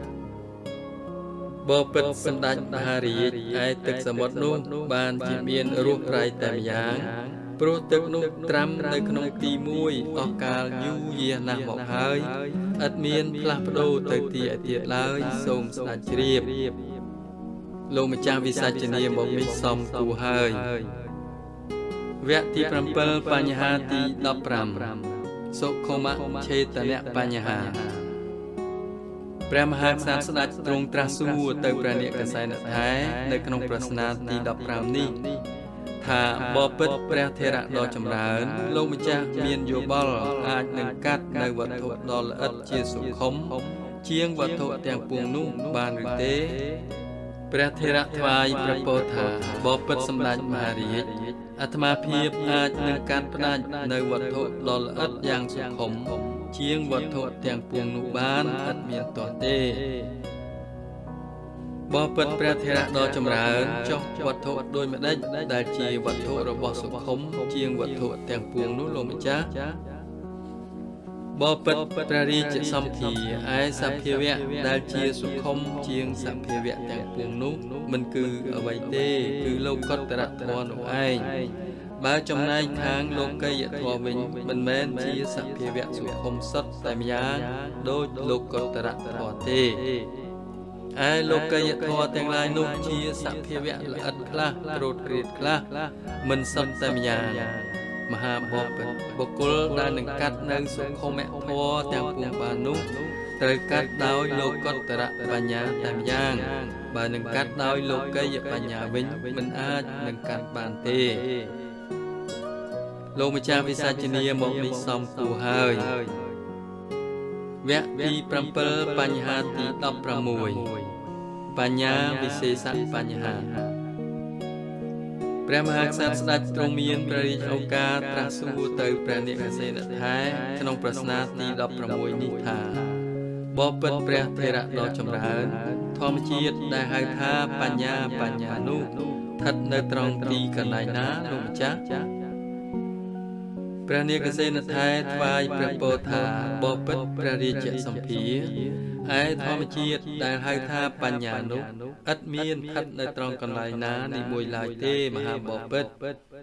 បបិទ្ធសម្ដេចមហារាជឯទឹកសមុទ្រនោះបានជាមានរសប្រៃតែម្យ៉ាងព្រោះទឹកនោះត្រាំនៅក្នុងទីមួយអស់កាលយូរយារណាស់មកហើយឥតមានផ្លាស់ប្ដូរទៅទីឯទៀតឡើយសូមស្ដេចជ្រាបលោកម្ចាស់វិសាចនាមកនេះសមគួរហើយវគ្គទីប្រាំពីរបញ្ហាទីដប់ប្រាំសុខុមឆេតនៈបញ្ហាព្រះមហាក្សត្រស្ដេចទ្រង់ត្រាស់សួរទៅព្រះនាងកសែនថែនៅក្នុងប្រស្នាទីដប់ប្រាំនេះថាបបិទ្ធព្រះថេរៈដ៏ចម្រើនលោកម្ចាស់មានយោបល់អាចនឹងកាត់នៅវត្ថុដ៏ល្អិតជាសុខុមជាងវត្ថុទាំងពួងនោះបានឬទេព្រះថេរៈថ្វាយព្រះពោលថាបបិទ្ធសម្ដេចមហារាជអាត្មាភាពអាចនឹងកាត់ផ្ដាច់នៅវត្ថុដ៏ល្អិតយ៉ាងសុខុមជាងវត្ថុទាំងពួងនោះបានឥតមានទាស់ទេបបិទ្ធព្រះថេរៈដ៏ចម្រើនចុះវត្ថុដូចម្ដេចដែលជាវត្ថុរបស់សុខុមជាងវត្ថុទាំងពួងនោះលោកម្ចាស់បបិទ្ធព្រះរាជសម្ភារឯសភាវៈដែលជាសុខុមជាងសភាវៈទាំងពួងនោះមិនគឺអ្វីទេគឺលោកុត្តរធម៌នោះឯងបើចំណែកខាងលោកីយធម៌វិញមិនមែនជាសភាវៈសុខុមសុទ្ធតែម្យ៉ាងដូចលោកុត្តរធម៌ទេឯលោកីយធម៌ទាំងឡាយនោះជាសភាវៈល្អិតខ្លះត្រួតក្រៀតខ្លះមិនសុទ្ធតែម្យ៉ាងមហាបពិតបុគ្គលដែលនឹងកាត់នៅសុខុមធម៌ទាំងពួងបាននោះត្រូវកាត់ដោយលោកុត្តរបញ្ញាតែម្យ៉ាងបើនឹងកាត់ដោយលោកីយបញ្ញាវិញមិនអាចនឹងកាត់បានទេលោកម្ចាស់វិសាជនីមកនេះសំគួរហើយវគ្គទីប្រាំពីរបញ្ហាទីដប់ប្រាំមួយបញ្ញាវិសេសបញ្ហាព្រះមហាក្សត្រស្ដេចទ្រង់មានព្រះរាជឱកាសត្រាស់សួរទៅព្រះនាងកសែនថែក្នុងប្រស្នាទីដប់ប្រាំមួយនេះថាបបិទ្ធព្រះថេរៈដ៏ចម្រើនធម្មជាតិដែលហៅថាបញ្ញាបញ្ញានោះស្ថិតនៅត្រង់ទីកន្លែងណាលោកម្ចាស់ព្រះនាងកសែនថែថ្វាយព្រះពោលថាបបិទ្ធព្រះរាជសម្ភារឯធម្មជាតិដែលហៅថាបញ្ញានោះឥតមានស្ថិតនៅត្រង់កន្លែងណានេះមួយឡើយទេមហាបពិទ្ធ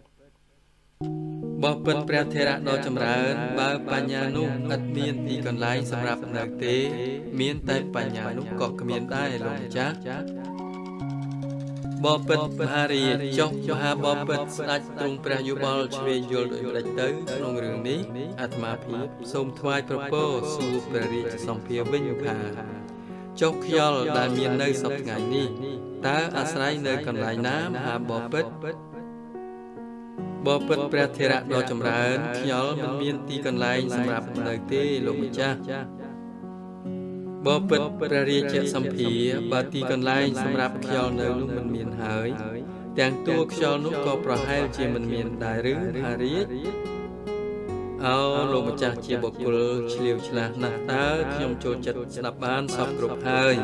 បបិទ្ធព្រះថេរៈដ៏ចម្រើនបើបញ្ញានោះឥតមានទីកន្លែងសម្រាប់នៅទេមានតែបញ្ញានោះក៏គ្មានដែរលោកម្ចាស់បបិទ្ធមហារាជចុះមហាបបិទ្ធស្ដេចទ្រង់ព្រះយោបល់ឆ្វេងយល់ដោយម្ដេចទៅក្នុងរឿងនេះអាត្មាភាពសូមថ្វាយប្រពោលសួរព្រះរាជសម្ភារវិញថាចុះខ្យល់ដែលមាននៅសប្តាហ៍នេះតើអាស្រ័យនៅកន្លែងណាមហាបបិទ្ធបបិទ្ធព្រះថេរៈដ៏ចម្រើនខ្យល់មិនមានទីកន្លែងសម្រាប់នៅទេលោកម្ចាស់បបិទ្ធព្រះរាជសម្ភារបើទីកន្លែងសម្រាប់ខ្យល់នៅនោះមិនមានហើយទាំងតួខ្យល់នោះក៏ប្រហែលជាមិនមានដែរឬមហារាជអោលោកម្ចាស់ជាបុគ្គលឆ្លៀវឆ្លាស់ណាស់តើខ្ញុំចូលចិត្តស្ដាប់បានសពគ្រប់ហើយ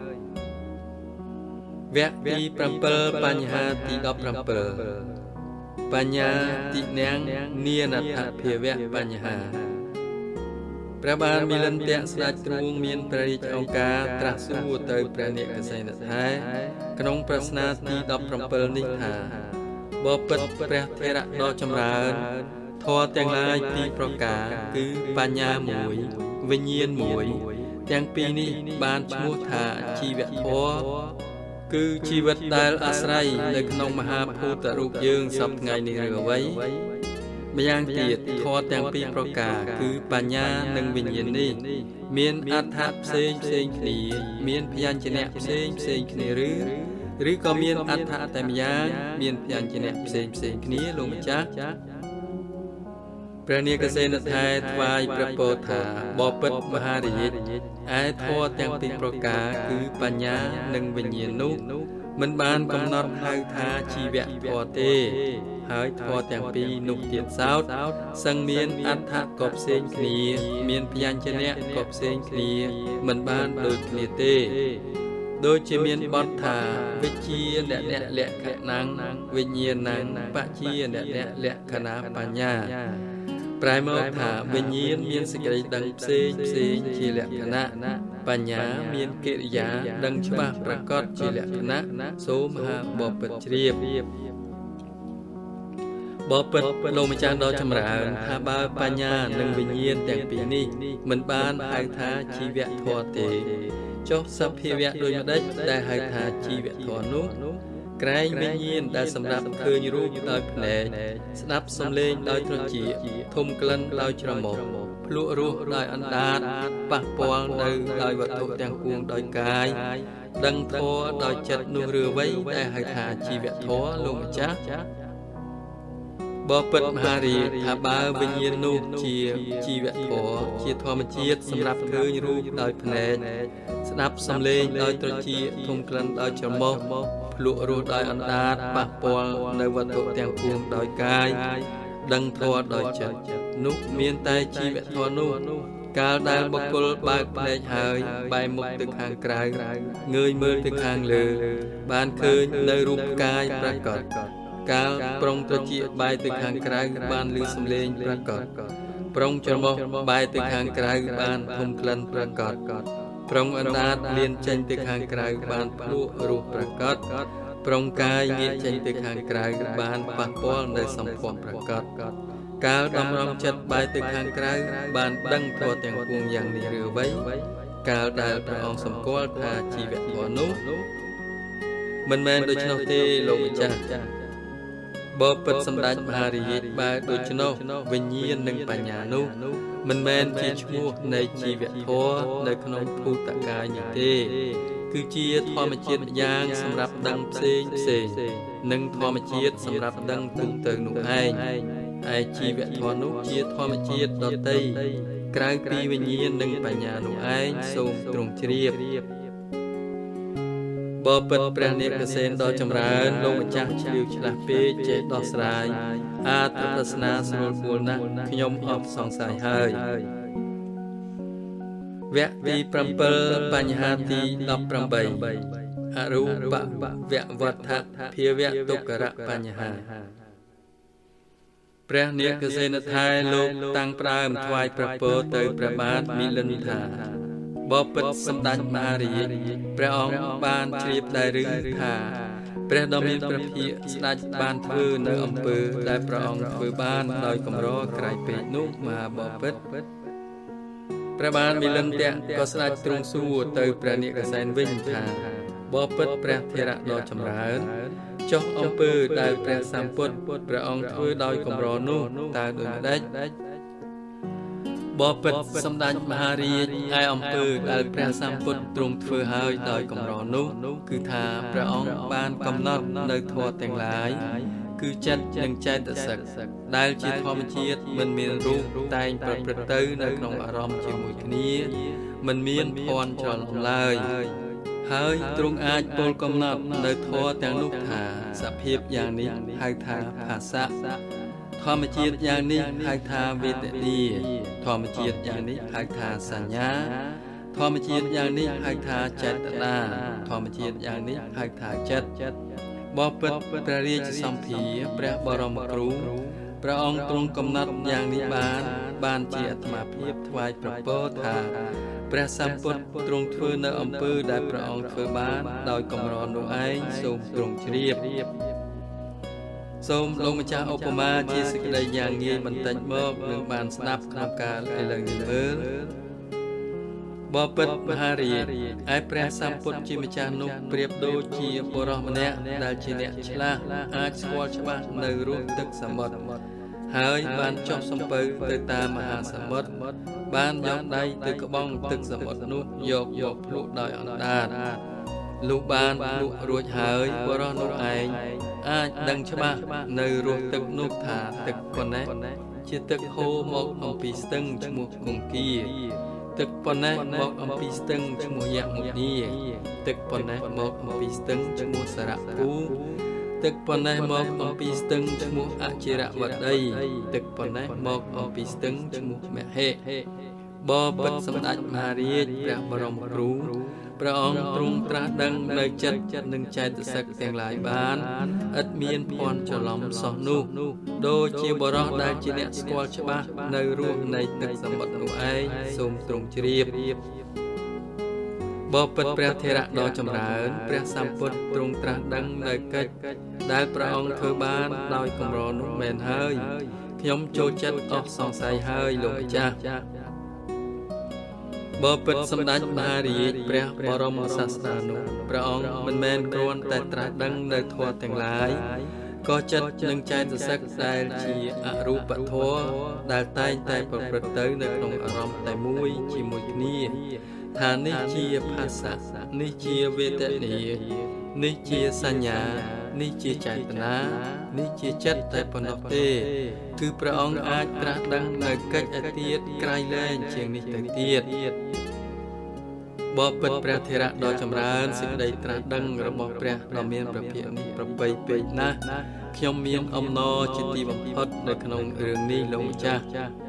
វគ្គទីប្រាំពីរបញ្ហាទីដប់ប្រាំពីរបញ្ញាតិនាងនានថភាវៈបញ្ហាព្រះបាទមិលន្ទៈស្ដេចទ្រង់មានព្រះរាជឱកាសត្រាស់សួរទៅព្រះនាងកសែនថែក្នុងប្រស្នាទីដប់ប្រាំពីរនេះថាបបិទ្ធព្រះថេរៈដ៏ចម្រើនធម៌ទាំងឡាយពីរប្រការគឺបញ្ញាមួយវិញ្ញាណមួយទាំងពីរនេះបានឈ្មោះថាជីវធម៌គឺជីវិតដែលអាស្រ័យនៅក្នុងមហាភូតរូបយើងសពថ្ងៃនេះឬអ្វីម្យ៉ាងទៀតធម៌ទាំងពីរប្រការគឺបញ្ញានិងវិញ្ញាណនេះមានអត្ថផ្សេងផ្សេងគ្នាមានភយញ្ជនៈផ្សេងផ្សេងគ្នាឬឬក៏មានអត្ថតែម្យ៉ាងមានភយញ្ជនៈផ្សេងផ្សេងគ្នាលោកម្ចាស់ព្រះនាងកសែនថែថ្វាយព្រះពោលថាបបិទ្ធមហារាជឯធម៌ទាំងពីរប្រការគឺបញ្ញានិងវិញ្ញាណនោះមិនបានកំណត់ហៅថាជីវៈធម៌ទេហើយធម៌ទាំងពីរនោះទៀតសោតសឹងមានអត្ថក៏ផ្សេងគ្នាមានភយញ្ជនៈក៏ផ្សេងគ្នាមិនបានដូចគ្នាទេដូចជាមានបទថាវិជ្ជានៈលក្ខណੰវិញ្ញាណੰបច្ជានៈលក្ខណៈបញ្ញាប្រែមកថាវិញ្ញាណមានសេចក្តីដឹងផ្សេងផ្សេងជាលក្ខណៈបញ្ញាមានកិរិយាដឹងច្បាស់ប្រកបជាលក្ខណៈសូមហាបបិទ្ធជ្រាបបបិទ្ធលោកម្ចាស់ដ៏ចម្រើនថាបើបញ្ញានិងវិញ្ញាណទាំងពីរនេះមិនបានហៅថាជីវធម៌ទេចុះសភាវៈដូចម្ដេចដែលហៅថាជីវធម៌នោះក្រែងវិញ្ញាណដែលសម្រាប់ឃើញរូបដោយភ្នែកស្ដាប់សំឡេងដោយត្រចៀកធំក្លិនដោយច្រមុះភ្លក់រសដោយអណ្ដាតប៉ះពាល់នៅដោយវត្ថុទាំងពួងដោយកាយដឹងធម៌ដោយចិត្តនោះឬអ្វីដែលហៅថាជីវធម៌លោកម្ចាស់បបិទ្ធមហារាជថាបើវិញ្ញាណនោះជាជីវធម៌ជាធម្មជាតិសម្រាប់ឃើញរូបដោយភ្នែកស្ដាប់សំឡេងដោយត្រចៀកធំក្លិនដោយច្រមុះភ្លក់រសដោយអណ្ដាតប៉ះពាល់នៅវត្ថុទាំងពួងដោយកាយដឹងធម៌ដោយចិត្តនោះមានតែជីវធម៌នោះកាលដែលបុគ្គលបើកភ្នែកហើយបែរមុខទៅខាងក្រៅងើយមើលទៅខាងលើបានឃើញនៅរូបកាយប្រកបកាលប្រុងត្រចៀកបែរទៅខាងក្រៅបានឮសំឡេងប្រកបប្រុងច្រមុះបែរទៅខាងក្រៅបានធំក្លិនប្រកបប្រុងអណ្ដាតលៀនចេញទៅខាងក្រៅបានភ្លក់រសប្រកបប្រុងកាយងាកចេញទៅខាងក្រៅបានប៉ះពាល់នៅសម្ផស្សប្រកបកាលដំរំចិត្តបែរទៅខាងក្រៅបានដឹងធម៌ទាំងពួងយ៉ាងនេះឬអ្វីកាលដែលព្រះអង្គសម្គាល់ថាជីវធម៌នោះមិនមែនដូច្នោះទេលោកម្ចាស់បបិទ្ធសម្ដេចមហារាជបើដូច្នោះវិញ្ញាណនិងបញ្ញានោះមិនមែនជាឈ្មោះនៃជីវធម៌នៅក្នុងភូតកាយនេះទេគឺជាធម្មជាតិយ៉ាងសម្រាប់ដឹងផ្សេងផ្សេងនិងធម្មជាតិសម្រាប់ដឹងទូទៅនោះឯងឯជីវធម៌នោះជាធម្មជាតិដតីក្រៅពីវិញ្ញាណនិងបញ្ញានោះឯងសូមទ្រង់ជ្រាបបបិទ្ធព្រះនាគសេនដ៏ចម្រើនលោកម្ចាស់ឆ្លៀវឆ្លាស់ពេកចេះដោះស្រាយអត្ថប្រស្នាស្រួលពួលណាស់ខ្ញុំអត់សង្ស័យហើយវគ្គទី7បញ្ហាទីដប់ប្រាំបីអរូបវវត្ថភាវៈទុក្ករបញ្ហាព្រះនាគសេនថៃលោកតាំងផ្ដើមថ្វាយព្រះពរទៅព្រះបាទមិលិន្ទថាបបិទ្ធសម្ដេចមហារាជព្រះអង្គបានជ្រាបដែរឬថាព្រះដ៏មានព្រះភិក្ខស្ដេចបានធ្វើនៅអំពើដែលព្រះអង្គធ្វើបានដោយកម្រក្រៃពេកនោះមហាបបិទ្ធព្រះបាទមិលិន្ទក៏ស្ដេចទ្រង់សួរទៅព្រះនាគសេនវិញថាបបិទ្ធព្រះធរៈដ៏ចម្រើនចុះអំពើដែលព្រះសម្ពុទ្ធព្រះអង្គធ្វើដោយកម្រនោះតើដូចម្ដេចបបិទ្ធសម្ដេចមហារាជឯអំពើដែលព្រះសម្ពុទ្ធទ្រង់ធ្វើហើយដោយកម្រនោះគឺថាព្រះអង្គបានកំណត់នៅធម៌ទាំងឡាយគឺចិត្តនិងចេតសិកដែលជាធម្មជាតិមិនមានរូបតែងប្រព្រឹត្តទៅនៅក្នុងអារម្មណ៍ជាមួយគ្នាមិនមានភ័ន្តច្រឡំឡើយហើយទ្រង់អាចពោលកំណត់នៅធម៌ទាំងនោះថាសភាពយ៉ាងនេះហៅថាភាសៈធម្មជាតិយ៉ាងនេះហៅថាវេទនាធម្មជាតិយ៉ាងនេះហៅថាសញ្ញាធម្មជាតិយ៉ាងនេះហៅថាចេតនាធម្មជាតិយ៉ាងនេះហៅថាចិត្តបបិទ្ធព្រះរាជសម្ភារព្រះបរមគ្រូព្រះអង្គទ្រង់កំណត់យ៉ាងនេះបានបានជាអាត្មាភាពថ្វាយប្រពរថាព្រះសម្ពុទ្ធទ្រង់ធ្វើនៅអំពើដែលព្រះអង្គធ្វើបានដោយកម្រនោះឯងសូមទ្រង់ជ្រាបសូមលោកម្ចាស់ឧបមាជាសេចក្តីយ៉ាងងាយបន្តិចមកនឹងបានស្ដាប់ក្នុងការឥឡូវនេះមើលបបិទ្ធមហារាជឯព្រះសម្ពុទ្ធជាម្ចាស់នោះប្រៀបដូចជាបុរសម្នាក់ដែលជាអ្នកឆ្លាស់អាចស្គាល់ច្បាស់នៅរសទឹកសមុទ្រហើយបានចុះសំពៅទៅតាមមហាសមុទ្របានយកដៃទៅក្បង់ទឹកសមុទ្រនោះយកយកភ្លក់ដោយអណ្ដាតលុះបានភ្លក់រួចហើយបុរសនោះឯងអាចដឹងច្បាស់នៅរសទឹកនោះថាទឹកប៉ុណ្ណេះជាទឹកហូរមកអំពីស្ទឹងឈ្មោះគង្គាទឹកប៉ុណ្ណេះមកអំពីស្ទឹងឈ្មោះយមុនីទឹកប៉ុណ្ណេះមកអំពីស្ទឹងឈ្មោះសារៈភូទឹកប៉ុណ្ណេះមកអំពីស្ទឹងឈ្មោះអចិរវតីទឹកប៉ុណ្ណេះមកអំពីស្ទឹងឈ្មោះមហេបបិទ្ធសម្ដេចមហារាជព្រះបរមគ្រូព្រះអង្គទ្រង់ត្រាស់ដឹងនៅចិត្តនិងចេតសិកទាំងឡាយបានឥតមានភ័ន្តច្រឡំសោះនោះដូចជាបរោះដែលជាអ្នកស្គាល់ច្បាស់នៅរសនៃទឹកសមុទ្រនោះឯងសូមទ្រង់ជ្រាបបបិទ្ធព្រះធរៈដ៏ចម្រើនព្រះសម្ពុទ្ធទ្រង់ត្រាស់ដឹងនៅកិច្ចដែលព្រះអង្គធ្វើបានដោយកម្រនោះមែនហើយខ្ញុំចូលចិត្តអស់សង្ស័យហើយលោកម្ចាស់บ่ពិតសម្ដេចមហារាជព្រះបរមសាស្តានុព្រះអង្គមិនមែនគ្រាន់តែត្រាស់ដឹងនៅធម៌ទាំងឡាយក៏ចិត្តនឹងចេតសិកដែលជាអរូបធម៌ដែលតែងតែប្រព្រឹត្តទៅនៅក្នុងអារម្មណ៍តែមួយជាមួយគ្នាថានេះជាភាសានេះជាវេទនានេះជាសញ្ញានេះជាចេតនានេះជាចិត្តតែប៉ុណ្ណោះទេគឺព្រះអង្គអាចត្រាស់ដឹងនៅកិច្ចឯទៀតក្រៃលែងជាងនេះទៅទៀតបបិទ្ធព្រះធរៈដ៏ចម្រើនសេចក្តីត្រាស់ដឹងរបស់ព្រះដ៏មានព្រះភិក្ខុនេះប្របីពេកណាស់ខ្ញុំមានអំណរជាទីបំផុតនៅក្នុងរឿងនេះលោកម្ចាស់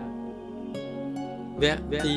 វគ្គទី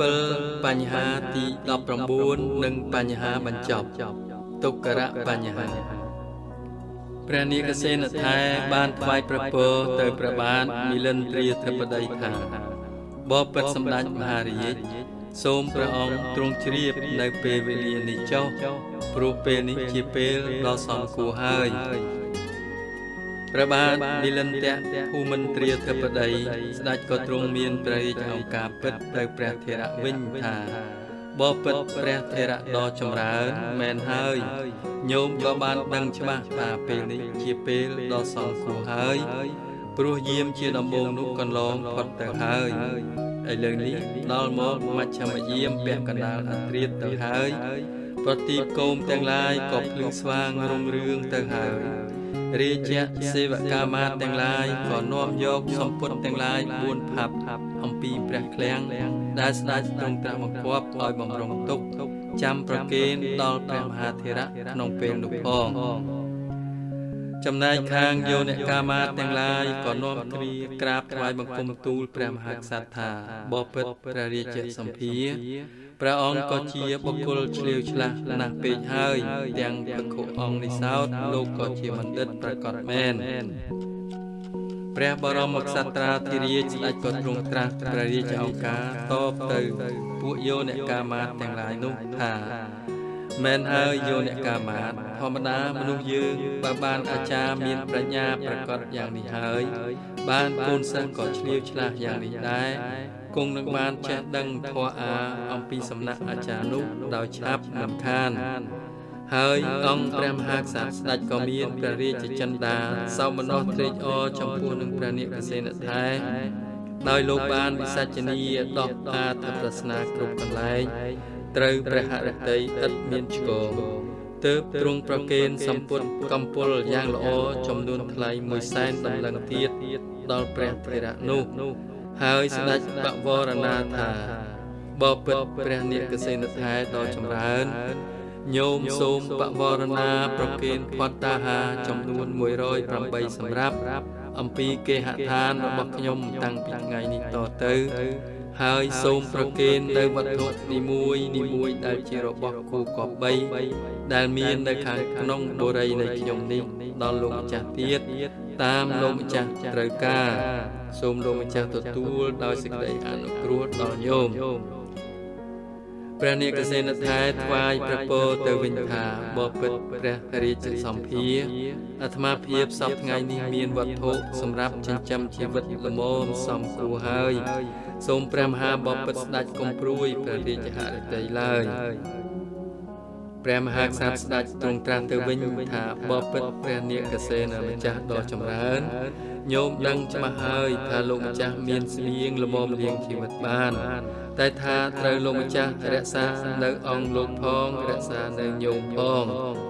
7បញ្ហាទីដប់ប្រាំបួននិងបញ្ហាបញ្ចប់ទុក្ករៈបញ្ហាព្រះនាគសេនថែបានថ្វាយព្រះពរទៅព្រះបាទមិលិន្ទ្រាធិបតីថាបបិទ្ធសម្ដេចមហារាជសូមព្រះអង្គទ្រង់ជ្រាបនៅពេលវេលានេះចុះព្រោះពេលនេះជាពេលដ៏សមគួរហើយព្រះបាទមិលិន្ទ្រភូមិន្ទ្រាធិបតីស្ដេចក៏ទ្រង់មានព្រះរាជឱកាសពិតទៅព្រះថេរៈវិញថាបបិទ្ធព្រះថេរៈដ៏ចម្រើនមែនហើយញោមក៏បានដឹងច្បាស់ថាពេលនេះជាពេលដ៏សមគួរហើយព្រោះយាមជាដំបូងនោះកន្លងផុតទៅហើយឥឡូវនេះដល់មកមជ្ឈមយាមពាក់កណ្ដាលអត្រាទៅហើយប្រទីបកោមទាំងឡាយក៏ភ្លឺស្វាងរុងរឿងទៅហើយរាជសេវកាមាត្រទាំងឡាយក៏នាំយកសម្ពុតទាំងឡាយបួនផាប់អំពីព្រះឃ្លាំងដែលស្ដេចទ្រង់ត្រាស់បង្គាប់ឲ្យបំរុងទុកចាំប្រគេនដល់ព្រះមហាធេរៈក្នុងពេលនោះផងចំណែកខាងយោនិកាមាត្រទាំងឡាយក៏នាំគ្នាក្រាបថ្វាយបង្គំទូលព្រះមហាក្សត្រថាបបិទ្ធព្រះរាជសម្ភារព្រះអង្គក៏ជាបុគ្គលឆ្លៀវឆ្លាស់ណាស់ពេកហើយទាំងភិក្ខុអង្គនិសោតលោកក៏ជាបណ្ឌិតប្រកបមែនព្រះបរមក្សត្រាធិរាជស្ដេចក៏ទ្រង់ត្រាស់ព្រះរាជឱកាសតបទៅពួកយោនិកាមាត្រទាំងឡាយនោះថាមែនហើយយោនិកាមាត្រធម្មតាមនុស្សយើងបើបានអាចារ្យមានប្រាជ្ញាប្រកបយ៉ាងនេះហើយបានកូនសិស្សក៏ឆ្លៀវឆ្លាស់យ៉ាងនេះដែរគង់នឹងបានចេះដឹងធម៌អាអំពីសំណាក់អាចារ្យនោះដោយឆាប់មិនខានហើយអង្គព្រះមហាក្សត្រស្ដេចក៏មានព្រះរាជចិន្តាសោមនស្សត្រេកអរចំពោះនឹងព្រះនាគសេនថែដោយលោកបានវិសាចនីដោះអាធិប្រស្នាគ្រប់កន្លែងត្រូវព្រះហឫទ័យឥតមានឆ្គងទើបទ្រង់ប្រគេនសម្ពុតកំពុលយ៉ាងល្អចំនួនថ្លៃមួយសែនតម្លឹងទៀតដល់ព្រះថេរៈនោះហើយស្ដេចបវរណាថាបបិទ្ធព្រះនាគសេនថែដ៏ចម្រើនញោមសូមបវរណាប្រគេនផតតាហាចំនួនមួយរយប្រាំបីសម្រាប់អំពីគេហដ្ឋានរបស់ខ្ញុំតាំងពីថ្ងៃនេះតទៅហើយសូមប្រគេននៅវត្ថុនីមួយនីមួយដែលជារបស់គូកបីដែលមាននៅខាងក្នុងបុរីនៃខ្ញុំនេះដល់លោកម្ចាស់ទៀតតាមលោកម្ចាស់ត្រូវការសូមលោកម្ចាស់ទទួលដោយសេចក្តីអនុគ្រោះដល់ញោមព្រះនាគសេនថែថ្វាយព្រះពរទៅវិញថាបបិទ្ធព្រះរាជសម្ភារអាត្មាភាពសពថ្ងៃនេះមានវត្ថុសម្រាប់ចិញ្ចឹមជីវិតល្មមសមគួរហើយសូមព្រះមហាបពិតស្ដេចកុំព្រួយព្រះរាជហឫទ័យឡើយព្រះមហាក្សត្រស្ដេចទ្រង់ត្រាស់ទៅវិញថាបពិតព្រះនាគសេនម្ចាស់ដ៏ចម្រើនញោមដឹងច្បាស់ហើយថាលោកម្ចាស់មានស្បៀងល្មមលៀងជីវិតបានតែថាត្រូវលោកម្ចាស់រក្សានៅអង្គលោកផងរក្សានៅញោមផង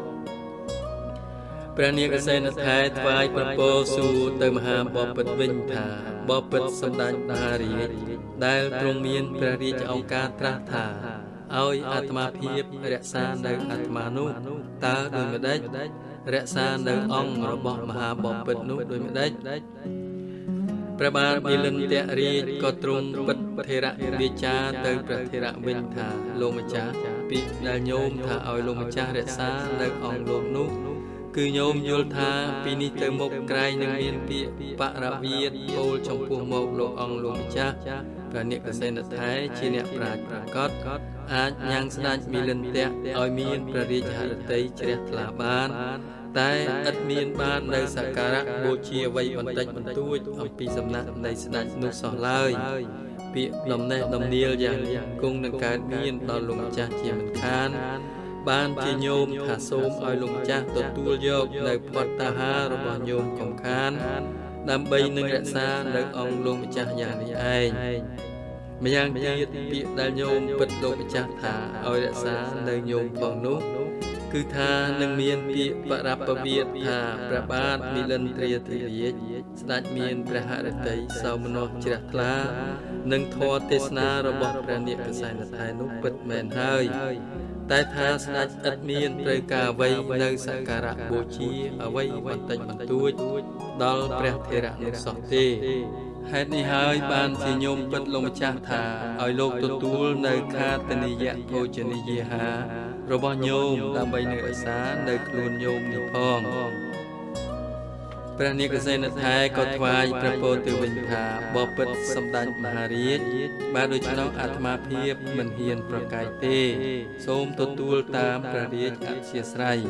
ព្រះនាគសេនថែថ្វាយប្រពោសួរទៅមហាបពិតវិញថាបពិតសម្ដេចមហារាជដែលទ្រង់មានព្រះរាជឱកាសត្រាស់ថាឲ្យអាត្មាភាពរក្សានៅអាត្មានោះតើដូចម្ដេចរក្សានៅអង្គរបស់មហាបពិតនោះដូចម្ដេចព្រះបាទមិលិន្ទរាជក៏ទ្រង់ពិតថេរៈវាចាទៅព្រះថេរៈវិញថាលោកម្ចាស់ពាក្យដែលញោមថាឲ្យលោកម្ចាស់រក្សានៅអង្គលោកនោះគឺញោមយល់ថាពីនេះទៅមុខក្រែងនឹងមានពាក្យបរវិទពោលចំពោះមកលោកអង្គលោកម្ចាស់ព្រះនាគសេនថែជាអ្នកប្រាជ្ញប្រកបអាចញ៉ាំងស្ដេចមិលិន្ទឲ្យមានព្រះរាជហឫទ័យជ្រះថ្លាបានតែឥតមានបាននៅសក្ការៈបូជាអ្វីបន្តិចបន្តួចអំពីសំណាក់នៃស្ដេចនោះសោះឡើយពាក្យដំណេះដំនាលយ៉ាងគង់នឹងកើតមានដល់លោកម្ចាស់ជាមិនខានបានជាញោមថាសូមឲ្យលោកម្ចាស់ទទួលយកនៅផតតាហាររបស់ញោមកំខានដើម្បីនឹងរក្សានៅអង្គលោកម្ចាស់យ៉ាងនេះឯងម្យ៉ាងទៀតពាក្យដែលញោមពិតលោកម្ចាស់ថាឲ្យរក្សានៅញោមផងនោះគឺថានឹងមានពាក្យបរពវិទថាព្រះបាទមិលិន្ទ្រាធិរាជស្ដេចមានព្រះហឫទ័យសោមនស្សជ្រះថ្លានិងធម៌ទេសនារបស់ព្រះនាគកសែនថៃនោះពិតមែនហើយតែថាស្ដេចឥតមានត្រូវការអ្វីនៅសក្ការៈបូជាអ្វីបន្តិចបន្តួចដល់ព្រះថេរៈនោះសោះទេហេតុនេះហើយបានជាញោមពិតលោកម្ចាស់ថាឲ្យលោកទទួលនៅខាតនិយភោជនីយាហារបស់ញោមដើម្បីនឹងរក្សានៅខ្លួនញោមនេះផងព្រះនាគកសែនថៃក៏ថ្វាយព្រះពរទៅវិញថាបបិទ្ធសម្ដេចមហារាជបើដូច្នោះអាត្មាភាពមិនហ៊ានប្រកែកទេសូមទទួលតាមព្រះរាជអធ្យាស្រ័យ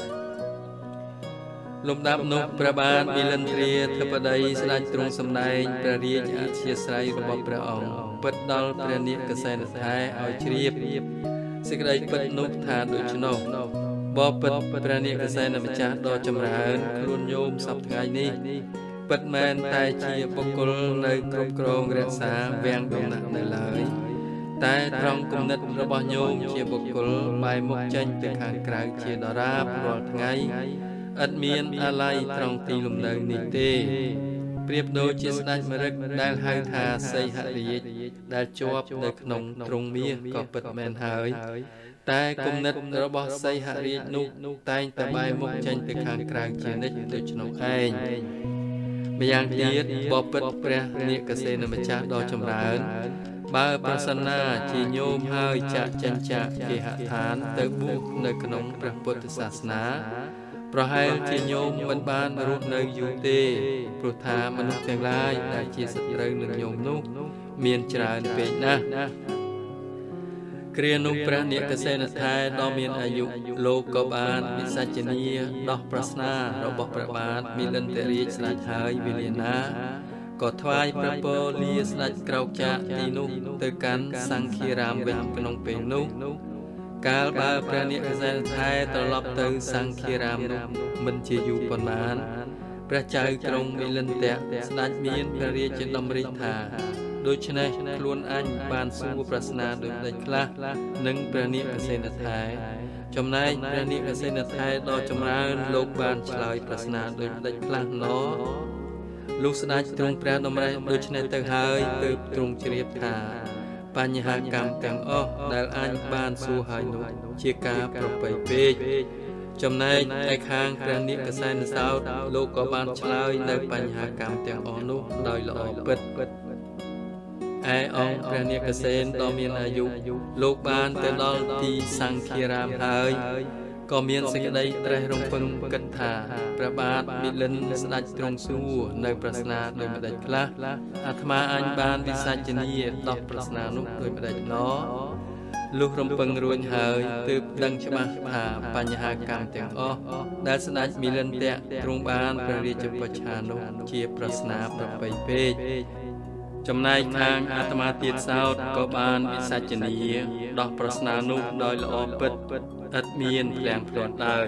លំដាប់នោះព្រះបាទមិលិន្ទ្រាធិបតីស្ដេចទ្រង់សម្ដែងព្រះរាជអធ្យាស្រ័យរបស់ព្រះអង្គពិតដល់ព្រះនាគកសែនថៃឲ្យជ្រាបសេចក្តីពិតនោះថាដូច្នោះបបិទ្ធព្រះនាគកសែនម្ចាស់ដ៏ចម្រើនខ្លួនញោមសពថ្ងៃនេះពិតមែនតែជាបុគ្គលនៅគ្រប់គ្រងរក្សាវាំងដំណាក់នៅឡើយតែត្រង់គំនិតរបស់ញោមជាបុគ្គលបែរមុខចេញទៅខាងក្រៅជាដរាបរាល់ថ្ងៃឥតមានអាល័យត្រង់ទីលំនៅនេះទេប្រៀបដូចជាស្ដេចមរិកដែលហៅថាសីហរាជដែលជាប់នៅក្នុងទ្រង់មាសក៏ពិតមែនហើយតែគំនិតរបស់សីហរាជនោះតែងតែបែរមុខចេញទៅខាងក្រៅជានិច្ចដូច្នោះឯងម្យ៉ាងទៀតបបិទ្ធព្រះនាគកសែនម្ចាស់ដ៏ចម្រើនបើប្រសិនណាជាញោមហើយចាក់ចិញ្ចាគេហដ្ឋានទៅបួសនៅក្នុងព្រះពុទ្ធសាសនាប្រហែលជាញោមមិនបានរស់នៅយូរទេព្រោះថាមនុស្សទាំងឡាយដែលជាសត្រូវនឹងញោមនោះមានច្រើនពេកណាស់គ្រានោះព្រះនាគកសែនថៃដ៏មានអាយុលោកក៏បានវិសាចនីដោះប្រស្នារបស់ព្រះបាទមិលិន្ទ្រាជស្ដេចហើយវេលាណាក៏ថ្វាយព្រះពរលាស្ដេចក្រោកចាកទីនោះទៅកាន់សង្ឃារាមវិញក្នុងពេលនោះកាលបើព្រះនាគកសែនថៃត្រឡប់ទៅសង្ឃារាមនោះមិនជាយូរប៉ុន្មានព្រះចៅក្រុងមិលិន្ទៈស្ដេចមានព្រះរាជដម្រិថាដូច្នេះខ្លួនអញបានសួរប្រស្នាដូចម្ដេចខ្លះនឹងព្រះនាគកសែនថៃចំណែកព្រះនាគកសែនថៃដ៏ចម្រើនលោកបានឆ្លើយប្រស្នាដូចម្ដេចខ្លះណោលុះស្ដេចទ្រង់ព្រះតម្រិះដូច្នេះទៅហើយទើបទ្រង់ជ្រាបថាបញ្ហាកម្មទាំងអស់ដែលអញបានសួរហើយនោះជាការប្រពៃពេកចំណែកឯខាងព្រះនាគកសែនសោតលោកក៏បានឆ្លើយនៅបញ្ហាកម្មទាំងអស់នោះដោយល្អពិតឯអង្គព្រះនាគកសែនដ៏មានអាយុលោកបានទៅដល់ទីសង្ឃារាមហើយក៏មានសេចក្តីត្រេះរំពឹងគិតថាព្រះបាទមិលិន្ទស្ដេចទ្រង់សួរនៅប្រស្នាដូចម្ដេចខ្លះអាត្មាអញបានវិសាចនីដោះប្រស្នានោះដូចម្ដេចណោលុះរំពឹងរួចហើយទើបដឹងច្បាស់ថាបញ្ហាកម្មទាំងអស់ដែលស្ដេចមិលិន្ទៈទ្រង់បានព្រះរាជបច្ឆានោះជាប្រស្នាប្រពៃពេកចំណែកខាងអាត្មាទៀតសោតក៏បានវិសាចនីដោះប្រស្នានោះដោយល្អពិតឥតមានភ្លាំងភ្លាត់ឡើយ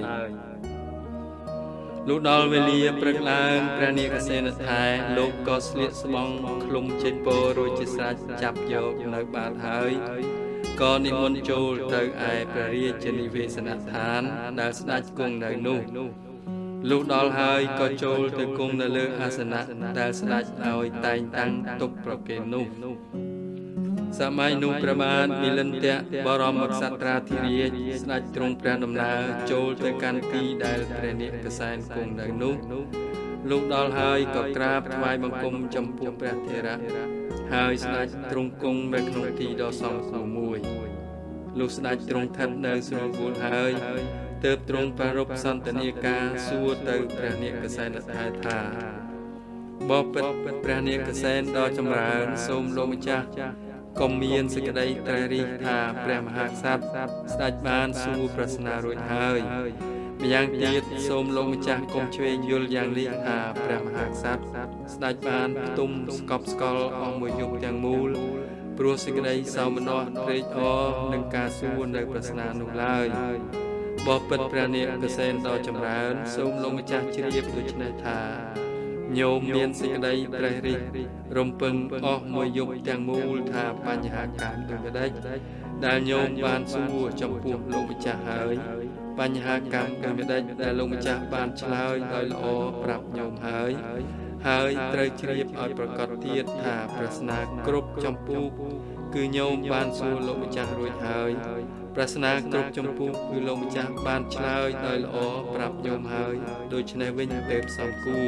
លុះដល់វេលាព្រឹកឡើងព្រះនាគកសែនថៃលោកក៏ស្លៀកស្បង់ឃ្លុំជ័យពររួចជាស្រេចចាប់យកនៅបាតហើយក៏និមន្តចូលទៅឯព្រះរាជនិវេសនដ្ឋានដែលស្ដេចគង់នៅនោះលុះដល់ហើយក៏ចូលទៅគង់នៅលើអាសនៈដែលស្ដេចឲ្យតែងតាំងទុកប្រគេននោះសម័យនោះព្រះបាទមិលិន្ទៈបរមក្សត្រាធិរាជស្ដេចទ្រង់ព្រះដំណើរចូលទៅកាន់ទីដែលព្រះនាគកសែនគង់នៅនោះលុះដល់ហើយក៏ក្រាបថ្វាយបង្គំចំពោះព្រះថេរៈហើយស្ដេចទ្រង់គង់នៅក្នុងទីដ៏សមគួរមួយលុះស្ដេចទ្រង់ស្ថិតនៅស្រួលបួលហើយទើបទ្រង់ប្រារព្ធសន្ទនាការសួរទៅព្រះនាគកសែនថៃថាបបិទ្ធព្រះនាគកសែនដ៏ចម្រើនសូមលោកម្ចាស់ក៏មានសេចក្តីត្រេះរិះថាព្រះមហាក្សត្រស្ដេចបានសួរប្រស្នារួចហើយម្យ៉ាងទៀតសូមលោកម្ចាស់កុំឆ្វេងយល់យ៉ាងនេះថាព្រះមហាក្សត្រស្ដេចបានផ្ទុំស្កប់ស្កល់អស់មួយយប់ទាំងមូលព្រោះសេចក្តីសោមនស្សត្រេកអរនឹងការសួរនៅប្រស្នានោះឡើយបបិទ្ធព្រះនាគកសេនដ៏ចម្រើនសូមលោកម្ចាស់ជ្រាបដូច្នេះថាញោមមានសេចក្តីត្រេះរិះរំពឹងអស់មួយយប់ទាំងមូលថាបញ្ហាកម្មដូចម្ដេចដែលញោមបានសួរចំពោះលោកម្ចាស់ហើយបញ្ហាកម្មដូចម្ដេចដែលលោកម្ចាស់បានឆ្លើយដោយល្អប្រាប់ញោមហើយហើយត្រូវជ្រាបឲ្យប្រកាសទៀតថាប្រស្នាគ្រប់ចំពោះគឺញោមបានសួរលោកម្ចាស់រួចហើយប្រស្នាគ្រប់ចំពោះគឺលោកម្ចាស់បានឆ្លើយដោយល្អប្រាប់ញោមហើយដូច្នេះវិញទៅសំគួរ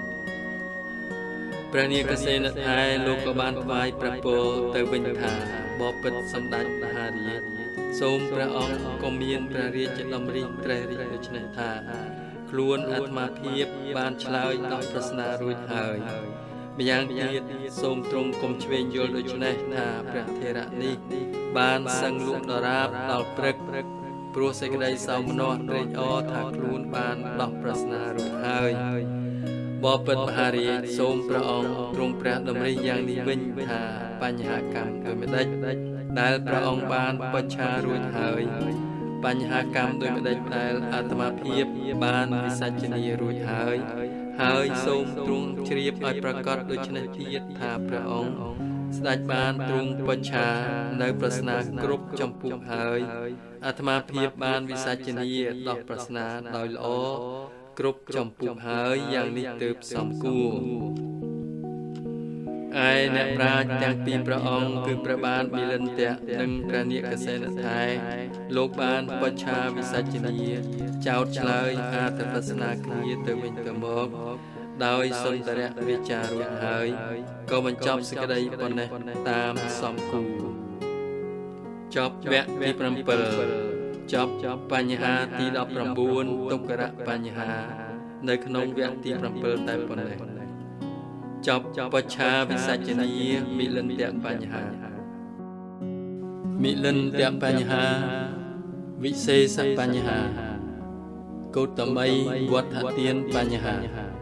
ព្រះនាគសេនថៃលោកក៏បានថ្វាយព្រះពរទៅវិញថាបបិទ្ធសម្ដេចមហារាជសូមព្រះអង្គក៏មានព្រះរាជដំរីត្រេះរិះដូច្នេះថាខ្លួនអាត្មាភាពបានឆ្លើយដោយប្រស្នារួចហើយម្យ៉ាងទៀតសូមទ្រង់គុំឆ្វេងយល់ដូច្នេះថាព្រះថេរៈនេះបានសឹងលក់ដរាបដល់ព្រឹកព្រោះសេចក្តីសោមនស្សត្រេកអរថាខ្លួនបានដោះប្រស្នារួចហើយបបិទ្ធមហារាជសូមព្រះអង្គទ្រង់ព្រះតម្រិះយ៉ាងនេះវិញថាបញ្ហាកម្មដូចម្ដេចដែលព្រះអង្គបានបច្ឆារួចហើយបញ្ហាកម្មដូចម្ដេចដែលអាត្មាភាពបានវិសច្ចនីរួចហើយហើយសូមទ្រង់ជ្រាបឲ្យប្រកាសដូច្នេះទៀតថាព្រះអង្គស្ដេចបានទ្រង់បច្ឆានៅប្រស្នាគ្រប់ចំពោះហើយអាត្មាភាពបានវិសច្ចនីដោះប្រស្នាដោយល្អគ្រប់ចំពោះហើយយ៉ាងនេះទើបសំគួរឯអ្នកប្រាជ្ញទាំងពីរព្រះអង្គគឺព្រះបាទមិលិន្ទៈនិងព្រះនាគសេនថៃលោកបានបច្ឆាវិសច្ចនីចោទឆ្លើយអត្ថប្រស្នាគ្នាទៅវិញទៅមកដោយសុន្ទរវិចាររួចហើយក៏បញ្ចប់សេចក្តីប៉ុណ្ណេះតាមសំគួរចប់វគ្គទីbảyចប់បញ្ហាទីដប់ប្រាំបួនទុក្ករៈបញ្ហានៅក្នុងវគ្គទីbảyតែប៉ុណ្ណេះចប់បច្ឆាវិសច្ចនីមិលិន្ទៈបញ្ហាមិលិន្ទៈបញ្ហាវិសេសបញ្ហាកោតមីវត្តទានបញ្ហា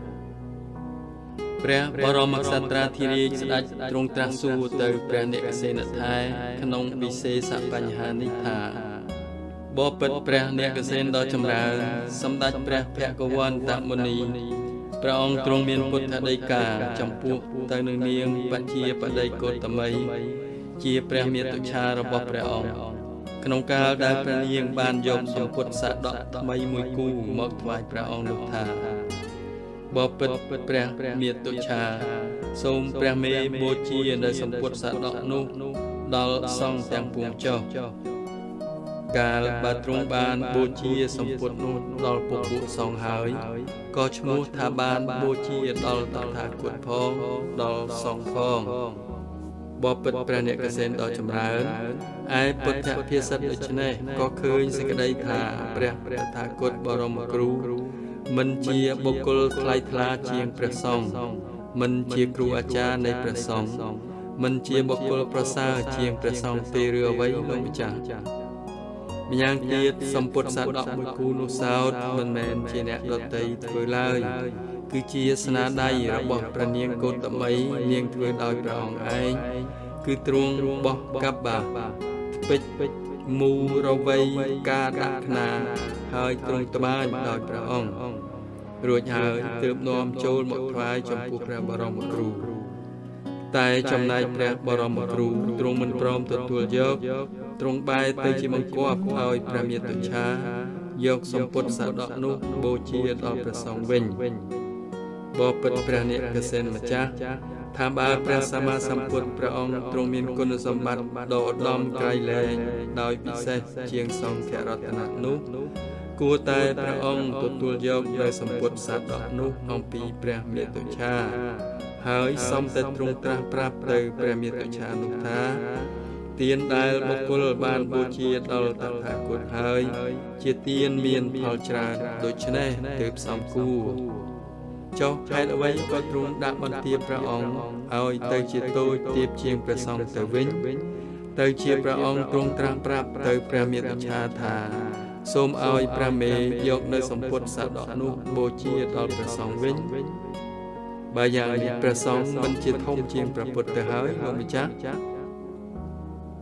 ព្រះបរមក្សត្រាធិរាជស្ដេចទ្រង់ត្រាស់សួរទៅព្រះនាគសេនថៃក្នុងវិសេសបញ្ហានេះថាបបិទ្ធព្រះនាគសេនដ៏ចម្រើនសម្ដេចព្រះភគវន្តមុនីព្រះអង្គទ្រង់មានពុទ្ធដីកាចំពោះទៅនឹងនាងបជាបដីកោតមីជាព្រះមាតុច្ឆារបស់ព្រះអង្គក្នុងកាលដែលព្រះនាងបានយកសំពុទ្ធសាដកថ្មីមួយគូមកថ្វាយព្រះអង្គនោះថាបបិទ្ធព្រះមាតុច្ឆាសូមព្រះមេបូជានៅសំពុទ្ធសាដកនោះដល់សង្ឃទាំងពួងចុះកាលបើទ្រង់បានបូជាសម្ពុទ្ធនោះដល់ពពួកសង្ឃហើយក៏ឈ្មោះថាបានបូជាដល់តថាគតផងដល់សង្ឃផងបបិទ្ធព្រះនាគសេនដ៏ចម្រើនឯពុទ្ធភាសិតដូច្នេះក៏ឃើញសេចក្តីថាព្រះតថាគតបរមគ្រូមិនជាបុគ្គលថ្លៃថ្លាជាងព្រះសង្ឃមិនជាគ្រូអាចារ្យនៃព្រះសង្ឃមិនជាបុគ្គលប្រសើរជាងព្រះសង្ឃទេឬអ្វីលោកម្ចាស់ម្យ៉ាងទៀតសម្ពុទ្ធសាដកមួយគូនោះសោតមិនមែនជាអ្នកដតីធ្វើឡើយគឺជាស្នាដៃរបស់ព្រះនាងកោតមីនាងធ្វើដោយព្រះអង្គឯងគឺទ្រង់បោះកប្បាពេជ្រមូរវៃការដាក់ខ្នាហើយទ្រង់ត្បាញដោយព្រះអង្គរួចហើយទើបនាំចូលមកថ្វាយចំពោះព្រះបរមគ្រូតែចំណែកព្រះបរមគ្រូទ្រង់មិនព្រមទទួលយកទ្រង់បែរទៅជាបង្គាប់ឲ្យព្រះមាតុច្ឆាយកសម្ពុទ្ធសាដកនោះបូជាដល់ព្រះសង្ឃវិញបបិទ្ធព្រះនាគសេនម្ចាស់ថាបើព្រះសម្មាសម្ពុទ្ធព្រះអង្គទ្រង់មានគុណសម្បត្តិដ៏ឧត្តមក្រៃលែងដោយពិសេសជាងសង្ឃរតនៈនោះគួរតែព្រះអង្គទទួលយកនៅសម្ពុទ្ធសាដកនោះអំពីព្រះមាតុច្ឆាហើយសំតែទ្រង់ត្រាស់ប្រាប់ទៅព្រះមាតុច្ឆានោះថាទានដែលបុគ្គលបានបូជាដល់តថាគតហើយជាទានមានផលច្រើនដូច្នេះទើបសំគួរចុះហេតុអ្វីក៏ទ្រង់ដាក់បន្ទាបព្រះអង្គឲ្យទៅជាតូចទៀបជាងព្រះសង្ឃទៅវិញទៅជាព្រះអង្គទ្រង់ត្រាស់ប្រាប់ទៅព្រះមាតុច្ឆាថាសូមឲ្យព្រះមេយកនៅសម្ពុទ្ធសាដកនោះបូជាដល់ព្រះសង្ឃវិញបើយ៉ាងនេះព្រះសង្ឃមិនជាធំជាងព្រះពុទ្ធទៅហើយលោកម្ចាស់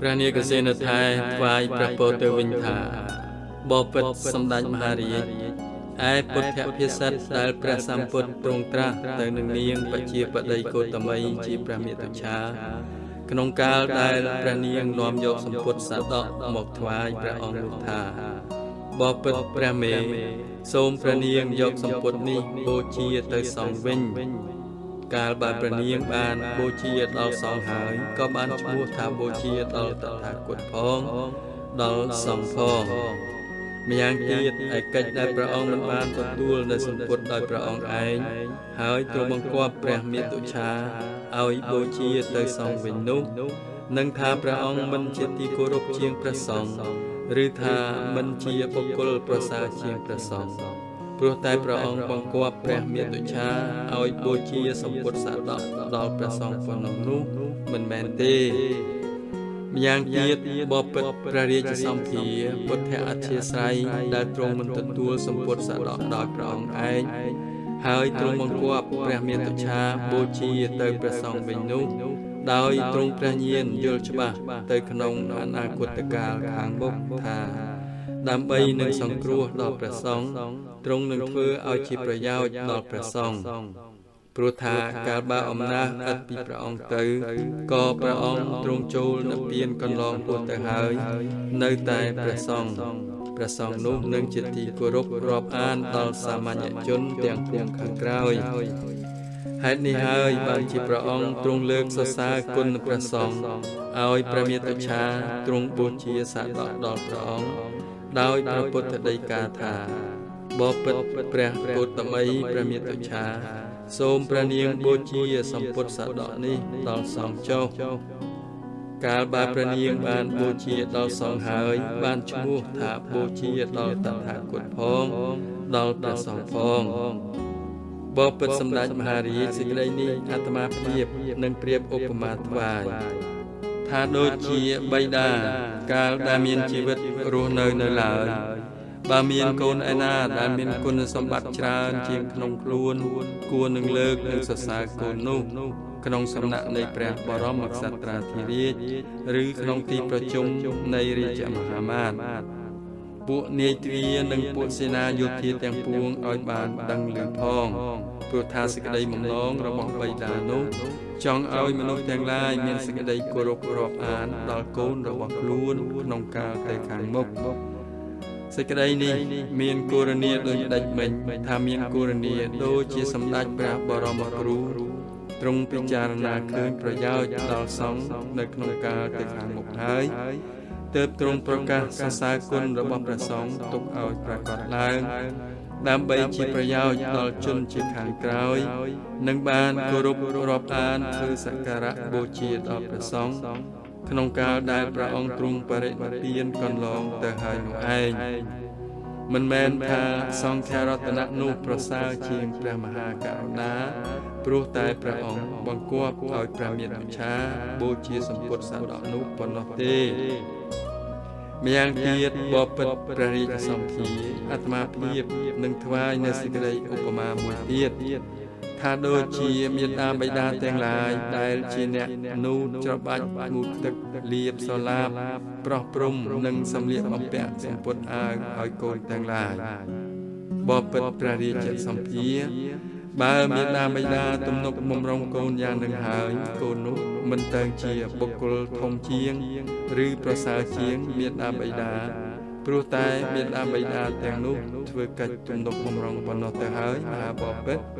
ព្រះនាគសេនថែថ្វាយព្រះពរទៅវិញថាបបិទ្ធសម្ដេចមហារាជឯពុទ្ធភិសិទ្ធដែលព្រះសម្ពុទ្ធទ្រង់ត្រាស់ទៅនឹងនាងបជាបតីកោតមីជាព្រះមាតុច្ឆាក្នុងកាលដែលព្រះនាងនាំយកសម្ពុទ្ធសាដកមកថ្វាយព្រះអង្គនោះថាបបិទ្ធព្រះមេសូមព្រះនាងយកសម្ពុទ្ធនេះបូជាទៅសង្ឃវិញកាលបើព្រះនាងបានបូជាដល់សង្ឃហើយក៏បានឈ្មោះថាបូជាដល់តថាគតផងដល់សង្ឃផងម្យ៉ាងទៀតឯកិច្ចដែលព្រះអង្គមិនបានទទួលនៅសម្ពុទ្ធដោយព្រះអង្គឯងហើយទ្រង់បង្គាប់ព្រះមាតុច្ឆាឲ្យបូជាទៅសង្ឃវិញនោះនឹងថាព្រះអង្គមិនជាទីគោរពជាងព្រះសង្ឃឬថាមិនជាបុគ្គលប្រសើរជាងព្រះសង្ឃព្រោះតែព្រះអង្គបង្គាប់ព្រះមាតុច្ឆាឲ្យបូជាសម្ពុទ្ធសាដកដល់ព្រះសង្ឃប៉ុណ្ណោះនោះមិនមែនទេម្យ៉ាងទៀតបបិទ្ធព្រះរាជសម្ភារពុទ្ធអធិស្ស្រ័យដែលទ្រង់មិនទទួលសម្ពុទ្ធសាដកដោយព្រះអង្គឯងហើយទ្រង់បង្គាប់ព្រះមាតុច្ឆាបូជាទៅព្រះសង្ឃវិញនោះដោយទ្រង់ព្រះញាណយល់ច្បាស់ទៅក្នុងអនាគតកាលខាងមុខថាដើម្បីនឹងសង្គ្រោះដល់ព្រះសង្ឃទ្រង់នឹងធ្វើឲ្យជាប្រយោជន៍ដល់ព្រះសង្ឃព្រោះថាកាលបើអំណាចឥតពីព្រះអង្គទៅក៏ព្រះអង្គទ្រង់ចូលនិព្វានកន្លងពោះទៅហើយនៅតែព្រះសង្ឃព្រះសង្ឃនោះនឹងជាទីគោរពរាប់អានដល់សាមញ្ញជនទាំងពួងខាងក្រោយហេតុនេះហើយបានជាព្រះអង្គទ្រង់លើកសរសើរគុណព្រះសង្ឃឲ្យព្រះមាតុច្ឆាទ្រង់បូជាសាដកដល់ព្រះអង្គដោយព្រះពុទ្ធដីកាថាបបិទ្ធព្រះពុទ្ធមីព្រះមាតុច្ឆាសូមព្រះនាងបូជាសម្ពុទ្ធសាដកនេះដល់សង្ឃចុះកាលបើព្រះនាងបានបូជាដល់សង្ឃហើយបានឈ្មោះថាបូជាដល់តថាគតផងដល់ព្រះសង្ឃផងបបិទ្ធសម្ដេចមហារាជសេចក្តីនេះអាត្មាភាពនឹងប្រៀបឧបមាថ្វាយថាដូចជាបិតាកាលដែលមានជីវិតរស់នៅនៅឡើយបើមានកូនឯណាដែលមានគុណសម្បត្តិច្រើនជាងក្នុងខ្លួនគួរនឹងលើកនិងសរសើរកូននោះក្នុងសំណាក់នៃព្រះបរមក្សត្រាធិរាជឬក្នុងទីប្រជុំនៃរាជមហាមាត្រពួកនាយទ្វារនិងពួកសេនាយោធាទាំងពួងឲ្យបានដឹងឮផងព្រោះថាសេចក្តីបំណងរបស់បិតានោះចង់ឲ្យមនុស្សទាំងឡាយមានសេចក្តីគោរពរាប់អានដល់កូនរបស់ខ្លួនក្នុងកាលទៅខាងមុខសេចក្តីនេះមានគោរនីដូចដេចមិញថាមានគោរនីដូចជាសម្ដេចព្រះបរមគ្រូទ្រង់ពិចារណាឃើញប្រយោជន៍ដល់សង្ឃនៅក្នុងកាលទៅខាងមុខហើយទើបទ្រង់ប្រកាសសរសើរគុណរបស់ព្រះសង្ឃទុកឲ្យប្រកបឡើងដើម្បីជាប្រយោជន៍ដល់ជនជាខាងក្រោយនិងបានគោរពរាប់អានធ្វើសក្ការៈបូជាដល់ព្រះសង្ឃក្នុងកាលដែលព្រះអង្គទ្រង់បរិនិព្វានកន្លងទៅហើយនោះឯងមិនមែនថាសង្ឃរតនៈនោះប្រសើរជាងព្រះមហាករុណាព្រោះតែព្រះអង្គបង្គាប់ឲ្យព្រះមាតុច្ឆាបូជាសម្ពុទ្ធសាដកនោះប៉ុណ្ណោះទេម្យ៉ាងទៀតបបិទ្ធព្រះរាជសម្ភារអាត្មាភាពនឹងថ្វាយនៅសេចក្តីឧបមាមួយទៀតថាដូចជាមាតាបិតាទាំងឡាយដែលជាអ្នកនូតច្របាច់ងូតទឹកលាបសឡាបប្រោះព្រំនិងសម្លៀកបំពាក់សម្ពុទ្ធអាវឲ្យកូនទាំងឡាយបបិទ្ធព្រះរាជសម្ភារបើមាតាបិតាទំនុកបំរុងកូនយ៉ាងនឹងហើយកូននោះមិនទៅជាបុគ្គលធំជាងឬប្រសើរជាងមាតាបិតាព្រោះតែមាតាបិតាទាំងនោះធ្វើកិច្ចទំនុកបំរុងប៉ុណ្ណោះទៅហើយមហាបពិត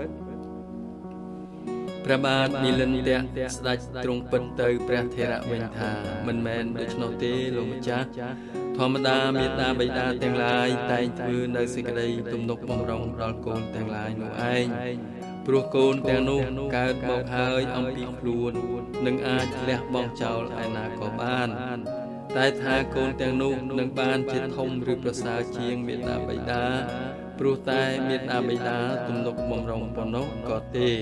ព្រះបាទនិលិន្ទៈស្ដេចទ្រង់ពិតទៅព្រះថេរៈវិញថាមិនមែនដូច្នោះទេលោកម្ចាស់ធម្មតាមាតាបិតាទាំងឡាយតែងធ្វើនៅសេចក្តីទំនុកបំរុងដល់កូនទាំងឡាយនោះឯងព្រោះកូនទាំងនោះកើតមកហើយអំពីខ្លួននឹងអាចលះបង់ចោលឯណាក៏បានតែថាកូនទាំងនោះនឹងបានជាធំឬប្រសើរជាងមាតាបិតាព្រោះតែមាតាបិតាទំនុកបំរុងប៉ុណ្ណោះក៏ទេ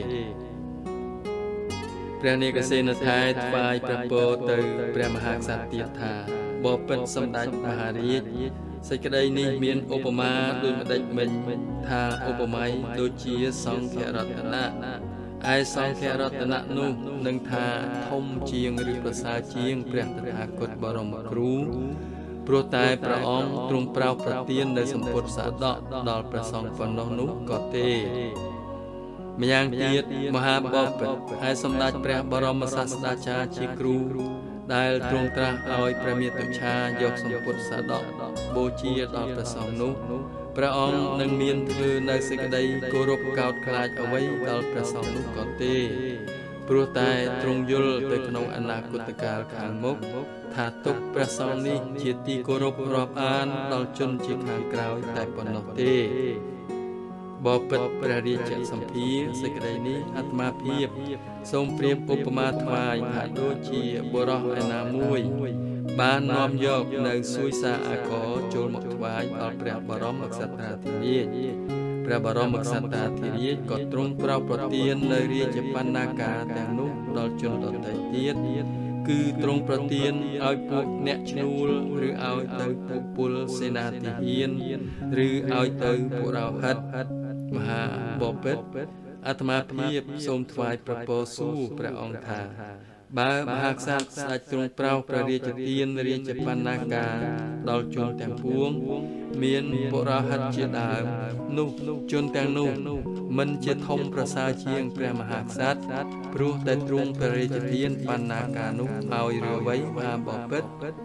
ព្រះនាគសេនថែថ្វាយព្រះពរទៅព្រះមហាក្សត្រទៀតថាបបិទ្ធសម្ដេចមហារាជសេចក្តីនេះមានឧបមាដូចម្ដេចមិញថាឧបមាដូចជាសង្ឃរតនៈ ai song khe rát nạ nu nâng tha thông chiêng rư prasa chiêngព្រះតថាគតបរមគ្រូព្រោះតែព្រះអង្គទ្រង់ប្រោសប្រទាននៅសម្ពុទ្ធសាសកដល់ព្រះសង្ឃប៉ុណ្ណោះនោះក៏ទេម្យ៉ាងទៀតមហាបពិតហើយសម្ដេចព្រះបរមសាស្តាចារ្យជាគ្រូដែលទ្រង់ត្រាស់ឲ្យព្រះមាតុច្ឆាយកសម្ពុទ្ធសាសកបូជាដល់ព្រះសង្ឃនោះព្រះអង្គនឹងមានធ្វើនៅសេចក្តីគោរពកោតខ្លាចអ្វីដល់ព្រះសង្ឃនោះក៏ទេព្រោះតែទ្រង់យល់ទៅក្នុងអនាគតកាលខាងមុខថាទុកព្រះសង្ឃនេះជាទីគោរពរាប់អានដល់ជនជាខាងក្រោយតែប៉ុណ្ណោះទេបបិទ្ធព្រះរាជសម្ភារសេចក្តីនេះអាត្មាភាពសូមប្រៀបឧបមាថ្វាយថាដូចជាបុរសឯណាមួយបាននាំយកនៅសួយសាអាកចូលមកថ្វាយដល់ព្រះបរមក្សត្រាធិរាជព្រះបរមក្សត្រាធិរាជក៏ទ្រង់ប្រោសប្រទាននៅរាជបណ្ណាការទាំងនោះដល់ជនដទៃទៀតគឺទ្រង់ប្រទានឲ្យពួកអ្នកឈ្នួលឬឲ្យទៅពួកពលសេនាធិហានឬឲ្យទៅពុរោហិតមហាបពិតអាត្មាភាពសូមថ្វាយប្រពោសួរព្រះអង្គថាបើមហាក្សត្រស្ដេចទ្រង់ប្រោសព្រះរាជទានរាជបណ្ណាការដល់ជនទាំងពួងមានពុរោហិតជាដើមនោះជនទាំងនោះមិនជាធំប្រសើរជាងព្រះមហាក្សត្រព្រោះតែទ្រង់ព្រះរាជទានបណ្ណាការនោះឲ្យរឿវៃមហាបពិត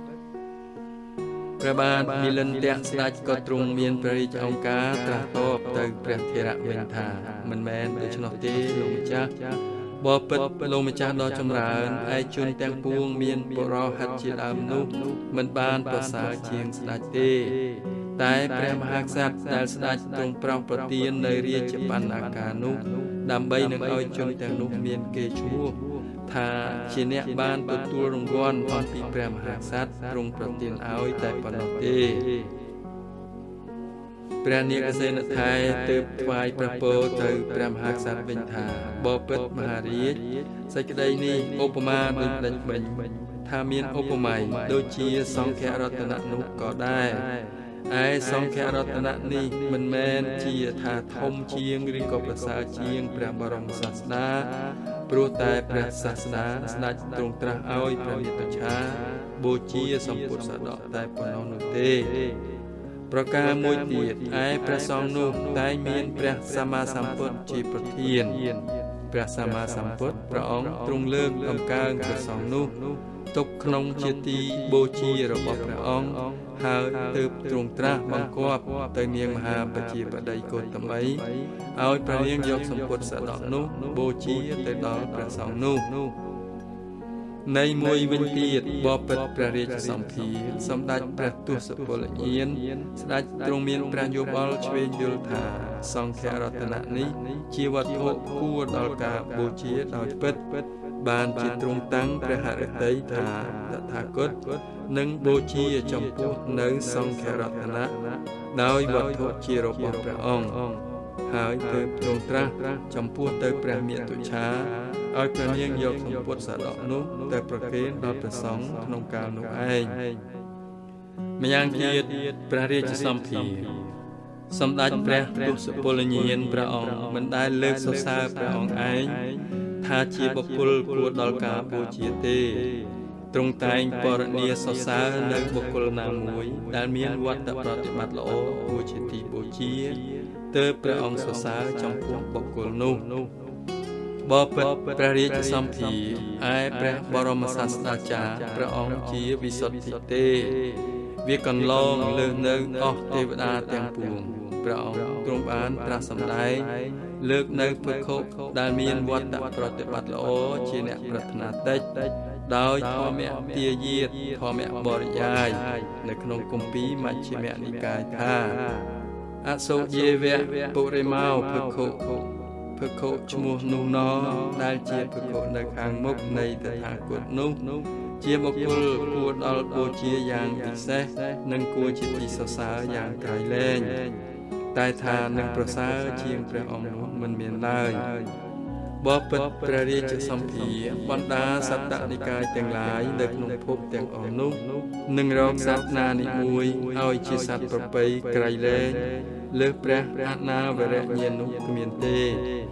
ព្រះបាទមិលិន្ទៈស្ដេចក៏ទ្រង់មានព្រះរាជអង្គការត្រាស់តបទៅព្រះធរៈវិញថាមិនមែនដូច្នោះទេលោកម្ចាស់បបិទ្ធលោកម្ចាស់ដ៏ចម្រើនឯជនទាំងពួងមានបុរោហិតជាដើមនោះមិនបានប្រសើរជាងស្ដេចទេតែព្រះមហាក្សត្រដែលស្ដេចទ្រង់ប្រោសប្រទាននៅរាជបណ្ណាការនោះដើម្បីនឹងឲ្យជនទាំងនោះមានកេរ្តិ៍ឈ្មោះថាជាអ្នកបានទទួលរង្វាន់អំពីព្រះមហាក្សត្រទ្រង់ប្រទានឲ្យតែប៉ុណ្ណោះទេព្រះនាគសេនថៃទើបថ្វាយព្រះពរទៅព្រះមហាក្សត្រវិញថាបបិទ្ធមហារាជសេចក្តីនេះឧបមាដូចដេញវិញថាមានឧបមាដូចជាសង្ឃរតនៈនោះក៏ដែរឯសង្ឃរតនៈនេះមិនមែនជាថាធំជាងឬក៏ប្រសើរជាងព្រះបរមសាស្តាព្រោះតែព្រះសាស្តាស្ដេចទ្រង់ត្រាស់ឲ្យព្រះមាតុច្ឆាបូជាសម្ពុទ្ធសាសកតែប៉ុណ្ណោះនោះទេប្រការមួយទៀតឯព្រះសង្ឃនោះតែមានព្រះសម្មាសម្ពុទ្ធជាប្រធានព្រះសម្មាសម្ពុទ្ធព្រះអង្គទ្រង់លើកតម្កើងព្រះសង្ឃនោះទុកក្នុងជាទីបូជារបស់ព្រះអង្គហើយទើបទ្រង់ត្រាស់បង្គាប់ទៅនាងមហាបជាបតីកោតមីឲ្យព្រះនាងយកសម្ពុទ្ធសាសកនោះបូជាទៅដល់ព្រះសង្ឃនោះនៃមួយវិញទៀតបបិទ្ធព្រះរាជសម្ភារសម្ដេចព្រះទសពលញាណស្ដេចទ្រង់មានព្រះយោបល់ឆ្វេងយល់ថាសង្ឃរតនៈនេះជាវត្ថុគួរដល់ការបូជាដោយពិតបានជាទ្រង់តាំងព្រះហឫទ័យថាតថាគតនឹងបូជាចំពោះនៅសង្ឃរតនៈដោយវត្ថុជារបស់ព្រះអង្គហើយទើបទ្រង់ត្រាស់ចំពោះទៅព្រះមាតុច្ឆាឲ្យព្រះនាងយកសម្ពុទ្ធសាសកនោះទៅប្រគេនដល់ព្រះសង្ឃក្នុងកាលនោះឯងម្យ៉ាងទៀតព្រះរាជសម្ភារសម្ដេចព្រះទសពលញាណព្រះអង្គមិនដែលលើកសរសើរព្រះអង្គឯងថាជាបុគ្គលគួរដល់ការបូជាទេទ្រង់តែងបរនីសរសើរនៅបុគ្គលណាមួយដែលមានវត្តប្រតិបត្តិល្អគួរជាទីបូជាទើបព្រះអង្គសរសើរចំពោះបុគ្គលនោះបបិទ្ធព្រះរាជសម្ភារឯព្រះបរមសាស្តាចារ្យព្រះអង្គជាវិសុទ្ធិទេវាកន្លងលើសនៅអស់ទេវតាទាំងពួងព្រះអង្គទ្រង់បានត្រាស់សម្ដែងលើកនៅភិក្ខុដែលមានវត្តប្រតិបត្តិល្អជាអ្នកប្រាថ្នាតិចដោយធម្មទាយាទធម្មបរិយាយនៅក្នុងគម្ពីរមជ្ឈិមនិកាយថាអសូយេវៈពុរិមោភិក្ខុភិក្ខុឈ្មោះនោះណដែលជាភិក្ខុនៅខាងមុខនៃតថាគតនោះជាបុគ្គលគួរដល់បូជាយ៉ាងពិសេសនិងគួរជាទីសរសើរយ៉ាងក្រៃលែងតែថានឹងប្រសើរជាងព្រះអង្គនោះមិនមានឡើយបបិទ្ធព្រះរាជសម្ភារបណ្ដាសត្តនិកាយទាំងឡាយនៅក្នុងភពទាំងអស់នោះនឹងរកសត្វណានីមួយឲ្យជាសត្វប្រពៃក្រៃលែងលើព្រះអនាវរញ្ញាណនោះគ្មានទេ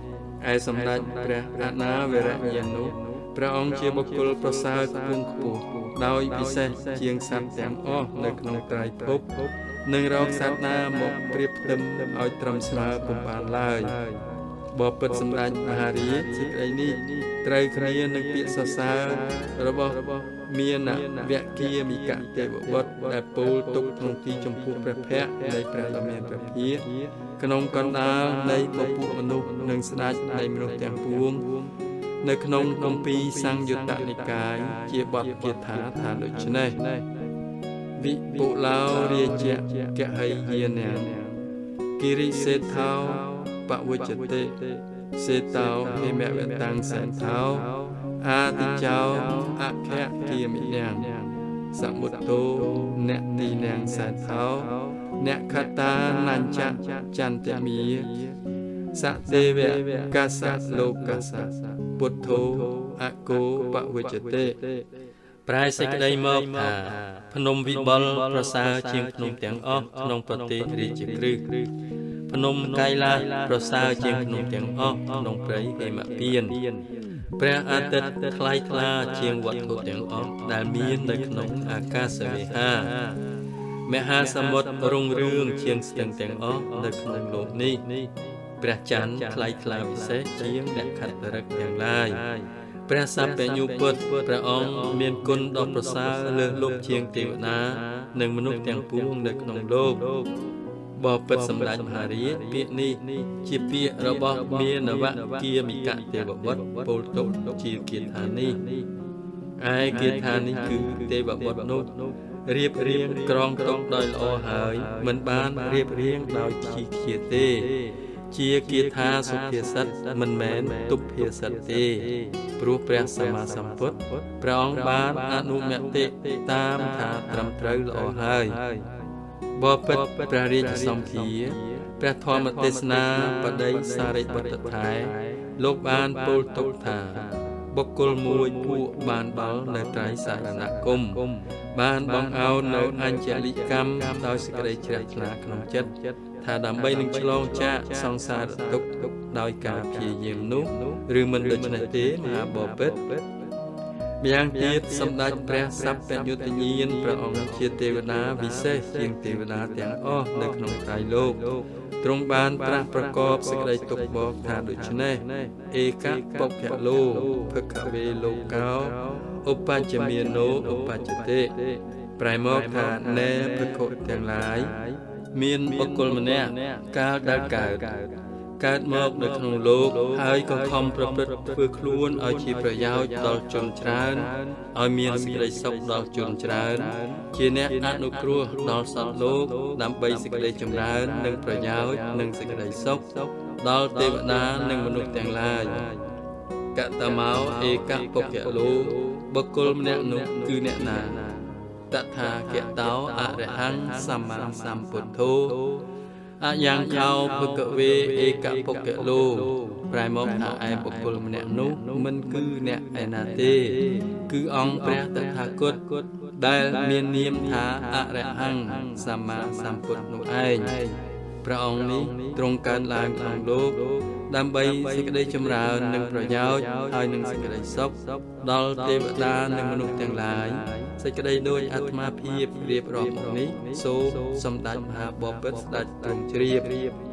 ឯសម្ដេចព្រះអនាវរញ្ញានុព្រះអង្គជាបុគ្គលប្រសើរខ្ពង់ខ្ពស់ដោយពិសេសជាងសត្វទាំងអស់នៅក្នុងត្រៃភពនឹងរកសត្វណាមកប្រៀបផ្ទឹមឲ្យត្រឹមស្មើពុំបានឡើយបបិទ្ធសម្ដេចមហារាជសេចក្តីនេះត្រូវគ្នានឹងពាក្យសរសើររបស់មានវគ្គមិកទេវបុត្រដែលពោលទុកក្នុងទីចំពោះព្រះភ័ក្ត្រនៃព្រះដ៏មានព្រះភាកក្នុងកណ្ដាលនៃពពួកមនុស្សនិងស្ដេចនៃមនុស្សទាំងពួងនៅក្នុងគម្ពីរសង្យុត្តនិកាយជាបទគាថាថាដូច្នេះវិពុឡោរាជៈកហិយានាគិរិសេថោបវជតិសេតោហេមវតាំងសន្ធោអាទិចោអខៈគាមិញាំសមុតតោអ្នកទីនាងសន្ធោអ្នកខតានញ្ចៈចន្ទមីសទេវកាសៈលោកសៈពុទ្ធោអគោបវជតិប្រែសេចក្តីមកថាភ្នំវិបុលប្រសើរជាងភ្នំទាំងអស់ក្នុងប្រទេសរាជក្រឹសភ្នំកៃឡាសប្រសើរជាងភ្នំទាំងអស់ក្នុងព្រៃហេមពៀនព្រះអាទិត្យថ្លៃថ្លាជាងវត្ថុទាំងអស់ដែលមាននៅក្នុងអាកាសវិហារមហាសមុទ្ររុងរឿងជាងស្ទឹងទាំងអស់នៅក្នុងលោកនេះព្រះច័ន្ទថ្លៃថ្លាពិសេសជាងអ្នកខត្តរិកទាំងឡាយព្រះសព្វញ្ញុពុទ្ធព្រះអង្គមានគុណដ៏ប្រសើរលើសលប់ជាងទេវតានិងមនុស្សទាំងពួងនៅក្នុងលោកបបិទ្ធសម្ដេចមហារាជពាក្យនេះជាពាក្យរបស់មានវគិមិកទេវបុត្រពោលទុកជាគាថានេះឯគាថានេះគឺទេវបុត្រនោះរៀបរៀងក្រងទុកដោយល្អហើយមិនបានរៀបរៀងដោយខ្ជិះខ្ជាទេជាគាថាសុភាសិតមិនមែនទុព្ភាសិតទេព្រោះព្រះសម្មាសម្ពុទ្ធព្រះអង្គបានអនុមតិតាមថាត្រឹមត្រូវល្អហើយបបិទ្ធព្រះរាជសម្ភារព្រះធម្មទេសនាបដីសារិបុត្រថែលោកបានពោលទុកថាបុគ្គលមួយពួកបានដល់នៅត្រៃសរណគមបានបងអោននៅអញ្ជលិកម្មដោយសេចក្តីជ្រះថ្លាក្នុងចិត្តថាដើម្បីនឹងឆ្លងចាកសង្សារទុក្ខដោយការព្យាយាមនោះឬមិនដូច្នេះទេមហាបពិតម្យ៉ាងទៀតសម្ដេចព្រះសព្វយុតញ្ញាណព្រះអង្គជាទេវតាវិសេសជាងទេវតាទាំងអស់នៅក្នុងត្រៃលោកទ្រង់បានត្រាស់ប្រកបសេចក្តីទុក្ខបកថាដូច្នេះអេកបុគ្គលោភគវេលោកោឧបច្ចមានោឧបច្ចតិប្រែមកថាណែភគុទាំងឡាយមានបុគ្គលម្នាក់កាលដែលកើតកើតមកនៅក្នុងលោកហើយក៏ខំប្រព្រឹត្តធ្វើខ្លួនឲ្យជាប្រយោជន៍ដល់ជនច្រើនឲ្យមានសេចក្តីសុខដល់ជនច្រើនជាអ្នកអនុគ្រោះដល់សត្វលោកដើម្បីសេចក្តីចម្រើននិងប្រយោជន៍និងសេចក្តីសុខដល់ទេវតានិងមនុស្សទាំងឡាយកតមោអេកបុគ្គលោបុគ្គលម្នាក់នោះគឺអ្នកណាតថាគតោអរហង្គសម្មាសម្ពុទ្ធោអយ៉ាងខោភគវេអេកបុគ្គលោប្រែមកថាឯបុគ្គលម្នាក់នោះមិនគឺអ្នកឯណាទេគឺអង្គព្រះតថាគតដែលមាននាមថាអរហង្គសម្មាសម្ពុទ្ធនោះឯងព្រះអង្គនេះទ្រង់កើតឡើងក្នុងលោកដើម្បីសេចក្តីចម្រើននិងប្រយោជន៍ហើយនឹងសេចក្តីសុខដល់ទេវតានិងមនុស្សទាំងឡាយសេចក្តីដូចអាត្មាភាពរៀបរាប់មកនេះសូមសម្ដេចមហាបពិតស្ដេចទ្រង់ជ្រាប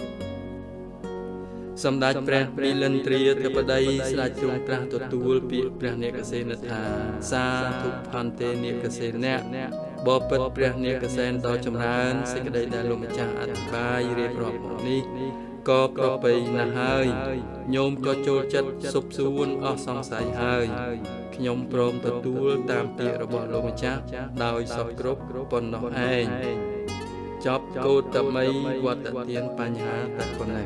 សម្ដេចព្រះមីលិន្ទ្រាធិបតីស្ដេចទ្រង់ត្រាស់ទទួលពាក្យព្រះនាគសេនថាសាធុផន្តេនាគសេនៈបបិទ្ធព្រះនាគសេនដ៏ចម្រើនសេចក្តីដែលលោកម្ចាស់អធិប្បាយរៀបរាប់មកនេះក៏ប្រពៃណាស់ហើយញោមក៏ចូលចិត្តសុបសួនអស់សង្ស័យហើយខ្ញុំព្រមទទួលតាមពាក្យរបស់លោកម្ចាស់ដោយសពគ្រប់ប៉ុណ្ណោះឯងចប់កោតមីវត្តទានបញ្ហាតែប៉ុណ្ណេះ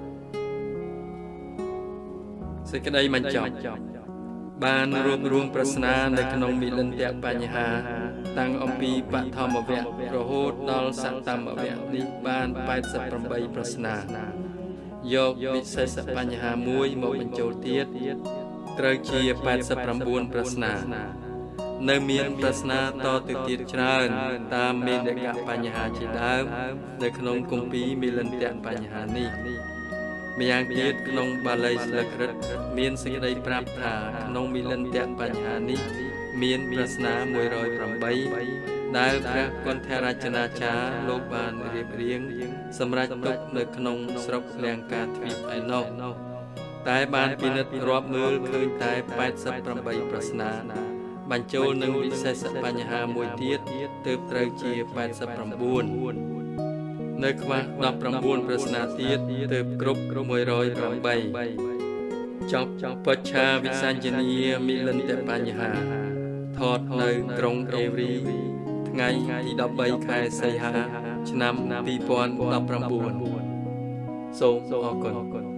សេចក្តីបញ្ចប់បានរួបរวมប្រស្នានៅក្នុងមិលិន្ទបញ្ហាតាំងអំពីបឋមវគ្គរហូតដល់សត្តមវគ្គនេះបាន八十八ប្រស្នាយកវិសេសបញ្ហាមួយមកបញ្ចូលទៀតត្រូវជា八十九ប្រស្នានៅមានប្រស្នាតទៅទៀតច្រើនតាមមេដកបញ្ហាជាដើមនៅក្នុងគម្ពីរមិលិន្ទបញ្ហានេះម្យ៉ាងទៀតក្នុងបាលីស្លឹករឹតមានសេចក្តីប្រាប់ថាក្នុងមិលន្ទៈបញ្ហានេះមានប្រស្នាមួយរយប្រាំបីដែលព្រះគន្ធរាជនាចារ្យលោកបានរៀបរៀងសម្រាប់ទុកនៅក្នុងស្រុកលង្កាទ្វីបឯណោះតែបានពិនិត្យរាប់មើលឃើញតែប៉ែតសិបប្រាំបីប្រស្នាបញ្ចូលនឹងវិសេសបញ្ហាមួយទៀតទើបត្រូវជាប៉ែតសិបប្រាំបួននៅខ្វះដប់ប្រាំបួនប្រស្នាទៀតទើបគ្រប់មួយរយប្រាំបីចប់បច្ឆាវិសញ្ញនីមិលន្ទៈបញ្ហាថតនៅក្រុងអេវរីថ្ងៃទីដប់បីខែសីហាឆ្នាំពីរពាន់ដប់ប្រាំបួនសូមអរគុណ